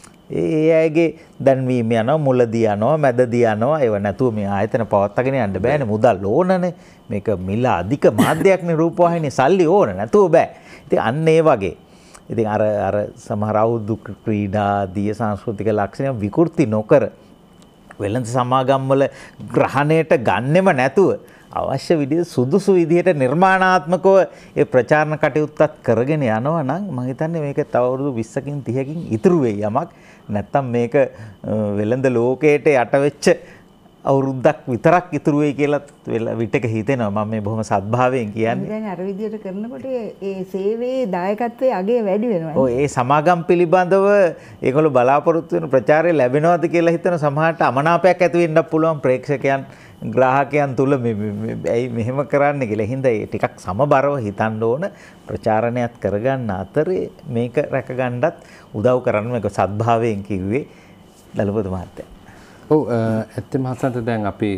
ඒ අයගේ දැන්වීම යනවා, මුලදී යනවා, මැදදී යනවා. ඒව නැතුව මේ ආයතන පවත්වාගෙන යන්න බෑනේ. මුදල් ඕනනේ. මේක මිල අධික මාධ්‍යයක්නේ රූපවාහිනිය සල්ලි ඕන නැතුව බෑ. ඉතින් අන්න ඒ වගේ. ඉතින් අර සමහර අවුරුදු ක්‍රීඩා දිය සංස්කෘතික ලක්ෂණ විකෘති නොකර වෙළඳ සමාගම් වල ග්‍රහණයට ගන්නෙම නැතුව අවශ්‍ය විදිහට සුදුසු විදිහට නිර්මාණාත්මකව ඒ ප්‍රචාරණ කටයුත්තත් කරගෙන යනවා නම් මම හිතන්නේ මේක තව අවුරුදු 20කින් 30කින් ඉතුරු වෙයි යමක්. නැත්තම් මේක වෙළඳ ලෝකයට යට වෙච්ච අවුරුද්දක් විතරක් ඉතුරු වෙයි කියලා විටක හිතෙනවා. මම මේ බොහොම සත්භාවයෙන් කියන්නේ. දැන් අර විදිහට කරනකොට ඒ සේවයේ දායකත්වයේ අගය වැඩි වෙනවා. ඔව් ඒ සමාගම් පිළිබඳව ඒගොල්ලෝ බලාපොරොත්තු වෙන ප්‍රචාරය ලැබෙනවද කියලා හිතන සමහරට අමනාපයක් ඇති වෙන්නත් පුළුවන් ප්‍රේක්ෂකයන් ග්‍රාහකයන් තුල ඇයි මෙහෙම කරන්න කියලා. හින්දා ඒ ටිකක් සමබරව හිතන්න ඕන. ප්‍රචාරණයක් කරගන්න අතරේ මේක රැකගන්නත් උදව් කරන්න මේක සත්භාවයෙන් කිව්වේ දලපති මහත්තයා. ඔව් ඇත්තම හසන්ත දැන් අපි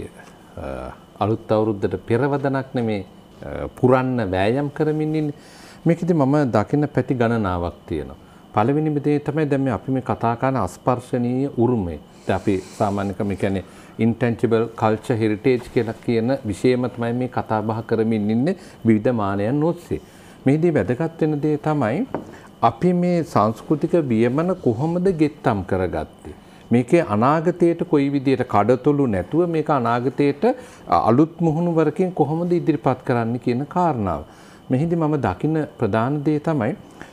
අලුත් අවුරුද්දට පෙරවදනක් නෙමේ පුරන්න වෑයම් කරමින් ඉන්නේ. මේකෙදි මම දකින්න පැති ගණනාවක් තියෙනවා. පළවෙනිම දේ තමයි දැන් අපි මේ කතා කරන අස්පර්ශනීය උරුමය. දැන් අපි සාමාන්‍යකම කියන්නේ intangible culture heritage කියලා කියන විෂයම තමයි මේ කතා බහ කරමින් ඉන්නේ විවිධ මානයන් ඔස්සේ. මේදී වැදගත් වෙන දේ තමයි අපි මේ සංස්කෘතික වියමන කොහොමද ගෙත්තම් කරගත්තේ? මේකේ අනාගතයට කොයි විදියට කඩතොළු නැතුව මේක අනාගතයට අලුත් මුහුණුවරකින් කොහොමද ඉදිරිපත් කරන්න කියන කාරණාව. මෙහිදී මම දකින ප්‍රධාන දේ තමයි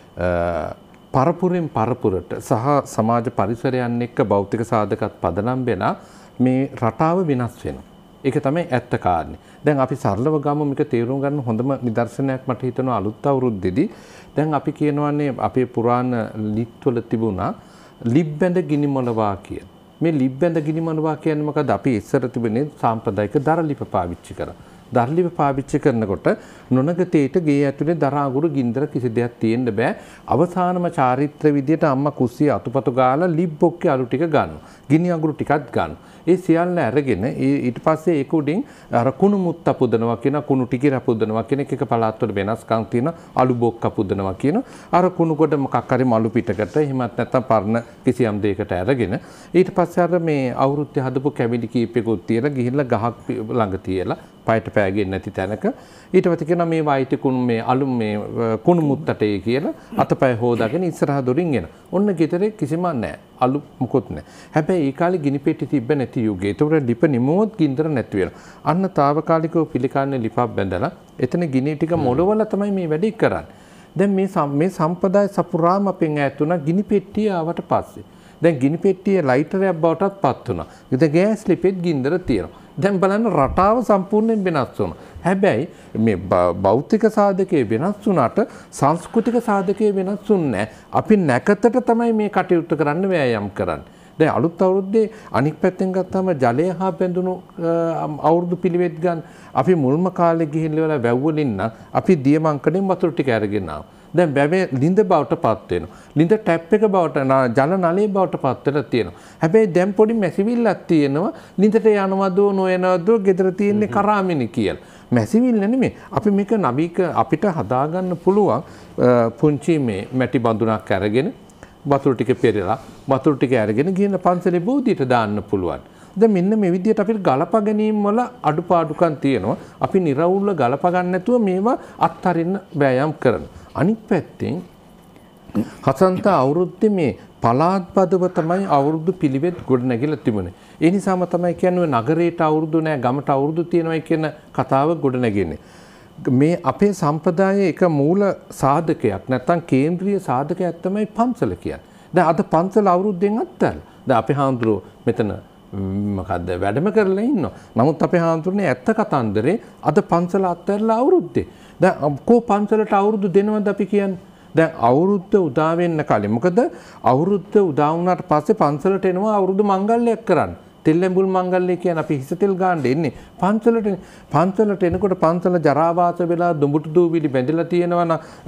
පරපුරෙන් පරපුරට සහ සමාජ පරිසරයන් එක්ක භෞතික සාධකත් පදනම් වෙලා මේ රටාව වෙනස් වෙනවා. ඒක තමයි ඇත්ත කාරණේ. දැන් අපි සරලව ගමු මේක තේරුම් ගන්න හොඳම නිදර්ශනයක් මට හිතෙනවා අලුත් අවුරුද්දේදී. දැන් අපි කියනවානේ අපේ පුරාණ ලිත්වල තිබුණා ලිබ්බැඳ ගිනිමොළවා කියන. මේ ලිබ්බැඳ ගිනිමොළවා කියන්නේ මොකද? අපි ඉස්සර තිබුණේ සාම්ප්‍රදායික දරලිප පාවිච්චි කරා. දරලිප පාවිච්චි කරනකොට නොනගතේට ගේ ඇතුලේ දර අඟුරු ගින්දර කිසි දෙයක් තියෙන්න බෑ. අවසානම චාරිත්‍ර විදියට අම්මා කුස්සිය අතුපතු ගාලා ලිබ්බොක්කේ අලු ටික ගන්නවා. ගිනි අඟුරු ටිකක් ගන්නවා. ඒ සියල්ල අරගෙන ඊට පස්සේ ඒක උඩින් අර කුණු මුත්ත පුදනවා කියන කුණු ටිකිර පුදනවා කියන එක පළාත්වල වෙනස්කම් තියෙන අලු බොක්ක පුදනවා කියන අර කුණු කොට මොකක් හරි මලු පිටකට එහෙමත් නැත්නම් පරණ කිසියම් දෙයකට අරගෙන ඊට පස්සේ අර මේ අවුරුද්දේ හදපු කැවිලි කීපයකුත් තියලා ගිහිල්ලා ගහක් ළඟ තියලා පයට පෑගෙන්නේ නැති තැනක ඊට පස්සේ කියනවා මේ වයිටි කුණු මේ අලු මේ කුණු මුත්තටේ කියලා අතපය හොදාගෙන ඉස්සරහ දොරින් එන. ඔන්න ගෙදරේ කිසිම නැහැ. අලු මුකුත් නැහැ. හැබැයි ඒ කාලේ ගිනි පෙට්ටි තිබ්බ නැති යුගයේ. ඒතකොට ලිප නිමෝත් ගින්දර නැති වෙනවා. අන්න తాවකාලිකව පිළිකාන්නේ ලිපක් බැඳලා එතන ගිනි ටික මොළවල තමයි මේ වැඩේ කරන්නේ. දැන් මේ සම්ප්‍රදාය සපුරාම අපෙන් ඈත් වුණා ගිනි පෙට්ටිය ආවට පස්සේ. දැන් ගිනි පෙට්ටිය ලයිටරයක් බවටත් පත් වුණා. ඉතින් ගෑස් ලිපෙත් ගින්දර තියෙනවා. දැන් බලන්න රටාව සම්පූර්ණයෙන් වෙනස් වුණා. හැබැයි මේ භෞතික සාධකයේ වෙනස් වුණාට සංස්කෘතික සාධකයේ වෙනස් වුන්නේ නැහැ. අපි නැකතට තමයි මේ කටයුතු කරන්න වෑයම් කරන්නේ. දැන් අලුත් අවුරුද්දේ අනික් පැත්තෙන් ගත්තාම ජලය හා බැඳුණු අවුරුදු පිළිවෙත් ගන්න. අපි මුල්ම කාලේ ගිහිල්ලා වැව් වලින් නම් අපි දියමංකඩෙන් වතුර ටික අරගෙන ආවා. දැන් වැවේ ලිඳ බවට පත් වෙනවා. ලිඳ ටැප් එක බවට ජල නලයේ බවට පත් වෙලා තියෙනවා. හැබැයි දැන් පොඩි මැසිවිල්ලක් තියෙනවා. ලිඳට යනවද නොයනවද ගෙදර තියෙන්නේ කරාමිනි කියලා. මැසිවිල්ල නෙමෙයි. අපි මේක නවීක අපිට හදාගන්න පුළුවන් පුංචි මේ මැටි බඳුනක් අරගෙන වතුර ටික පෙරලා වතුර ටික අරගෙන ගිහින් පන්සලේ බෝධියට දාන්න පුළුවන්. දැන් මෙන්න මේ විදිහට අපිට ගලපා ගැනීම වල අඩුපාඩුකම් තියෙනවා. අපි නිර්වුල්ව ගලපා ගන්න නැතුව මේවා අත්හරින්න වෑයම් කරනවා. අනිත් පැත්තෙන් හසන්ත අවුරුද්දේ මේ පලාත්පදව තමයි අවුරුදු පිළිවෙත් ගොඩ නැගිලා තිබුණේ. ඒ නිසාම තමයි කියන්නේ නගරයට අවුරුදු නැහැ ගමට අවුරුදු තියෙනවා කියන කතාව ගොඩ නැගෙන්නේ. මේ අපේ සම්ප්‍රදායේ එක මූල සාධකයක් නැත්නම් කේන්ද්‍රීය සාධකයක් තමයි පන්සල කියන්නේ. දැන් අද පන්සල අවුරුද්දෙන් අත්හැරලා. දැන් අපේ හාමුදුරුවෝ මෙතන මොකද්ද වැඩම කරලා ඉන්නවා. නමුත් අපේ හාමුදුරනේ ඇත්ත කතන්දරේ අද පන්සල අත්හැරලා අවුරුද්දේ. දැන් කෝ පන්සලට අවුරුදු දෙනවද අපි කියන්නේ? දැන් අවුරුද්ද උදා වෙන්න කලින්. මොකද අවුරුද්ද උදා වුණාට පස්සේ පන්සලට එනවා අවුරුදු මංගල්‍යයක් කරන්න. තෙල්ලඹුල් මංගල්‍ය කියන්නේ අපි හිස තෙල් ගන්න එන්නේ පන්සලට. පන්සලට එනකොට පන්සල ජරාවාස වෙලා දුඹුටු දූවිලි බැඳලා තියෙනවා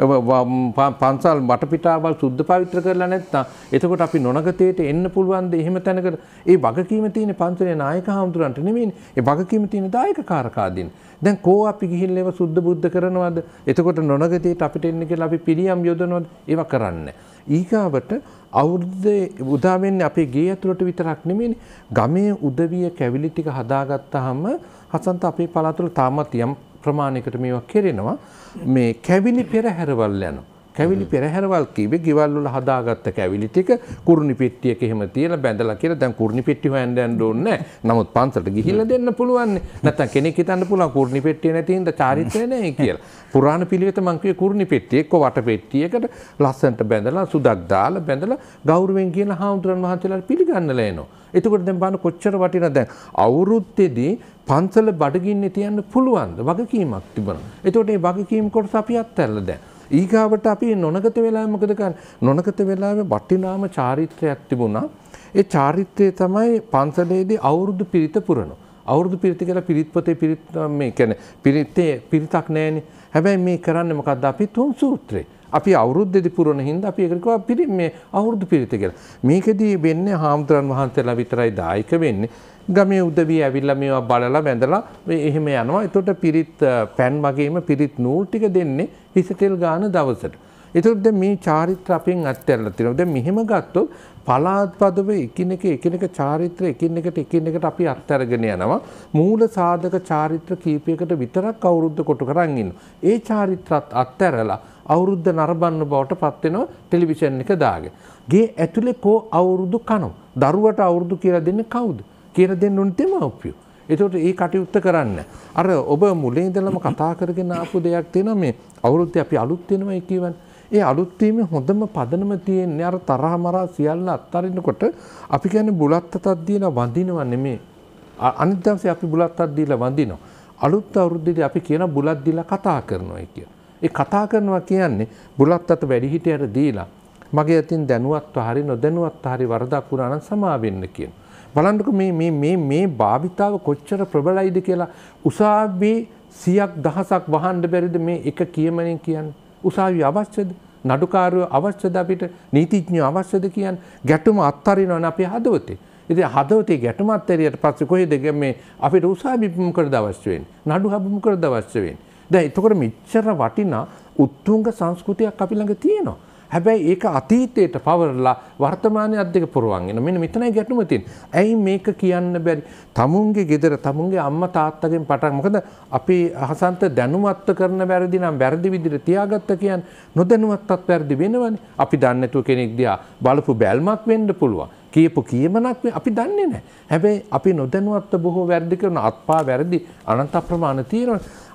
නම් පන්සල් වටපිටාවල් සුද්ධ පවිත්‍ර කරලා නැත්නම් එතකොට අපි නොනගතේට එන්න පුළුවන්ද? එහෙම තැනකට ඒ වගකීම තියෙන පන්සලේ නායක හාමුදුරන්ට නෙමෙයිනේ. ඒ වගකීම තියෙන දායකකාරකාදීන්. දැන් කෝ අපි ගිහිල්ලා ඒව සුද්ධ බුද්ධ කරනවද? එතකොට නොනගතේට අපිට එන්න කියලා අපි පිළියම් යොදනවද? ඒව කරන්නේ. ඊගාවට අවුරුද්දේ උදා වෙන්නේ අපේ ගේ ඇතුළට විතරක් නෙමෙයිනේ. ගමේ උදවිය කැවිලි ටික හදාගත්තාම හසන්ත අපේ පළාතවල තාමත් යම් ප්‍රමාණයකට මේවා කෙරෙනවා. මේ කැවිලි පෙරහැරවල් යනවා. කැවිලි පෙරහැරවල් කිව්වේ ගෙවල් වල හදාගත්ත කැවිලි ටික කුරුණි පෙට්ටියක එහෙම තියලා බැඳලා කියලා දැන් කුරුණි පෙට්ටි හොයන්න යන්න ඕනේ නැහැ. නමුත් පන්සලට ගිහිල්ලා දෙන්න පුළුවන් නේ. නැත්තම් කෙනෙක් හිතන්න පුළුවන් කුරුණි පෙට්ටිය නැති හින්දා චාරිත්‍රය නැහැ කියලා. පුරාණ පිළිවෙත මං කිව්වේ කුරුණි පෙට්ටිය එක්ක වට පෙට්ටියකට ලස්සනට බැඳලා සුදක් දාලා බැඳලා ගෞරවයෙන් කියන හාමුදුරන් වහන්සේලාට පිළිගන්නලා එනවා. එතකොට දැන් බලන්න කොච්චර වටිනවද දැන් අවුරුද්දේදී පන්සල බඩගින්නේ තියන්න පුළුවන්ද? වගකීමක් තිබුණා. එතකොට මේ වගකීම් කොටස අපි අත්හැරලා දැන් ඊගාවට අපි නොනගත වෙලාවෙ මොකද කරන්නේ? නොනගත වෙලාවෙ වටිනාම චාරිත්‍රයක් තිබුණා. ඒ චාරිත්‍රය තමයි පන්සලේදී අවුරුදු පිරිත පුරනවා. අවුරුදු පිරිත කියලා පිරිත් පොතේ පිරිත් මේ කියන්නේ පිරිතක් නැහැනේ. හැබැයි මේ කරන්නේ මොකද්ද? අපි තුන් සූත්‍රේ. අපි අවුරුද්දේදී පුරන හින්දා අපි ඒකට කිව්වා මේ අවුරුදු පිරිත කියලා. මේකෙදී වෙන්නේ හාමුදුරන් වහන්සේලා විතරයි දායක වෙන්නේ. ගමේ උදවිය ඇවිල්ලා මේවා බලලා බැඳලා එහෙම යනවා. එතකොට පිරිත් පෑන් වගේම පිරිත් නූල් ටික දෙන්නේ හිස තෙල් ගාන දවසට. එතකොට දැන් මේ චාරිත්‍ර අපෙන් අත්හැරලා තියෙනවා. දැන් මෙහෙම ගත්තොත් පලාත්පදව එකිනෙක චාරිත්‍ර එකිනෙකට අපි අත්හැරගෙන යනවා. මූල සාධක චාරිත්‍ර කීපයකට විතරක් අවුරුද්ද කොටු කරන් ඉන්නවා. ඒ චාරිත්‍රත් අත්හැරලා අවුරුද්ද නරඹන්න බවට පත් වෙනවා ටෙලිවිෂන් එක දාගෙන. ගේ ඇතුලේ කෝ අවුරුදු කනවා. දරුවට අවුරුදු කියලා දෙන්නේ කවුද? කියලා දෙන්න උන් දෙමව්පියෝ. ඒකට ඒ කටයුත්ත කරන්න. අර ඔබ මුලින් ඉඳලම කතා කරගෙන ආපු දෙයක් තියෙනවා මේ අවුරුද්දේ අපි අලුත් වෙනවා කියවනේ. ඒ අලුත් වීමේ හොඳම පදනම තියෙන්නේ අර තරහ මරා සියල්ල අත්හරිනකොට අපි කියන්නේ බුලත් අතක් දීලා වඳිනව නෙමෙයි. අනිත් දවසේ අපි බුලත් අතක් දීලා වඳිනවා. අලුත් අවුරුද්දේදී අපි කියන බුලත් දීලා කතා කරනවා කියන. ඒ කතා කරනවා කියන්නේ බුලත් අත වැඩි හිටියට දීලා මගේ අතින් දැනුවත්ව හරි නොදැනුවත්ව හරි වරදක් වුණා නම් සමා වෙන්න කියන. බලන්නකො මේ භාවිතාව කොච්චර ප්‍රබලයිද කියලා. උසාවියේ 100ක් 1000ක් වහන්න බැරිද මේ එක කියමනෙන් කියන්නේ? උසාවිය අවශ්‍යද? නඩුකාරයෝ අවශ්‍යද? අපිට නීතිඥයෝ අවශ්‍යද කියන්නේ? ගැටුම අත්හරිනවනේ අපේ හදවතේ. ඉතින් හදවතේ ගැටුම අත්හැරියට පස්සේ කොහෙද මේ අපිට උසාවි මොකටද අවශ්‍ය වෙන්නේ? නඩු හබ මොකටද අවශ්‍ය වෙන්නේ? දැන් එතකොට මෙච්චර වටිනා උත්තුංග සංස්කෘතියක් අපි ළඟ තියෙනවා. හැබැයි ඒක අතීතයට පවරලා වර්තමානයේ අද්දක පුරවන් එන මෙන්න මෙතනයි ගැටුම තියෙන්නේ. ඇයි මේක කියන්න බැරි? තමුන්ගේ ගෙදර තමුන්ගේ අම්මා තාත්තගෙන් පටන් මොකද අපි හසන්ත දැනුවත්ව කරන වැරදි නම් වැරදි විදිහට තියාගත්ත කියන්නේ නොදැනුවත්වත් වැරදි වෙනවනේ. අපි දන්නේ නැතුව කෙනෙක් දිහා බලපු බැල්මක් වෙන්න පුළුවන්. කියපු කියමනක් අපි දන්නේ නැහැ. හැබැයි අපි නොදැනුවත්ව බොහෝ වැරදි කරන අත්පා වැරදි අනන්ත ප්‍රමාණ තියෙනවා.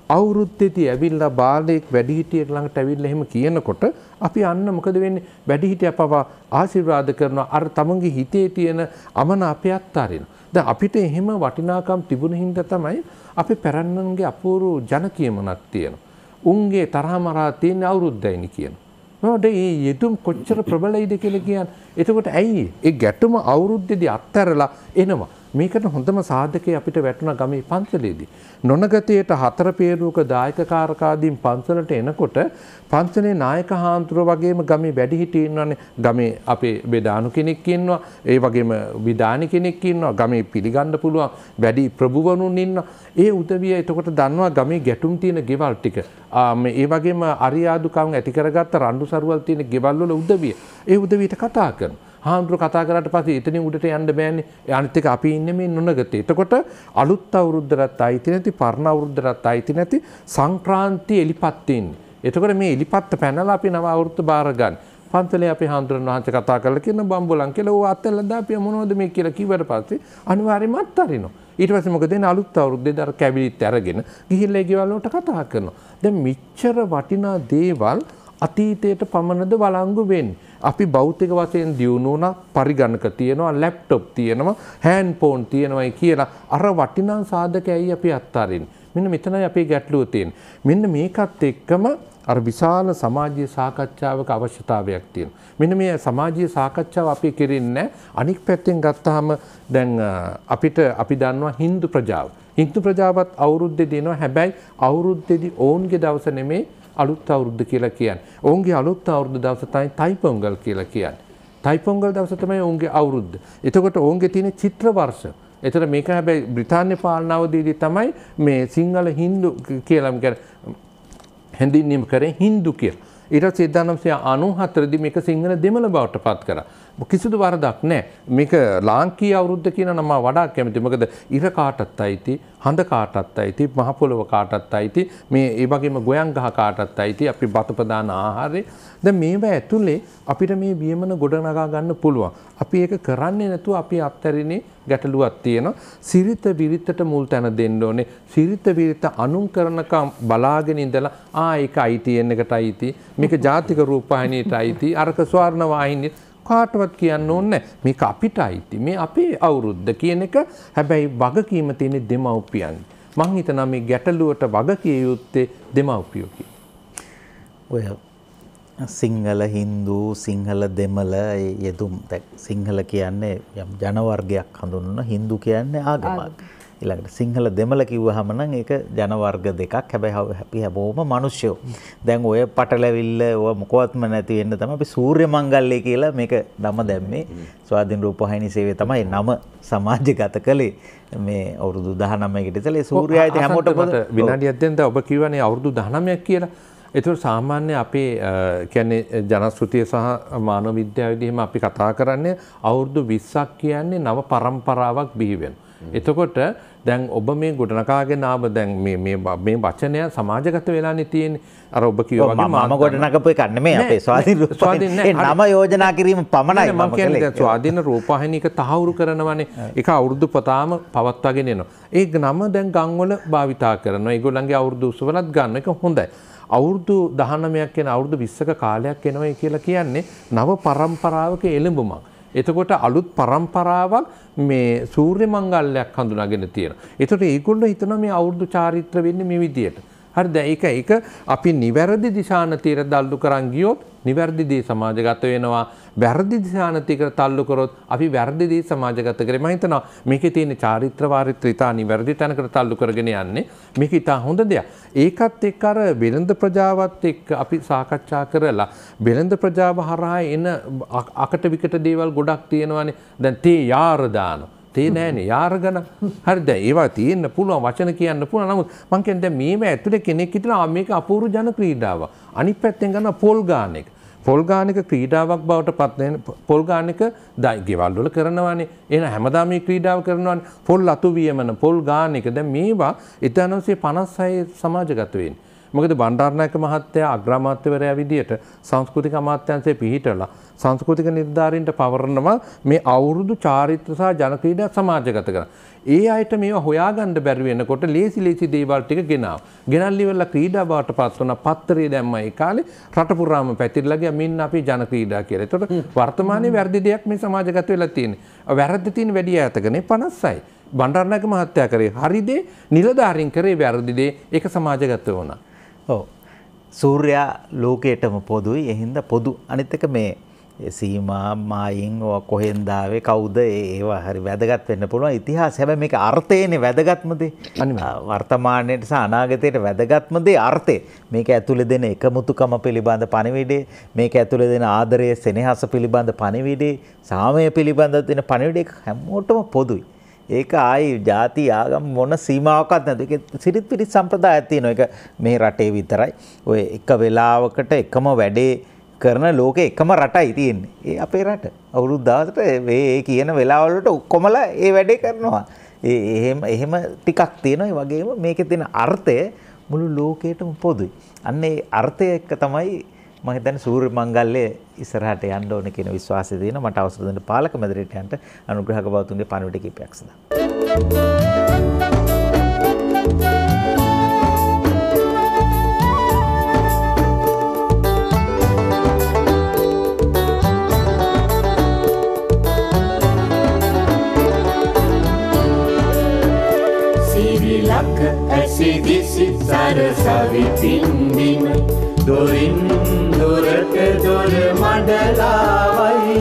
අවුරුද්දේදී ඇවිල්ලා බාලයෙක් වැඩිහිටියෙක් ළඟට ඇවිල්ලා එහෙම කියනකොට අපි අන්න මොකද වෙන්නේ? වැඩිහිටියා පවා ආශිර්වාද කරනවා අර තමන්ගේ හිතේ තියෙන අමනාපය අත්හරිනවා. දැන් අපිට එහෙම වටිනාකම් තිබුණ හින්දා තමයි අපි පැරණන්ගේ අපූර්ව ජන කියමනක් තියෙනවා. උන්ගේ තරහමරා තියෙන අවුරුද්දයිනි කියනවා. මොකද මේ යෙදුම් කොච්චර ප්‍රබලයිද කියලා කියන්නේ. එතකොට ඇයි ඒ ගැටුම අවුරුද්දේදී අත්හැරලා එනවා. මේකට හොඳම සාධකය අපිට වැටුණා ගමේ පන්සලේදී. නොනගතයට 4 පේරුවක දායකකාරකාදීන් පන්සලට එනකොට පන්සලේ නායක හාමුදුරුව වගේම ගමේ වැඩිහිටියෝ ඉන්නවනේ. ගමේ අපේ බෙදානු කෙනෙක් ඉන්නවා. ඒ වගේම විදානි කෙනෙක් ඉන්නවා. ගමේ පිළිගන්න පුළුවන් වැඩි ප්‍රභූවරුන් ඉන්නවා. ඒ උදවිය එතකොට දන්නවා ගමේ ගැටුම් තියෙන ගෙවල් ටික. ඒ වගේම අරියාදුකම් ඇති කරගත්ත රණ්ඩු සරුවල් තියෙන ගෙවල් වල උදවිය. ඒ උදවියට කතා කරනවා. හාමුදුරුවෝ කතා කරාට පස්සේ එතනින් උඩට යන්න බෑනේ. අනිත් එක අපි ඉන්නේ මේ නොනගතේ. එතකොට අලුත් අවුරුද්දටත් අයිති නැති, පරණ අවුරුද්දටත් අයිති නැති සංක්‍රාන්ති එලිපත් ඉන්නේ. එතකොට මේ එලිපත්ත පැනලා අපි නව අවුරුද්ද බාර ගන්න. පන්සලේ අපි හාමුදුරන් වහන්සේ කතා කරලා කියන බම්බුලන් කියලා ඕවා අතල්ලා දාපිය මොනවද මේ කියලා කිව්වට පස්සේ අනිවාර්යයෙන්ම අත්හරිනවා. ඊට පස්සේ මොකද වෙන්නේ? අලුත් අවුරුද්දේ දර කැවිලිත් අරගෙන ගිහිල්ලා ඒ ගෙවල් වලට කතා කරනවා. දැන් මෙච්චර වටිනා දේවල් අතීතයට පමණද වළංගු වෙන්නේ. අපි භෞතික වශයෙන් දියුණු වුණා, පරිගණක තියෙනවා, ලැප්ටොප් තියෙනවා, හෑන්ඩ් ෆෝන් තියෙනවායි කියලා අර වටිනා සාධකයයි අපි අත්හරින්නේ. මෙන්න මෙතනයි අපේ ගැටලුව තියෙන්නේ. මෙන්න මේකත් එක්කම අර විශාල සමාජීය සාකච්ඡාවක අවශ්‍යතාවයක් තියෙනවා. මෙන්න මේ සමාජීය සාකච්ඡාව අපි කෙරෙන්නේ අනික් පැත්තෙන් ගත්තාම දැන් අපි දන්නවා Hindu ප්‍රජාව. Hindu ප්‍රජාවත් අවුරුද්දේ දෙනවා. හැබැයි අවුරුද්දේදී ඔවුන්ගේ දවස නෙමේ අලුත් අවුරුද්ද කියලා කියන්නේ. ඔවුන්ගේ අලුත් අවුරුද්ද දවස තමයි තයිපොංගල් කියලා කියන්නේ. තයිපොංගල් දවස තමයි ඔවුන්ගේ අවුරුද්ද. එතකොට ඔවුන්ගේ තියෙන චිත්‍ර වර්ෂ. එතකොට මේක හැබැයි බ්‍රිතාන්‍ය පාලනාවදීදී තමයි මේ සිංහල හින්දු කියලා හැඳින්වීම කරේ හින්දු කියලා. ඊට පස්සේ 1994 දී මේක සිංහල දෙමළ බවට පත් කරා. කිසිදු වරදක් නැහැ. මේක ලාංකීය අවුරුද්ද කියන නම වඩා කැමති. මොකද ඉර කාටත් අයිති, හඳ කාටත් අයිති, මහ පොළොව කාටත් අයිති, මේ ඒ වගේම ගොයන් ගහ කාටත් අයිති, අපි බත ප්‍රදාන ආහාරය. දැන් මේවා ඇතුලේ අපිට මේ වියමන ගොඩනගා ගන්න පුළුවන්. අපි ඒක කරන්නේ නැතුව අපි අත්හැරිනේ ගැටලුවක් තියෙනවා. සිරිත විරිතට මුල් තැන දෙන්න ඕනේ. සිරිත විරිත අනුන් කරනකම් බලාගෙන ඉඳලා ඒක ITN එකට අයිති, මේක ජාතික රූපවාහිනියට අයිති, අරක ස්වර්ණ වාහිනිය කාටවත් කියන්න ඕනේ මේක අපිට අයිති. මේ අපේ අවුරුද්ද කියන එක. හැබැයි වගකීම තියෙන දෙමව්පියන්. මං හිතනවා මේ ගැටලුවට වගකිය යුත්තේ දෙමව්පියෝ කියලා. ඔය සිංහල හින්දු සිංහල දෙමළ යෙදුම් සිංහල කියන්නේ යම් ජන වර්ගයක් හඳුන්වන හින්දු කියන්නේ ආගමක්. ඊළඟට සිංහල දෙමළ කිව්වහම නම් ඒක ජන වර්ග දෙකක්. හැබැයි අපි හැමෝම මිනිස්සුયો. දැන් ඔය පටලැවිල්ල ඔය මොකවත්ම නැති වෙන්න තමයි අපි සූර්ය මංගල්‍ය කියලා මේක නම දැම්මේ. ස්වාධීන රූපවාහිනී සේවය තමයි නම සමාජගත කළේ. මේ අවුරුදු 19කට ඉතල සූර්යයා ඉතින් හැමෝටම විනාඩියක් දෙන්න ඔබ කියවනේ අවුරුදු 19ක් කියලා. ඒතකොට සාමාන්‍ය අපේ කියන්නේ ජනශ්‍රුතිය සහ මානව විද්‍යාවේදී එහෙම අපි කතා කරන්නේ අවුරුදු 20ක් කියන්නේ නව පරම්පරාවක් බිහි වෙනවා. එතකොට දැන් ඔබ මේ ගොඩනගාගෙන ආව දැන් මේ වචනය සමාජගත වෙලානේ තියෙන්නේ. අර ඔබ කිව්වා වගේ මම ගොඩනගපු එක නෙමෙයි අපේ ස්වාධීන රූපවාහිනිය. නම යෝජනා කිරීම පමණයි මම කියන්නේ. ස්වාධීන රූපවාහිනියක තහවුරු කරනවානේ. ඒක අවුරුදු පතාම පවත්වාගෙන එනවා. ඒ නම දැන් ගම්වල භාවිතා කරනවා. ඒගොල්ලන්ගේ අවුරුදු උත්සවලත් ගන්න එක හොඳයි. අවුරුදු 19ක් කියන අවුරුදු 20ක කාලයක් එනවා කියලා කියන්නේ නව පරම්පරාවක එළඹුමක්. එතකොට අලුත් පරම්පරාවක් මේ සූර්ය මංගල්‍යයක් හඳුනාගෙන තියෙනවා. එතකොට ඒගොල්ලෝ හිතනවා මේ අවුරුදු චාරිත්‍ර වෙන්නේ මේ විදියට. හරිද? ඒක අපි නිවැරදි දිශානතියට දල්ලු කරන් ගියොත් නිවැරදි දේ සමාජගත වෙනවා. වැරදි දිශානතියකට තල්ලු කරොත් අපි වැරදි දේ සමාජගත කරේ. මම හිතනවා මේකේ තියෙන චාරිත්‍ර වාරිත්‍ර ඉතා නිවැරදි තැනකට තල්ලු කරගෙන යන්නේ. මේක ඉතා හොඳ දෙයක්. ඒකත් එක්ක අර වෙළඳ ප්‍රජාවත් එක්ක අපි සාකච්ඡා කරලා වෙළඳ ප්‍රජාව හරහා එන අකට විකට දේවල් ගොඩක් තියෙනවානේ. දැන් තේ යාර දානවා. තේ නෑනේ යාරගන. හරිද? ඒවා තියෙන්න පුළුවන් වචන කියන්න පුළුවන්. නමුත් මං කියන්නේ දැන් මේව ඇතුලේ කෙනෙක් හිතලා මේක අපූර්ව ජන ක්‍රීඩාවක්. අනිත් පැත්තෙන් ගන්න පොල් ගාන එක. පොල් ගාන එක ක්‍රීඩාවක් බවට පත් වෙන පොල් ගාන එක ගෙවල් වල කරනවානේ. එහෙනම් හැමදාම මේ ක්‍රීඩාව කරනවානේ. පොල් අතු වියමන පොල් ගාන එක. දැන් මේවා 1956 සමාජගත වෙන්නේ. මොකද බණ්ඩාරනායක මහත්තයා අග්‍රාමාත්‍යවරයා විදියට සංස්කෘතික අමාත්‍යාංශයේ පිහිටලා සංස්කෘතික නිලධාරීන්ට පවරනවා මේ අවුරුදු චාරිත්‍ර සහ ජන ක්‍රීඩා සමාජගත කරන. ඒ අයට මේවා හොයාගන්න බැරි වෙනකොට ලේසි දේවල් ටික ගෙනාව. ගෙනල්ලි වෙලා ක්‍රීඩා බවට පත් වුණා. පත්තරේ දැම්මා ඒ කාලේ රට පුරාම පැතිරලා ගියා මෙන්න අපි ජන ක්‍රීඩා කියලා. ඒතකොට වර්තමානයේ වැරදි දෙයක් මේ සමාජගත වෙලා තියෙන්නේ. වැරද්ද තියෙන වැඩි ඈතකනේ 56යි. බණ්ඩාරනායක මහත්තයා කරේ හරි දේ, නිලධාරීන් කරේ වැරදි දේ. ඒක සමාජගත වුණා. ඔව්. සූර්යා ලෝකයටම පොදුයි. ඒ හින්දා පොදු අනිත් එක මේ සීමා මායින් කොහෙන්ද ආවේ කවුද ඒවා හරි වැදගත් වෙන්න පුළුවන් ඉතිහාසය. හැබැයි මේක අර්ථයනේ වැදගත්ම දේ. වර්තමානයේට සහ අනාගතයට වැදගත්ම දේ අර්ථය. මේක ඇතුලේ දෙන එකමුතුකම පිළිබඳ පණිවිඩය, මේක ඇතුලේ දෙන ආදරය, සෙනෙහස පිළිබඳ පණිවිඩය, සාමය පිළිබඳ දෙන පණිවිඩය හැමෝටම පොදුයි. ඒක ආයි ಜಾති ආගම් මොන සීමාවක්වත් නැද්ද? ඒක සිරිත් පිරිත් සම්ප්‍රදායක් තියෙනවා. ඒක මේ රටේ විතරයි. ඔය එක වෙලාවකට එකම වැඩේ කරන ලෝකේ එකම රටයි තියෙන්නේ. ඒ අපේ රට. අවුරුදු 10කට මේ කියන වෙලාවල් වලට ඔක්කොමලා ඒ වැඩේ කරනවා. එහෙම ටිකක් තියෙනවා. ඒ වගේම මේකේ තියෙන අර්ථය මුළු ලෝකෙටම පොදුයි. අන්න ඒ අර්ථය එක්ක තමයි මම හිතන්නේ සූර්ය මංගල්‍යය ඉස්සරහට යන්න ඕන කියන විශ්වාසය තියෙනවා. මට අවසර දෙන්න පාලක මැදිරියට යන්න අනුග්‍රහක බවතුන්ගේ පණිවිඩ කීපයක් සදා. සිරිලක ඇසිදිසි සරසවි පින්දිම දොරින් දොරට දොර මඩලාවයි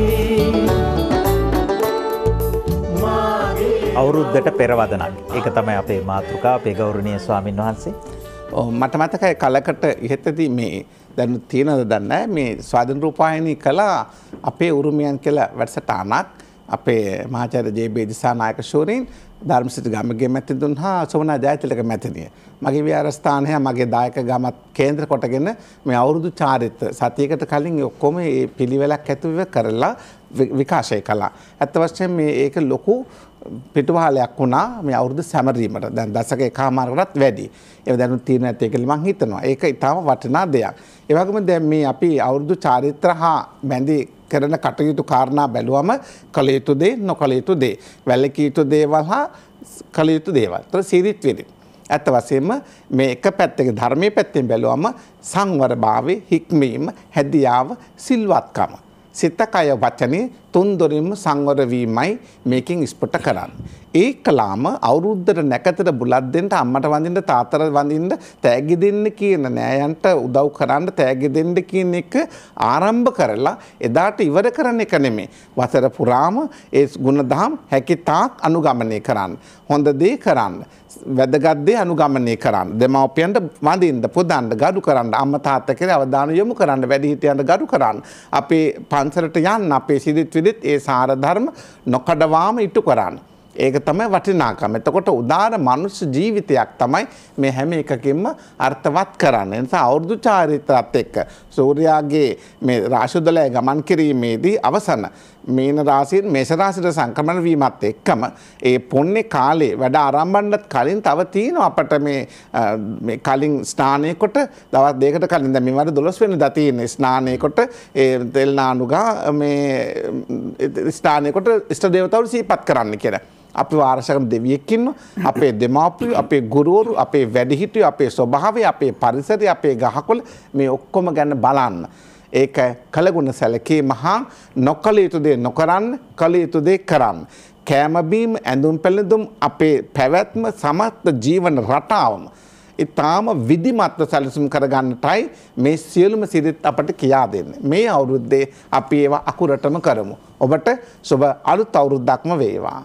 අවුරුද්දට පෙරවදනක්. ඒක තමයි අපේ මාතෘකාව. අපේ ගෞරවනීය ස්වාමින් වහන්සේ. මට මතකයි කලකට ඉහෙතදී මේ දැන් තියෙනවද දන්නේ නැහැ මේ ස්වාධීන රූපවාහිනී කළා අපේ උරුමයන් කියලා වැඩසටහනක් අපේ මහාචාර්ය ජේ.බී. දිසානායක ශූරීන් ධර්මසිරි ගමගේ මැතිතුන් හා සෝමනා ජයතිලක මැතිණිය. මගේ විහාරස්ථානය මගේ දායක ගමත් කේන්ද්‍ර කොටගෙන මේ අවුරුදු චාරිත්‍ර සතියකට කලින් ඔක්කොම මේ පිළිවෙලක් ඇතුළු කරලා විකාශය කළා. අත් වශයෙන් මේ ඒක ලොකු පිටුවහලයක් වුණා මේ අවුරුදු සැමරීමට. දැන් දශක එකමාරකටත් වැඩි. ඒක දැනුත් තියෙන නැති කියලා මම හිතනවා. ඒක ඊටාම වටිනා දෙයක්. ඒ වගේම දැන් මේ අපි අවුරුදු චාරිත්‍ර හා බැඳී කරන කටයුතු කාරණා බැලුවම කළ යුතු දේ නොකළ යුතු දේ වැළකී යුතු දේවල් හා කළ යුතු දේවල්. ඒතර සිරිත් විරිත්. ඇත්ත වශයෙන්ම මේ එක පැත්තක ධර්මයේ පැත්තෙන් බැලුවම සංවරභාවය, හික්මීම, හැදියාව, සිල්වත්කම, සිත කය වචනේ තුන්දොරින්ම සංවර වීමයි මේකෙන් ඉස්පොට කරන්නේ. ඒකලාම අවුරුද්දට නැකතට බුලත් දෙන්න අම්මට වඳින්න තාත්තට වඳින්න තෑගි දෙන්න කියන නෑයන්ට උදව් කරන්න තෑගි දෙන්න කියන එක ආරම්භ කරලා එදාට ඉවර කරන එක නෙමෙයි. වසර පුරාම ඒ ගුණධම් හැකිතාක් අනුගමනය කරන්න. හොඳ දේ කරන්න. වැදගත් දේ අනුගමනය කරන්න. දෙමව්පියන්ට වඳින්න, පුදන්න, ගරු කරන්න, අම්මා තාත්තා කෙරේ අවධානය යොමු කරන්න, වැඩිහිටියන්ට ගරු කරන්න. අපේ පන්සලට යන්න, අපේ සිරිත් විරිත් ඒ සාර ධර්ම නොකඩවාම ඉටු කරන්න. ඒක තමයි වටිනාකම. එතකොට උදාර මනුෂ්‍ය ජීවිතයක් තමයි මේ හැම එකකින්ම අර්ථවත් කරන්නේ. ඒ නිසා අවුරුදු චාරිත්‍රාත් එක්ක සූර්යාගේ මේ රාශිදලය ගමන් කිරීමේදී අවසන මීන රාශියෙන් මේෂ රාශියට සංක්‍රමණ වීමත් එක්කම ඒ පොන්නේ කාලේ වැඩ ආරම්භන්නත් කලින් තව තියෙනවා අපට මේ කලින් ස්නානය කොට දවස් දෙකකට කලින් දැන් මේ වර 12 වෙනිදා තියෙන ස්නානය කොට ඒ තෙල් නානුගා මේ ස්නානය කොට ඉෂ්ට දේවතාවුන් සිහිපත් කරන්න කියලා. අපි වාරශකම් දෙවියෙක් ඉන්නවා. අපේ දෙමාපියෝ, අපේ ගුරුවරු, අපේ වැඩිහිටියෝ, අපේ ස්වභාවය, අපේ පරිසරය, අපේ ගහකොළ මේ ඔක්කොම ගැන බලන්න. ඒක කලගුණ සැලකී මහා නොකළ යුතු දේ නොකරන්න, කළ යුතු දේ කරන්න. කෑම බීම, ඇඳුම් පැළඳුම්, අපේ පැවැත්ම, සමස්ත ජීවන රටාවම ඊටාම විධිමත්ව සැලසුම් කරගන්නටයි මේ සියලුම සිරිත් අපට කියා දෙන්නේ. මේ අවුරුද්දේ අපි ඒවා අකුරටම කරමු. ඔබට සුබ අලුත් අවුරුද්දක්ම වේවා.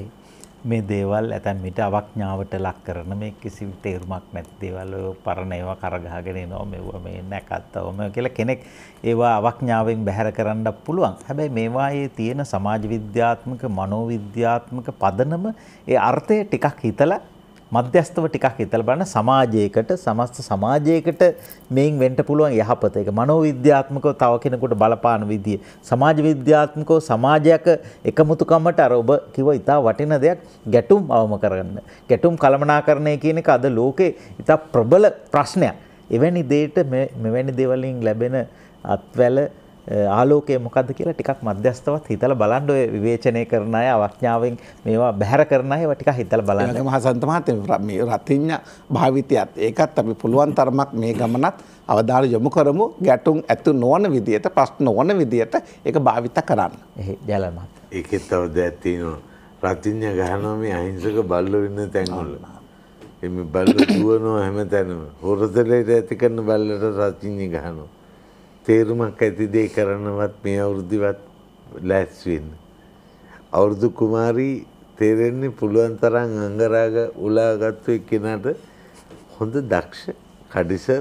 මේ දේවල් ඇතැම් විට අවඥාවට ලක් කරන මේ කිසි තේරුමක් නැති දේවල් ඔය පරණ ඒවා කරගහගෙන එනවා මෙවුවා මේ නැකත්තවම කියලා කෙනෙක් ඒවා අවඥාවෙන් බැහැර කරන්න පුළුවන්. හැබැයි මේවායේ තියෙන සමාජ විද්‍යාත්මක මනෝවිද්‍යාත්මක පදනම ඒ අර්ථය ටිකක් හිතලා මධ්‍යස්තව ටිකක් හිතලා බලන සමාජයකට සමස්ත සමාජයකට මේන් වෙන්න පුළුවන් යහපත. ඒක මනෝවිද්‍යාත්මකව තව කෙනෙකුට බලපාන විදිය. සමාජ විද්‍යාත්මකව සමාජයක එකමුතුකමට අර ඔබ කිව්ව ඉතා වටින දෙයක් ගැටුම් අවම කරගන්න. ගැටුම් කළමනාකරණය කියන එක අද ලෝකේ ඉතා ප්‍රබල ප්‍රශ්නයක්. එවැනි දෙයට මෙවැනි දේවලින් ලැබෙන අත්වැල ආලෝකය මොකද්ද කියලා ටිකක් මධ්‍යස්තවත් හිතලා බලන්න ඔය විවේචනය කරන අය අවඥාවෙන් මේවා බැහැර කරන අය ඒවා ටිකක් හිතලා බලන්න. ඒකම හසන්ත මහත්තයා මේ රතිඤ්ඤ භාවිතයත් ඒකත් අපි පුළුවන් තරමක් මේ ගමනත් අවධානය යොමු කරමු ගැටුම් ඇතු නොවන විදියට ප්‍රශ්න නොවන විදියට ඒක භාවිත කරන්න. එහේ ජයලල් මහත්තයා. ඒකෙත් තව දෙයක් තියෙනවා. රතිඤ්ඤ ගහනවා මේ අහිංසක බල්ලෝ ඉන්න තැන්වල. එමෙ බල්ලෝ දුවනවා හැමතැනම. හොරතලයට ඇති කරන බල්ලට රතිඤ්ඤ ගහනවා. තේරුමක් ඇති දේ කරනවත් මේ අවුරුද්දවත් ලෑස්ති වෙන්න. අවුරුදු කුමාරී තේරෙන්නේ පුළුවන් තරම් අංගරාග උලාගත්තු එක්කෙනාට හොඳ දක්ෂ කඩිසර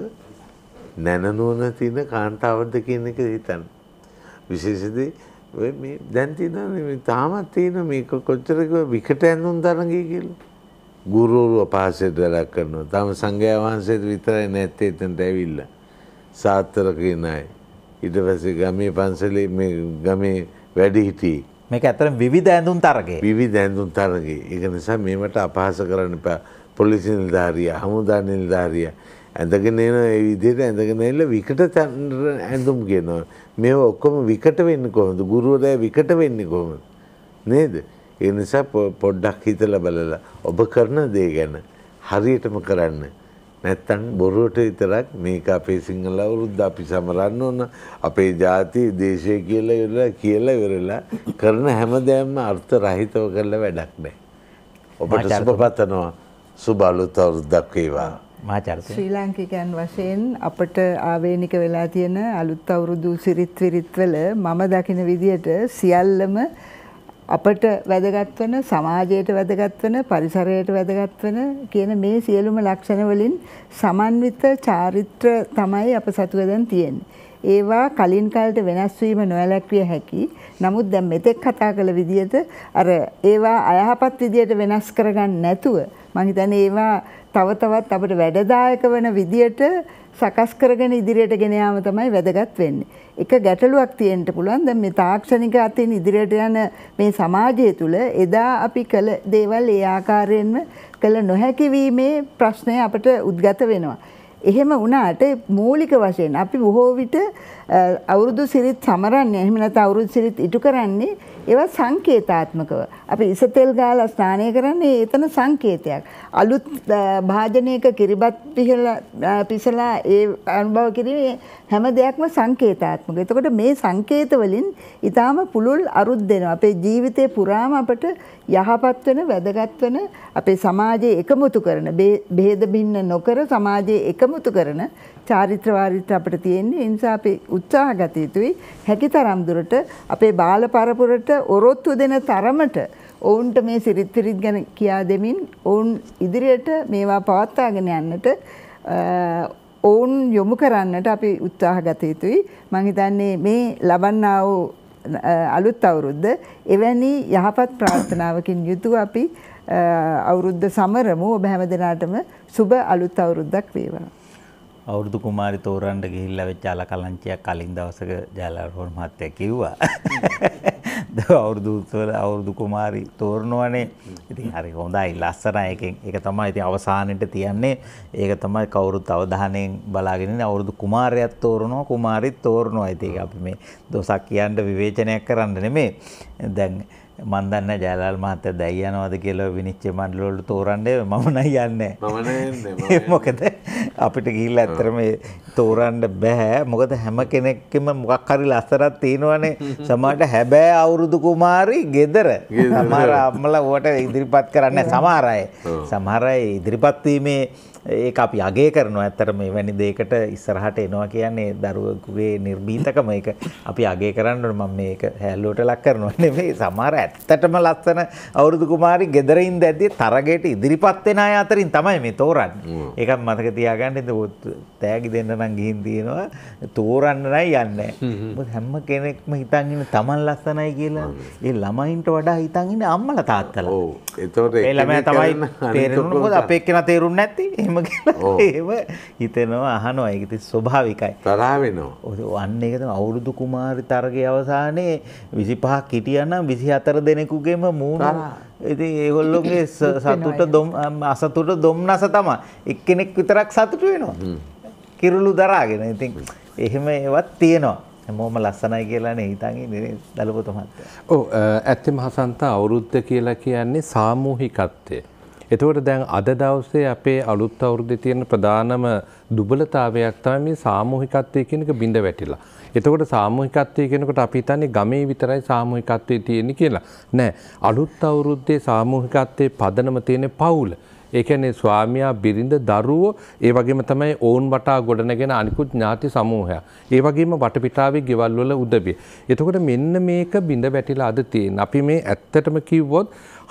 නැනනුවන තියෙන කාන්තාවක්ද කියන එක හිතන්න. විශේෂදී ඔය මේ දැන් තියෙනවා මේ තාමත් තියෙන මේක කොච්චර විකට ඇඳුම් තරංගී කියලා. ගුරුවරු අපහාසයට වැඩක් කරනවා. තාම සංඝයා වහන්සේට විතරයි නැත්තේ එතනට ඇවිල්ලා. සාත්තර කියන අය. ඊට පස්සේ ගමේ පන්සලේ මේ ගමේ වැඩි හිටියේ. මේක ඇත්තටම විවිධ ඇඳුම් තරගේ. විවිධ ඇඳුම් තරගේ. ඒක නිසා මේවට අපහාස කරන්න එපා. පොලිස් නිලධාරියා, හමුදා නිලධාරියා ඇඳගෙන එන ඒ විදිහට ඇඳගෙන ඇවිල්ලා විකට ඇඳුම් කියනවා. මේව ඔක්කොම විකට වෙන්නේ කොහොමද? ගුරුවරයා විකට වෙන්නේ කොහොමද? නේද? ඒ නිසා පොඩ්ඩක් හිතලා බලලා ඔබ කරන දේ ගැන හරියටම කරන්න. නැත්තම් බොරුවට විතරක් මේක අපේ සිංහල අවුරුද්ද අපි සමරන්න ඕන අපේ ජාති දේශය කියලා ඉවරලා කරන හැමදේම අර්ථ රහිතව කරලා වැඩක් නැහැ. ඔබට සුබ පතනවා. සුබ අලුත් අවුරුද්දක් වේවා. ශ්‍රී ලාංකිකයන් වශයෙන් අපට ආවේනික වෙලා තියෙන අලුත් අවුරුදු සිරිත් විරිත්වල මම දකින විදියට සියල්ලම අපට වැදගත් වෙන සමාජයට වැදගත් වෙන පරිසරයට වැදගත් වෙන කියන මේ සියලුම ලක්ෂණ වලින් සමන්විත චාරිත්‍ර තමයි අප සතුව දැන් තියෙන්නේ. ඒවා කලින් කාලට වෙනස් වීම නොවැළැක්විය හැකි. නමුත් දැන් මෙතෙක් කතා කළ විදියට අර ඒවා අයහපත් විදියට වෙනස් කරගන්න නැතුව මම හිතන්නේ ඒවා තව තවත් අපිට වැඩදායක වෙන විදියට සකස් කරගෙන ඉදිරියට ගෙන යාම තමයි වැදගත් වෙන්නේ. එක ගැටලුවක් තියෙන්න පුළුවන්. දැන් මේ තාක්ෂණික අතින් ඉදිරියට යන මේ සමාජය තුළ එදා අපි කළ දේවල් ඒ ආකාරයෙන්ම කළ නොහැකි වීමේ ප්‍රශ්නය අපට උද්ගත වෙනවා. එහෙම වුණාට මූලික වශයෙන් අපි බොහෝ විට අවුරුදු සිරිත් සමරන්නේ එහෙම නැත්නම් අවුරුදු සිරිත් ඉටු කරන්නේ ඒවා සංකේතාත්මකව. අපි ඉසතෙල් ගාලා ස්නානය කරන්නේ එතන සංකේතයක්. අලුත් භාජනයක කිරිබත් පිසලා ඒ අනුභව කිරීමේ හැම දෙයක්ම සංකේතාත්මක. එතකොට මේ සංකේත වලින් ඊටාම පුළුල් අරුත් දෙනවා. අපේ ජීවිතේ පුරාම අපට යහපත් වෙන වැදගත් වෙන අපේ සමාජයේ එකමුතු කරන බෙහෙද බින්න නොකර සමාජයේ එකමුතු කරන චාරිත්‍ර වාරිත්‍ර අපිට තියෙන්නේ. ඒ නිසා අපි උත්සාහ ගත යුතුයි හැකිතරම් දුරට අපේ බාල පරපුරට ඔරොත්තු දෙන තරමට ඔවුන්ට මේ සිරිත් විරිත් ගැන කියා දෙමින් ඔවුන් ඉදිරියට මේවා පවත්වාගෙන යන්නට ඔවුන් යොමු කරන්නට අපි උත්සාහ ගත යුතුයි. මම හිතන්නේ මේ ලබන්නා වූ අලුත් අවුරුද්ද එවැනි යහපත් ප්‍රාර්ථනාවකින් යුතුව අපි අවුරුද්ද සමරමු. ඔබ හැම දිනාටම සුබ අලුත් අවුරුද්දක් වේවා. අවුරුදු කුමාරි තෝරන්න ගිහිල්ලා වෙච්ච අලකලංචියක් කලින් දවසක ජයලල් මහත්තයා කිව්වා. අවුරුදු උත්සවල අවුරුදු කුමාරි තෝරනවනේ. ඉතින් හරි හොඳයි ලස්සනයි එකෙන්. ඒක තමයි ඉතින් අවසානෙට තියන්නේ. ඒක තමයි කවුරුත් අවධානයෙන් බලාගෙන ඉන්නේ. අවුරුදු කුමාරයත් තෝරනවා කුමාරිත් තෝරනවා. ඉතින් අපි මේ දොසක් කියන්න විවේචනයක් කරන්න නෙමෙයි. දැන් මන් දන්නේ ජයලල් මහත්තයා දැයි යනවාද කියලා විනිශ්චය මණ්ඩල වල තෝරන්නේ මම නයි යන්නේ. මම නෑ මොකද අපිට ගිහිල්ලා ඇත්තටම තෝරන්න බෑ. මොකද හැම කෙනෙක්ගෙම මොකක් හරි ලස්සනක් තියෙනවනේ. සමහරට හැබැයි අවුරුදු කුමාරි ගෙදර. සමහර අම්මලා වට ඉදිරිපත් කරන්නේ සමහර අය. සමහර අය ඉදිරිපත් වීමේ ඒක අපි අගය කරනවා. ඇත්තටම මෙවැනි දෙයකට ඉස්සරහට එනවා කියන්නේ දරුවෙකුගේ නිර්භීතකම. ඒක අපි අගය කරන්න ඕනේ. මම මේක හැල්ලුවට ලක් කරනවා නෙමෙයි. සමහර ඇත්තටම ලස්සන අවුරුදු කුමාරි ගෙදර ඉඳදී තරගයට ඉදිරිපත් වෙන අය අතරින් තමයි මේ තෝරන්නේ. ඒකත් මතක තියාගන්න. තෑගි දෙන්න නම් ගිහින් තියෙනවා. තෝරන්න නයි යන්නේ. මොකද හැම කෙනෙක්ම හිතන් ඉන්නේ Taman ලස්සනයි කියලා. ඒ ළමයින්ට වඩා හිතන් ඉන්නේ අම්මලා තාත්තලා. ඔව්. ඒතකොට ඒ ළමයා තමයි තේරෙන්නේ. මොකද අපේ එක්කෙනා තේරුන්නේ නැති. එහෙම එහෙම හිතෙනවා අහනවා. ඒක ඉතින් ස්වභාවිකයි. තරහ වෙනවා. අන්න ඒක තමයි අවුරුදු කුමාරි තරගයේ අවසානයේ 25ක් හිටියා නම් 24 දෙනෙකුගේම මූණ ඉතින් ඒගොල්ලෝගේ සතුට අසතුට දුම්නස තමයි. එක්කෙනෙක් විතරක් සතුට වෙනවා. කිරුළු දරාගෙන. ඉතින් එහෙම ඒවත් තියෙනවා. හැමෝම ලස්සනයි කියලානේ හිතන් ඉන්නේ දලපොත මහත්තයා. ඔව් ඇත්තම හසන්ත අවුරුද්ද කියලා කියන්නේ සාමූහිකත්වය. එතකොට දැන් අද දවසේ අපේ අලුත් අවුරුද්දේ තියෙන ප්‍රධානම දුබලතාවයක් තමයි මේ සාමූහිකත්වය කියන එක බිඳ වැටිලා. එතකොට සාමූහිකත්වය කියනකොට අපි හිතන්නේ ගමේ විතරයි සාමූහිකත්වය තියෙන්නේ කියලා. නෑ. අලුත් අවුරුද්දේ සාමූහිකත්වයේ පදනම තියෙන පවුල. ඒ කියන්නේ ස්වාමියා බිරිඳ දරුවෝ ඒ වගේම තමයි ඔවුන් වටා ගොඩනගෙන අනිකුත් ඥාති සමූහය. ඒ වගේම වටපිටාවේ ගෙවල් වල උදවිය. එතකොට මෙන්න මේක බිඳ වැටිලා අද තියෙන. අපි මේ ඇත්තටම කිව්වොත්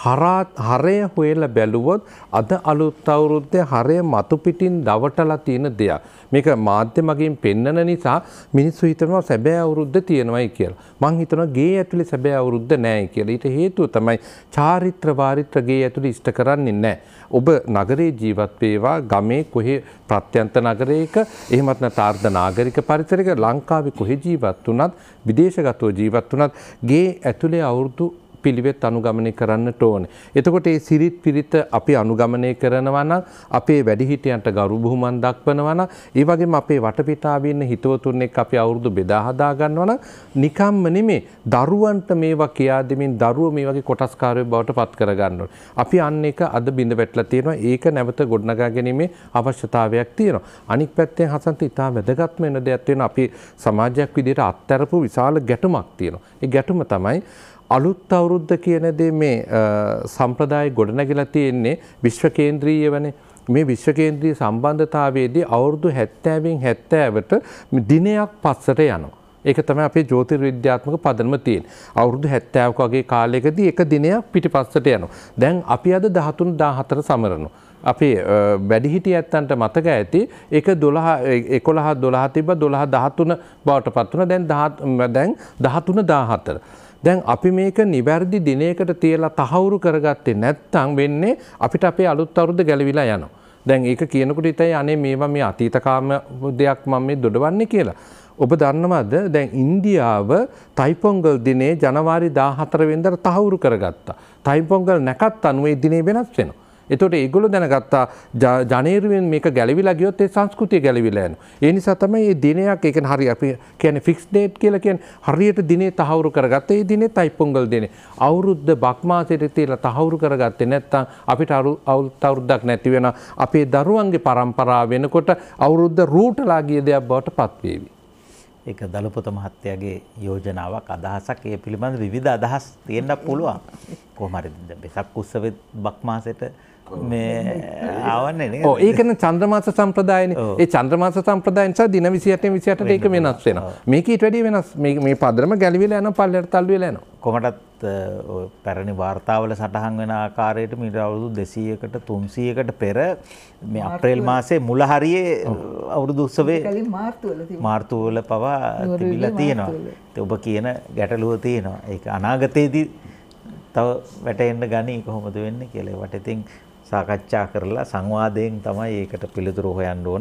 හරය හොයලා බැලුවොත් අද අලුත් අවුරුද්දේ හරය මතු පිටින් දවටලා තියෙන දෙයක්. මේක මාධ්‍ය මගින් පෙන්නන නිසා මිනිස්සු හිතනවා සැබෑ අවුරුද්ද තියෙනවයි කියලා. මං හිතනවා ගේ ඇතුලේ සැබෑ අවුරුද්ද නැහැ කියලා. ඊට හේතුව තමයි චාරිත්‍ර වාරිත්‍ර ගේ ඇතුලේ ඉෂ්ට කරන්නේ නැහැ. ඔබ නගරේ ජීවත් වේවා ගමේ කොහේ ප්‍රත්‍යන්ත නගරයක එහෙමත් නැත්නම් ආර්ධ නාගරික පරිසරයක ලංකාවේ කොහේ ජීවත් වුණත් විදේශගතව ජීවත් වුණත් ගේ ඇතුලේ අවුරුදු පිළිවෙත් අනුගමනය කරන්නට ඕනේ. එතකොට මේ සිරිත් පිරිත අපි අනුගමනය කරනවා නම් අපේ වැඩිහිටියන්ට ගරු බුහුමන් දක්වනවා නම් ඒ වගේම අපේ වටපිටාවේ ඉන්න හිතවතුන් එක්ක අපි අවුරුදු බෙදා හදා ගන්නවා නම් නිකම්ම නෙමෙයි දරුවන්ට මේවා කියා දෙමින් දරුවෝ මේ වගේ කොටස්කාරයෝ බවට පත් කර ගන්න ඕනේ. අපි අන්න එක අද බිඳ වැටලා තියෙනවා. ඒක නැවත ගොඩනගා ගැනීමේ අවශ්‍යතාවයක් තියෙනවා. අනික් පැත්තෙන් හසන්ත ඉතා වැදගත්ම වෙන දෙයක් තියෙනවා. අපි සමාජයක් විදිහට අත්තරපු විශාල ගැටුමක් තියෙනවා. ඒ ගැටුම තමයි අලුත් අවුරුද්ද කියන දේ මේ සම්ප්‍රදාය ගොඩනැගිලා තියෙන්නේ විශ්ව කේන්ද්‍රීයවනේ. මේ විශ්ව කේන්ද්‍රීය සම්බන්ධතාවයේදී අවුරුදු 70න් 70ට දිනයක් පස්සට යනවා. ඒක තමයි අපේ ජ්‍යොතිර්විද්‍යාත්මක පදනම තියෙන්නේ. අවුරුදු 70ක වගේ කාලයකදී එක දිනයක් පිටිපස්සට යනවා. දැන් අපි අද 13 14 සමරනවා. අපේ වැඩිහිටිය ඇත්තන්ට මතක ඇති ඒක 11 12 තිබ්බ 12 13 බවට පත් වුණා. දැන් 13 14. දැන් අපි මේක නිවැරදි දිනයකට තියලා තහවුරු කරගත්තේ නැත්නම් වෙන්නේ අපිට අපේ අලුත් අවුරුද්ද ගැලවිලා යනවා. දැන් ඒක කියනකොට ඉතින් අනේ මේවා මේ අතීතකාම දෙයක් මම මේ දොඩවන්නේ කියලා. ඔබ දන්නවද දැන් ඉන්දියාව තයිපොංගල් දිනේ ජනවාරි 14 වෙනිදාට තහවුරු කරගත්තා. තයිපොංගල් නැකත් අනුව ඒ දිනේ වෙනස් වෙනවා. එතකොට ඒගොල්ලෝ දැනගත්තා ජනේරුවෙන් මේක ගැලවිලා ගියොත් ඒ සංස්කෘතිය ගැලවිලා යනවා. ඒ නිසා තමයි මේ දිනයක් ඒ කියන්නේ හරි අපි කියන්නේ ෆික්ස් ඩේට් කියලා කියන්නේ හරියට දිනේ තහවුරු කරගත්ත. ඒ දිනේ තයිපොංගල් දිනේ. අවුරුද්ද බක් මාසෙට තියලා තහවුරු කරගත්තේ නැත්නම් අපිට අවුරුද්දක් නැති වෙන අපේ දරුවන්ගේ පරම්පරාව වෙනකොට අවුරුද්ද රූටලා ගිය දෙයක් බවට පත් වේවි. ඒක දලපොත මහත්තයාගේ යෝජනාවක් අදහසක්. ඒ පිළිබඳ විවිධ අදහස් තියෙන්න පුළුවන්. කොහොම හරි වෙසක් උත්සවෙ බක් මාසෙට මේ ආවන්නේ නේ. ඔව් ඒකනේ චන්ද්‍රමාස සම්ප්‍රදායනේ. ඒ චන්ද්‍රමාස සම්ප්‍රදාය නිසා දින 27 28ට ඒක වෙනස් වෙනවා. මේක ඊට වැඩිය වෙනස්. මේ පදරම ගැලවිලා යනවා පල්ලයට තල්ලු වෙලා යනවා. කොහොමදත් පැරණි වාර්තාවල සටහන් වෙන ආකාරයට මීට අවුරුදු 200කට 300කට පෙර මේ අප්‍රේල් මාසයේ මුල හරියේ අවුරුදු උත්සවේ මාර්තු වල පවා තිබිලා තියෙනවා. ඒ ඔබ කියන ගැටලුව තියෙනවා. ඒක අනාගතයේදී තව වැටෙන්න ගනි කොහොමද වෙන්නේ කියලා. ඒවට ඉතින් සාකච්ඡා කරලා සංවාදයෙන් තමයි ඒකට පිළිතුරු හොයන්න ඕන.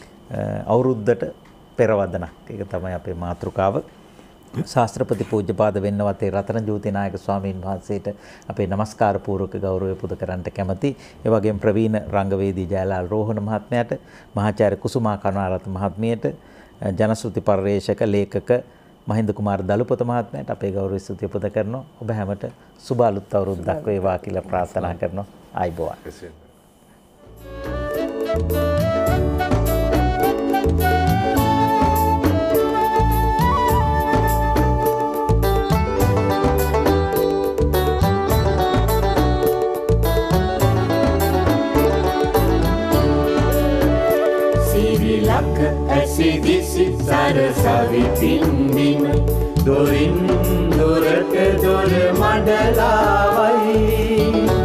අවුරුද්දට පෙරවදනක්. ඒක තමයි අපේ මාතෘකාව. ශාස්ත්‍රපති පූජ්‍යපාද වෙන්නවතේ රතන ජෝති නායක ස්වාමීන් වහන්සේට අපේ নমස්කාර පූර්වක ගෞරවය පුද කරන්නට කැමැති. ඒ වගේම ප්‍රවීණ රංගවේදී ජයලාල් රෝහණ මහත්මයාට, මහාචාර්ය කුසුමා කරුණාරත්න මහත්මියට, ජනශ්‍රුති පරිවේෂක ලේඛක මහින්ද කුමාර දලුපොත මහත්මයාට අපේ ගෞරව ස්තුතිය පුද කරනවා. ඔබ හැමට සුබ අලුත් අවුරුද්දක් වේවා කියලා ප්‍රාර්ථනා කරනවා. ආයිබෝවන්. ලක ඇසිදිසි සරසවි පින්දිම දොරින් දොරට දොර මඩලාවයි